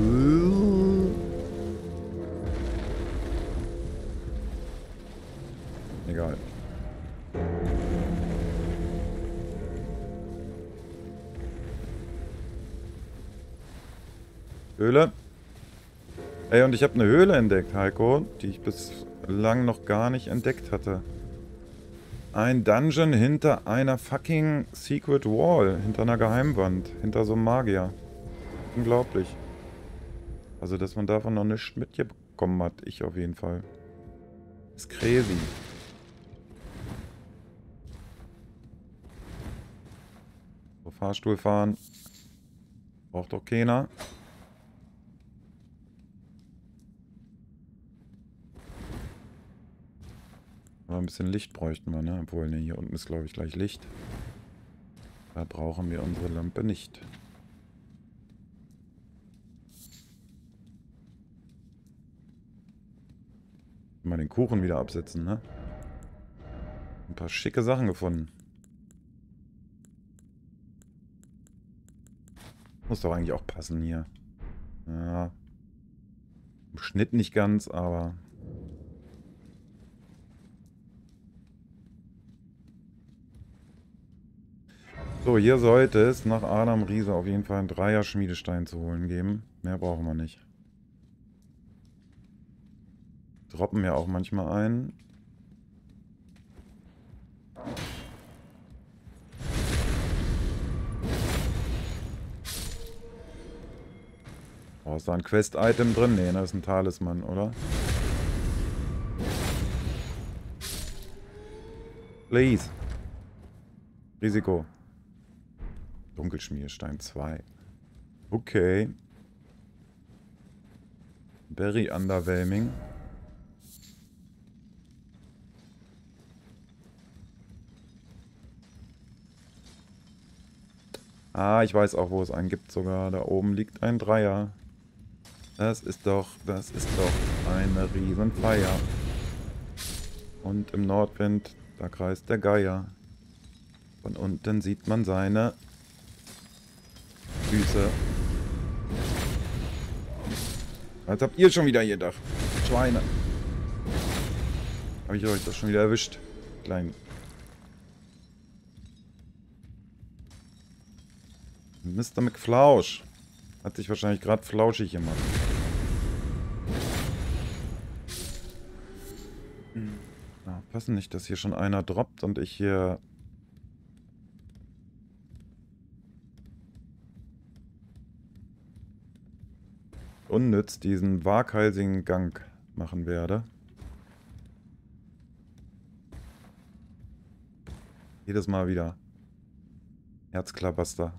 Egal. Höhle. Ey, und ich habe eine Höhle entdeckt, Heiko, die ich bislang noch gar nicht entdeckt hatte. Ein Dungeon hinter einer fucking Secret Wall, hinter einer Geheimwand, hinter so einem Magier. Unglaublich. Also, dass man davon noch nichts mitbekommen hat, ich auf jeden Fall. Ist crazy. So, Fahrstuhl fahren. Braucht doch keiner. Aber ein bisschen Licht bräuchten wir, ne? Obwohl, ne, hier unten ist, glaube ich, gleich Licht. Da brauchen wir unsere Lampe nicht. Mal den Kuchen wieder absetzen, ne? Ein paar schicke Sachen gefunden. Muss doch eigentlich auch passen hier. Ja. Im Schnitt nicht ganz, aber... So, hier sollte es nach Adam Riese auf jeden Fall einen Dreier Schmiedestein zu holen geben. Mehr brauchen wir nicht. Droppen ja auch manchmal ein. Oh, ist da ein Quest-Item drin? Ne, das ist ein Talisman, oder? Please. Risiko. Dunkelschmierstein zwei. Okay. Very underwhelming. Ah, ich weiß auch, wo es einen gibt sogar. Da oben liegt ein Dreier. Das ist doch, das ist doch eine Riesenfeier. Und im Nordwind, da kreist der Geier. Von unten sieht man seine Füße. Als habt ihr schon wieder gedacht. Schweine. Habe ich euch das schon wieder erwischt. Klein. Mister McFlausch. Hat sich wahrscheinlich gerade flauschig gemacht. Na, passen nicht, dass hier schon einer droppt und ich hier... unnütz diesen waghalsigen Gang machen werde. Jedes Mal wieder. Herzklabaster.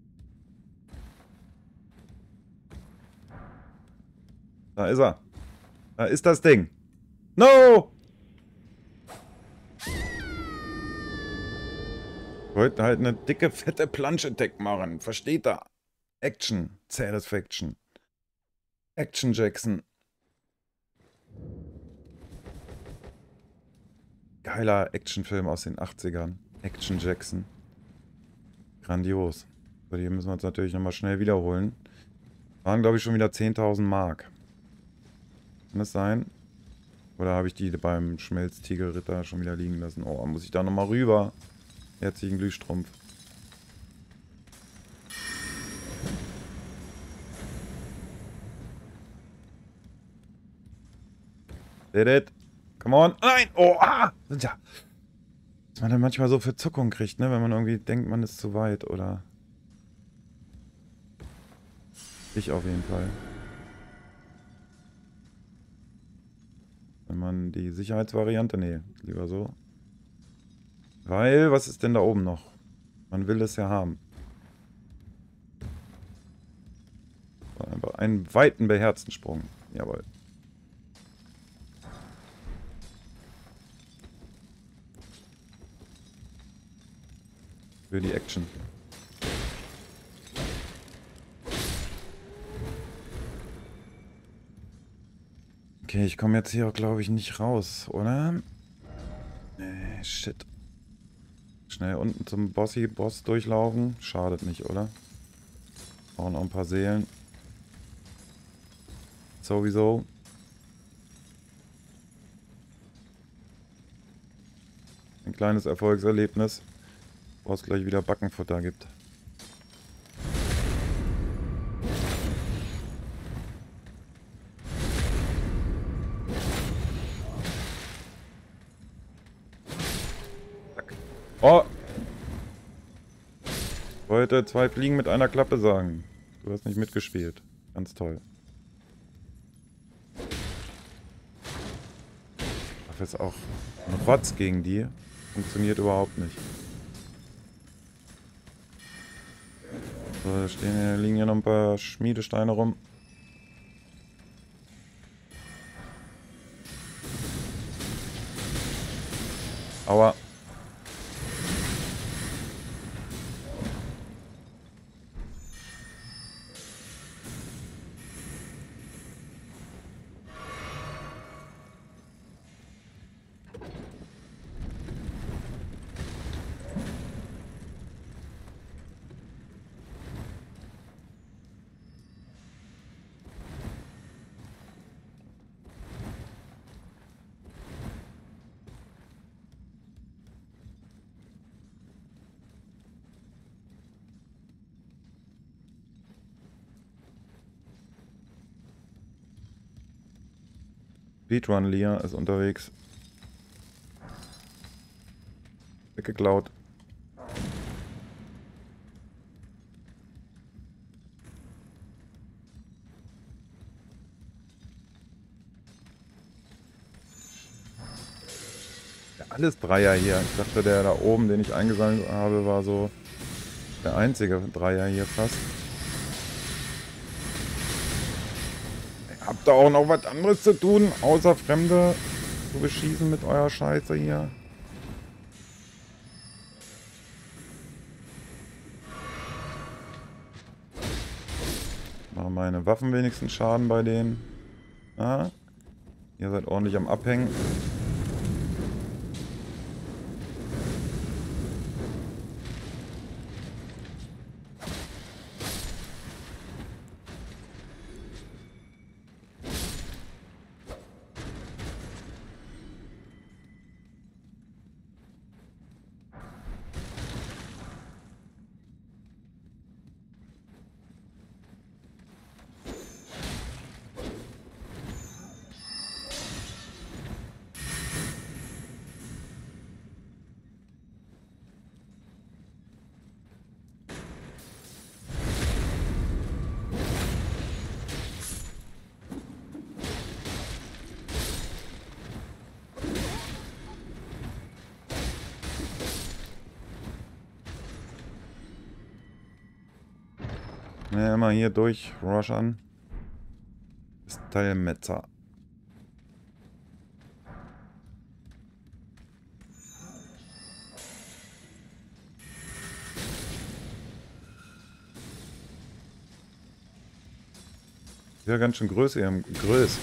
Da ist er. Da ist das Ding. No! Ich wollte halt eine dicke, fette Planche-Deck machen. Versteht er? Action. Satisfaction. Action Jackson. Geiler Actionfilm aus den achtzigern. Action Jackson. Grandios. So, die müssen wir uns natürlich nochmal schnell wiederholen. Waren, glaube ich, schon wieder zehntausend Mark. Kann das sein? Oder habe ich die beim Schmelztigerritter schon wieder liegen lassen? Oh, muss ich da nochmal rüber? Herzlichen Glühstrumpf. Did it? Come on. Nein! Oh, ah! Ja. Was man dann manchmal so für Zuckung kriegt, ne? Wenn man irgendwie denkt, man ist zu weit, oder... Ich auf jeden Fall. Wenn man die Sicherheitsvariante... Nee, lieber so. Weil, was ist denn da oben noch? Man will es ja haben. Einfach einen weiten, beherzten Sprung. Jawohl. Für die Action. Okay, ich komme jetzt hier auch, glaube ich, nicht raus, oder? Nee, shit. Schnell unten zum Bossi-Boss durchlaufen. Schadet nicht, oder? Brauchen auch ein paar Seelen. Sowieso. Ein kleines Erfolgserlebnis, wo es gleich wieder Backenfutter gibt. Oh! Ich wollte zwei Fliegen mit einer Klappe sagen. Du hast nicht mitgespielt. Ganz toll. Das ist auch ein Rotz gegen die. Funktioniert überhaupt nicht. So, da stehen, hier, liegen hier noch ein paar Schmiedesteine rum. Aua. Speedrun Lia ist unterwegs. Weggeklaut. Ja, alles Dreier hier. Ich dachte, der da oben, den ich eingesammelt habe, war so der einzige Dreier hier fast. Habt ihr auch noch was anderes zu tun, außer Fremde zu beschießen mit eurer Scheiße hier? Machen meine Waffen wenigstens Schaden bei denen. Ah, ihr seid ordentlich am Abhängen. Ja, immer hier durch, Rush an. Stylmetzer. Ja, ganz schön Größe, ihr Größ.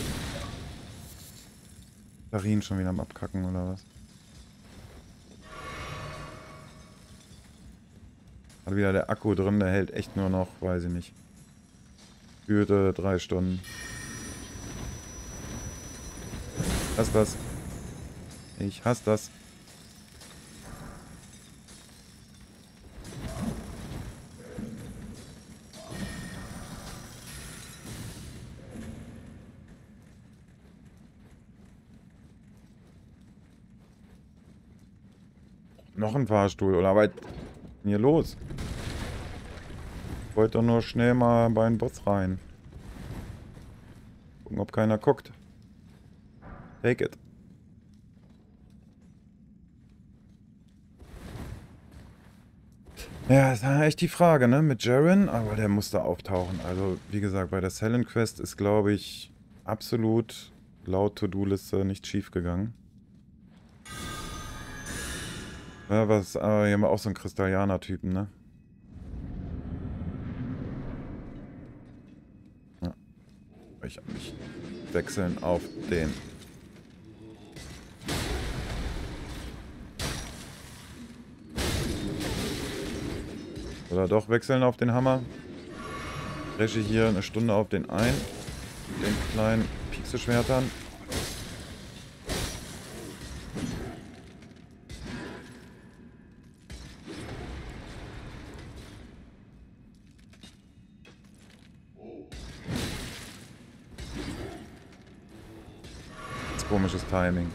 Darin schon wieder am Abkacken oder was? Hat wieder der Akku drin, der hält echt nur noch, weiß ich nicht. Führte drei Stunden. Ich hasse das. Ich hasse das. Noch ein Fahrstuhl, oder was? Hier los. Ich wollte doch nur schnell mal bei den Boss rein. Gucken, ob keiner guckt. Take it. Ja, ist echt die Frage, ne? Mit Jaren, aber der musste auftauchen. Also, wie gesagt, bei der Silent Quest ist, glaube ich, absolut laut To-Do-Liste nicht schief gegangen. Ja, was, aber hier haben wir auch so einen Kristallianer-Typen, ne? Ja. Ich hab mich wechseln auf den. Oder doch wechseln auf den Hammer. Dresche hier eine Stunde auf den ein. Den kleinen Pixelschwertern. Das ist komisches Timing.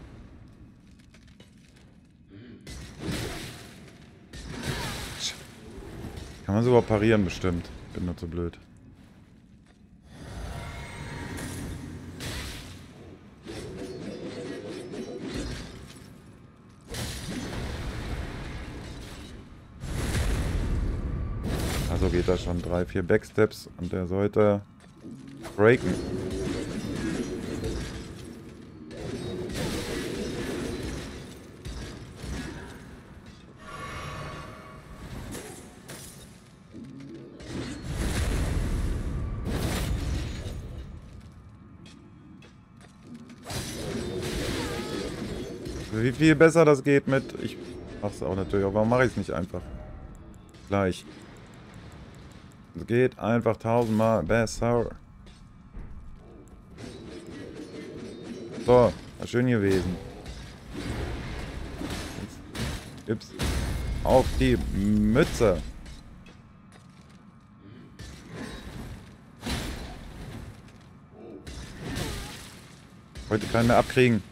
Kann man sogar parieren bestimmt. Bin nur zu blöd. Also geht das schon. Drei, vier Backsteps und der sollte breaken. Wie viel besser das geht mit... Ich mach's auch natürlich, aber warum mache ich es nicht einfach? Gleich. Es geht einfach tausendmal besser. So, war schön gewesen. Jetzt gibt's auf die Mütze. Heute keinen mehr abkriegen.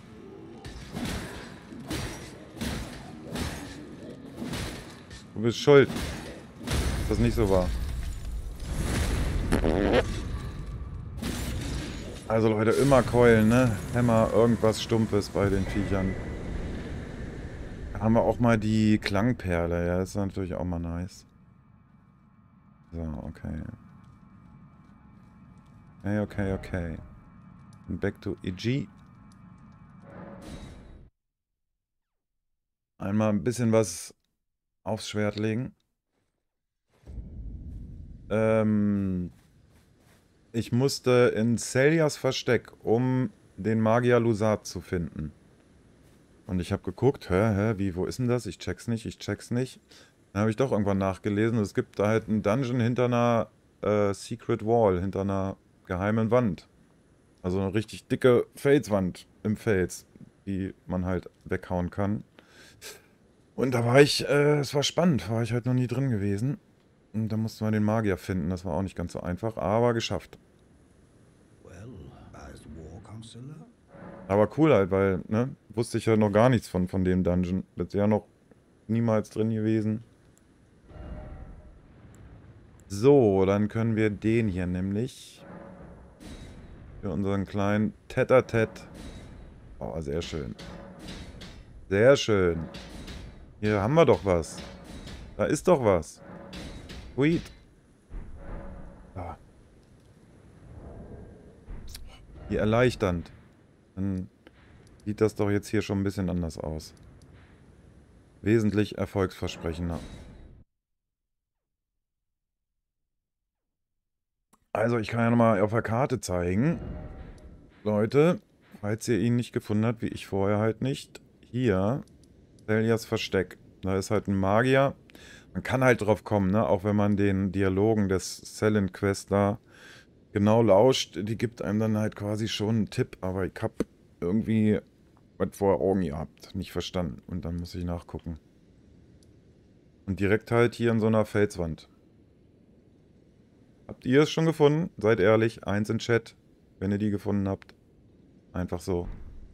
Du bist schuld, dass das nicht so war. Also Leute, immer keulen, ne? Hämmer, irgendwas Stumpfes bei den Viechern. Da haben wir auch mal die Klangperle, ja, das ist natürlich auch mal nice. So, okay. Okay, okay, okay. Und back to E G. Einmal ein bisschen was aufs Schwert legen. Ähm, ich musste in Celias Versteck, um den Magier Lusat zu finden. Und ich habe geguckt, hä, hä, wie, wo ist denn das? Ich check's nicht, ich check's nicht. Dann habe ich doch irgendwann nachgelesen und es gibt da halt einen Dungeon hinter einer äh, Secret Wall, hinter einer geheimen Wand. Also eine richtig dicke Felswand im Fels, die man halt weghauen kann. Und da war ich, äh, es war spannend, war ich halt noch nie drin gewesen. Und da mussten wir den Magier finden, das war auch nicht ganz so einfach, aber geschafft. Well, as war counselor, Aber cool halt, weil, ne, wusste ich ja noch gar nichts von, von dem Dungeon. Bisher noch niemals drin gewesen. So, dann können wir den hier nämlich für unseren kleinen Tête-à-Tête. Oh, sehr schön. Sehr schön. Hier haben wir doch was. Da ist doch was. Sweet. Ah. Wie erleichternd. Dann sieht das doch jetzt hier schon ein bisschen anders aus. Wesentlich erfolgsversprechender. Also ich kann ja nochmal auf der Karte zeigen. Leute, falls ihr ihn nicht gefunden habt, wie ich vorher halt nicht. Hier, Celias Versteck. Da ist halt ein Magier. Man kann halt drauf kommen, ne? Auch wenn man den Dialogen des Selin Quest da genau lauscht. Die gibt einem dann halt quasi schon einen Tipp. Aber ich hab irgendwie was vor Augen gehabt. Nicht verstanden. Und dann muss ich nachgucken. Und direkt halt hier in so einer Felswand. Habt ihr es schon gefunden? Seid ehrlich. Eins in Chat, wenn ihr die gefunden habt. Einfach so.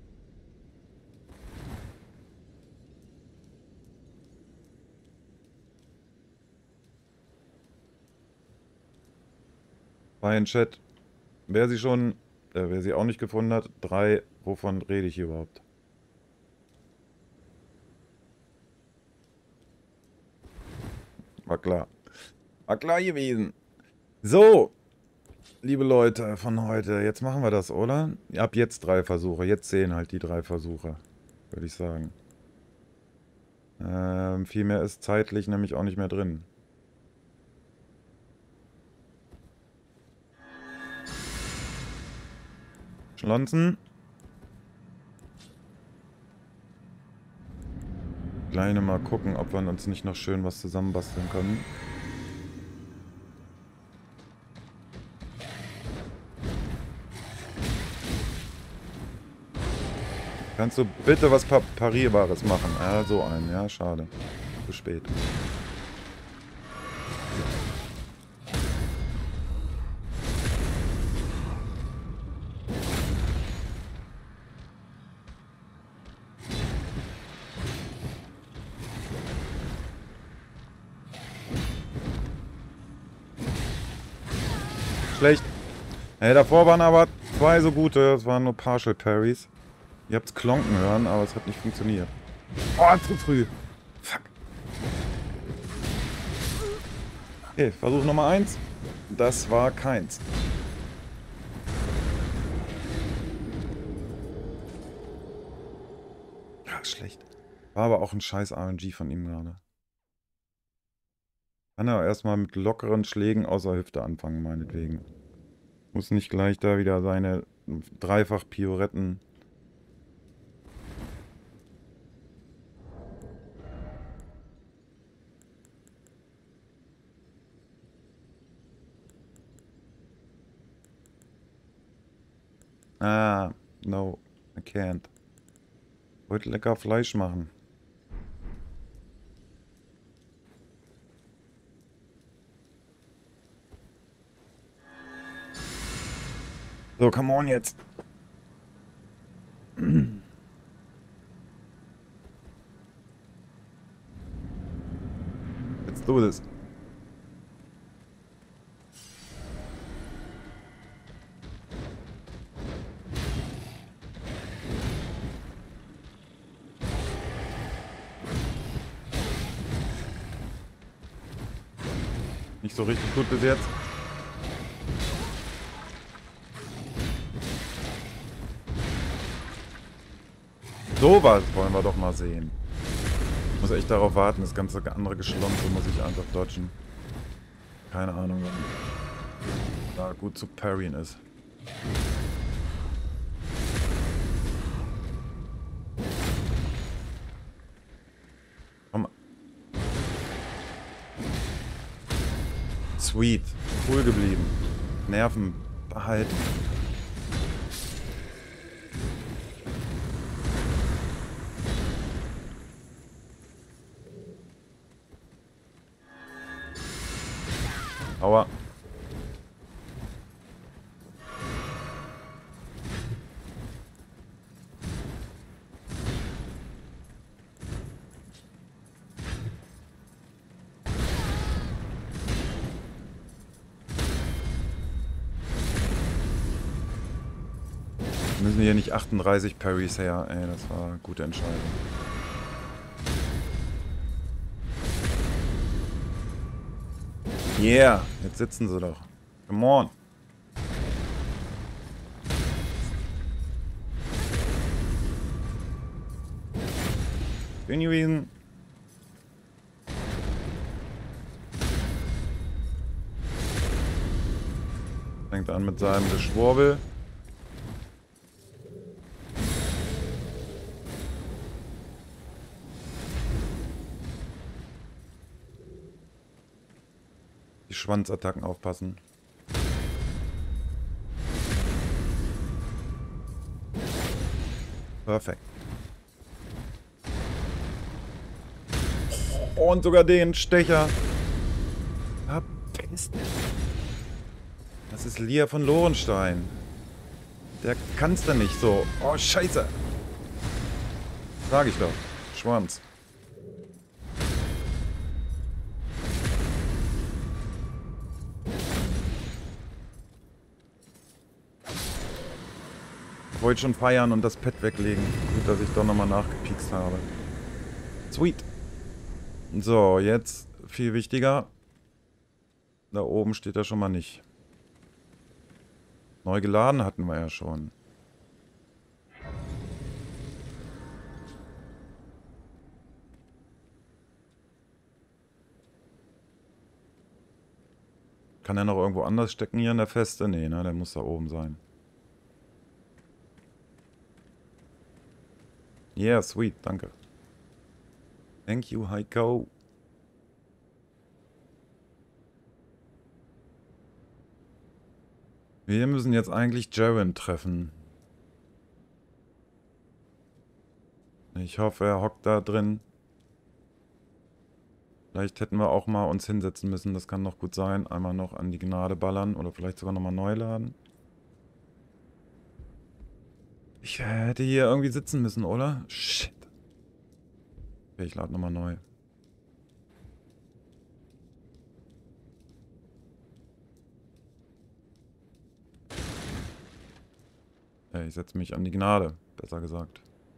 Zwei in Chat. Wer sie schon, äh, wer sie auch nicht gefunden hat. Drei. Wovon rede ich hier überhaupt? War klar. War klar gewesen. So. Liebe Leute von heute, jetzt machen wir das, oder? Ab jetzt drei Versuche. Jetzt zählen halt die drei Versuche. Würde ich sagen. Ähm, viel mehr ist zeitlich nämlich auch nicht mehr drin. Schlonzen. Kleine mal gucken, ob wir uns nicht noch schön was zusammenbasteln können. Kannst du bitte was pa Parierbares machen? Ah, so ein. Ja, schade. Zu spät. Schlecht. Hey, davor waren aber zwei so gute. Das waren nur Partial Parries. Ihr habt's klonken hören, aber es hat nicht funktioniert. Oh, zu früh. Fuck. Okay, Versuch Nummer eins. Das war keins. Ja, schlecht. War aber auch ein scheiß R N G von ihm gerade. Kann er erstmal mit lockeren Schlägen außer Hüfte anfangen, meinetwegen. Muss nicht gleich da wieder seine dreifach Pioretten. Ah, no, I can't. Wollte lecker Fleisch machen. So, come on jetzt. Let's do this. Nicht so richtig gut bis jetzt. Sowas wollen wir doch mal sehen. Ich muss echt darauf warten, das ganze andere Geschlonze muss ich einfach dodgen. Keine Ahnung, wann da gut zu parryen ist. Komm. Sweet. Cool geblieben. Nerven behalten. Aua. Müssen hier nicht achtunddreißig Parries her. Ey, das war eine gute Entscheidung. Yeah, jetzt sitzen sie doch. Come on. Bin gewesen. Fängt an mit seinem Geschwurbel. Schwanzattacken aufpassen. Perfekt. Und sogar den Stecher. Verpisst. Das ist Lia von Lorenstein. Der kann's denn nicht so. Oh, scheiße. Sag ich doch. Schwanz. Ich wollte schon feiern und das Pad weglegen. Gut, dass ich doch nochmal nachgepiekst habe. Sweet. So, jetzt viel wichtiger. Da oben steht er schon mal nicht. Neu geladen hatten wir ja schon. Kann er noch irgendwo anders stecken hier in der Feste? Nee, ne? Der muss da oben sein. Yeah, sweet, danke. Thank you, Heiko. Wir müssen jetzt eigentlich Jaren treffen. Ich hoffe, er hockt da drin. Vielleicht hätten wir auch mal uns hinsetzen müssen. Das kann noch gut sein. Einmal noch an die Gnade ballern oder vielleicht sogar nochmal neu laden. Ich hätte hier irgendwie sitzen müssen, oder? Shit. Okay, ich lade nochmal neu. Ja, ich setze mich an die Gnade, besser gesagt.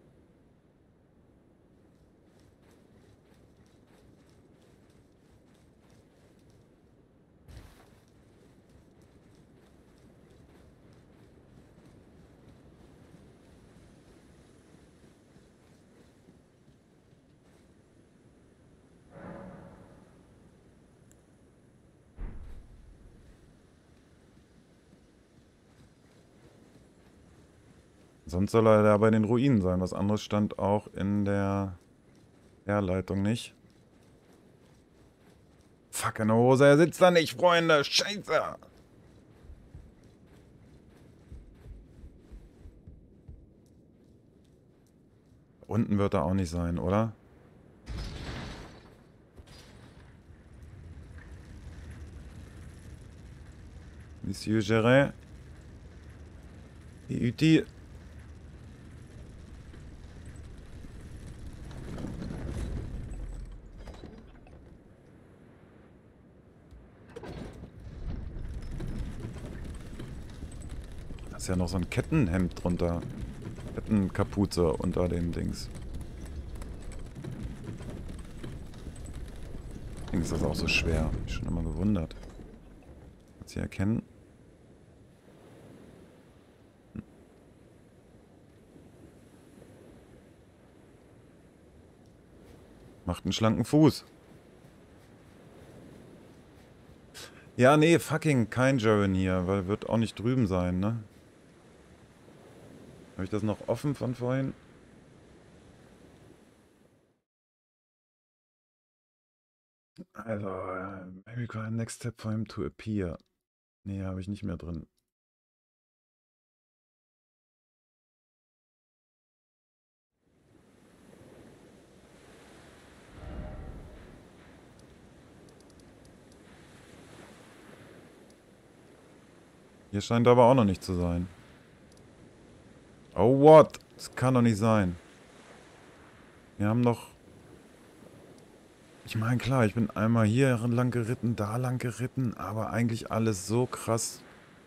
Sonst soll er ja bei den Ruinen sein. Was anderes stand auch in der Herleitung nicht. Fuck in der Hose, er sitzt da nicht, Freunde. Scheiße. Unten wird er auch nicht sein, oder? Monsieur Gérin. Et utile. Da ist ja noch so ein Kettenhemd drunter. Kettenkapuze unter dem Dings. Deswegen ist das auch so schwer. Hab ich schon immer gewundert. Kannst du erkennen? Hm. Macht einen schlanken Fuß. Ja, nee, fucking kein Jaren hier, weil wird auch nicht drüben sein, ne? Habe ich das noch offen von vorhin? Also, uh, maybe call next step for him to appear. Nee, habe ich nicht mehr drin. Hier scheint aber auch noch nicht zu sein. Oh, what? Das kann doch nicht sein. Wir haben doch... Ich meine, klar, ich bin einmal hier lang geritten, da lang geritten, aber eigentlich alles so krass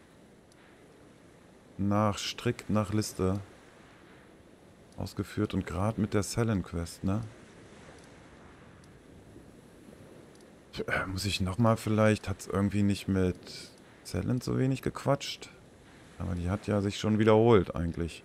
nach strikt nach Liste ausgeführt und gerade mit der Sellen Quest, ne? Äh, muss ich nochmal vielleicht, hat es irgendwie nicht mit Sellen so wenig gequatscht? Aber die hat ja sich schon wiederholt eigentlich.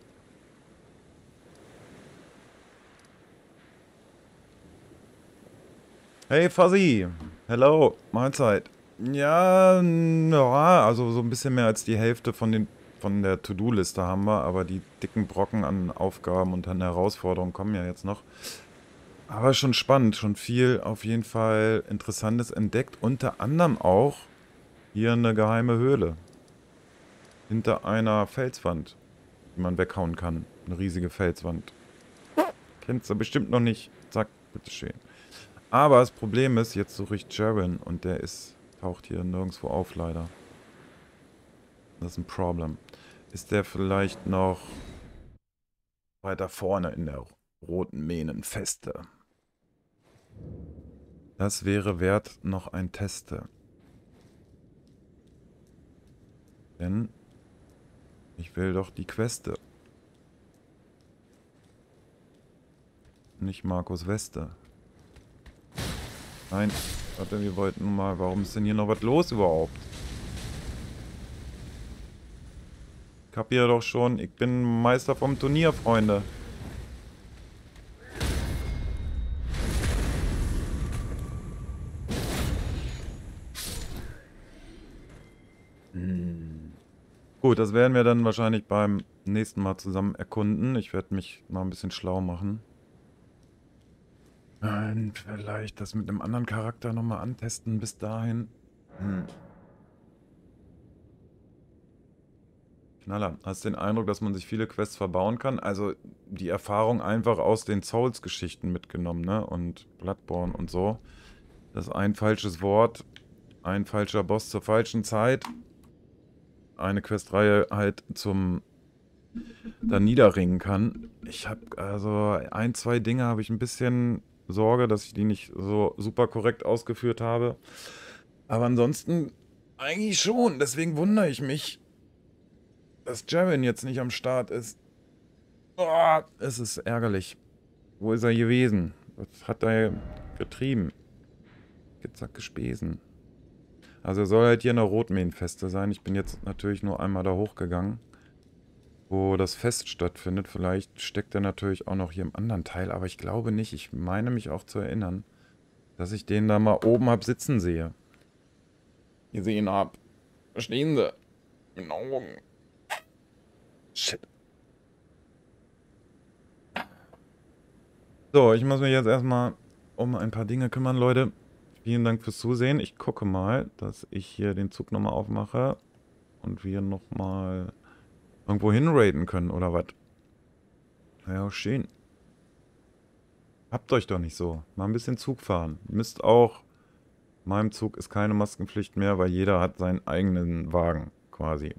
Hey Fuzzy, hello, Mahlzeit. Ja, ja, also so ein bisschen mehr als die Hälfte von den von der To-Do-Liste haben wir, aber die dicken Brocken an Aufgaben und an Herausforderungen kommen ja jetzt noch. Aber schon spannend, schon viel auf jeden Fall Interessantes entdeckt, unter anderem auch hier eine geheime Höhle. Hinter einer Felswand, die man weghauen kann. Eine riesige Felswand. Kennst du bestimmt noch nicht. Zack, bitteschön. Aber das Problem ist, jetzt suche ich Jaren und der ist, taucht hier nirgendwo auf, leider. Das ist ein Problem. Ist der vielleicht noch weiter vorne in der roten Mähnenfeste? Das wäre wert noch ein Teste. Denn ich will doch die Queste. Nicht Markus Weste. Nein, warte, wir wollten mal, warum ist denn hier noch was los überhaupt? Ich hab hier doch schon, ich bin Meister vom Turnier, Freunde. Hm. Gut, das werden wir dann wahrscheinlich beim nächsten Mal zusammen erkunden. Ich werde mich mal ein bisschen schlau machen. Und vielleicht das mit einem anderen Charakter nochmal antesten bis dahin. Hm. Knaller. Hast du den Eindruck, dass man sich viele Quests verbauen kann? Also die Erfahrung einfach aus den Souls-Geschichten mitgenommen, ne? Und Bloodborne und so. Das ist ein falsches Wort, ein falscher Boss zur falschen Zeit. Eine Questreihe halt zum dann niederringen kann. Ich habe also ein, zwei Dinge habe ich ein bisschen Sorge, dass ich die nicht so super korrekt ausgeführt habe. Aber ansonsten eigentlich schon. Deswegen wundere ich mich, dass Jaren jetzt nicht am Start ist. Oh, es ist ärgerlich. Wo ist er gewesen? Was hat er getrieben? Gezack gespesen. Also er soll halt hier in der Rotmähnfeste sein. Ich bin jetzt natürlich nur einmal da hochgegangen, wo das Fest stattfindet. Vielleicht steckt er natürlich auch noch hier im anderen Teil, aber ich glaube nicht. Ich meine mich auch zu erinnern, dass ich den da mal oben hab sitzen sehe. Gesehen hab. Verstehen Sie? Genau. Shit. So, ich muss mich jetzt erstmal um ein paar Dinge kümmern, Leute. Vielen Dank fürs Zusehen. Ich gucke mal, dass ich hier den Zug nochmal aufmache und wir nochmal irgendwo hinraiden können, oder was? Ja, schön. Habt euch doch nicht so. Mal ein bisschen Zug fahren. Müsst auch. In meinem Zug ist keine Maskenpflicht mehr, weil jeder hat seinen eigenen Wagen quasi.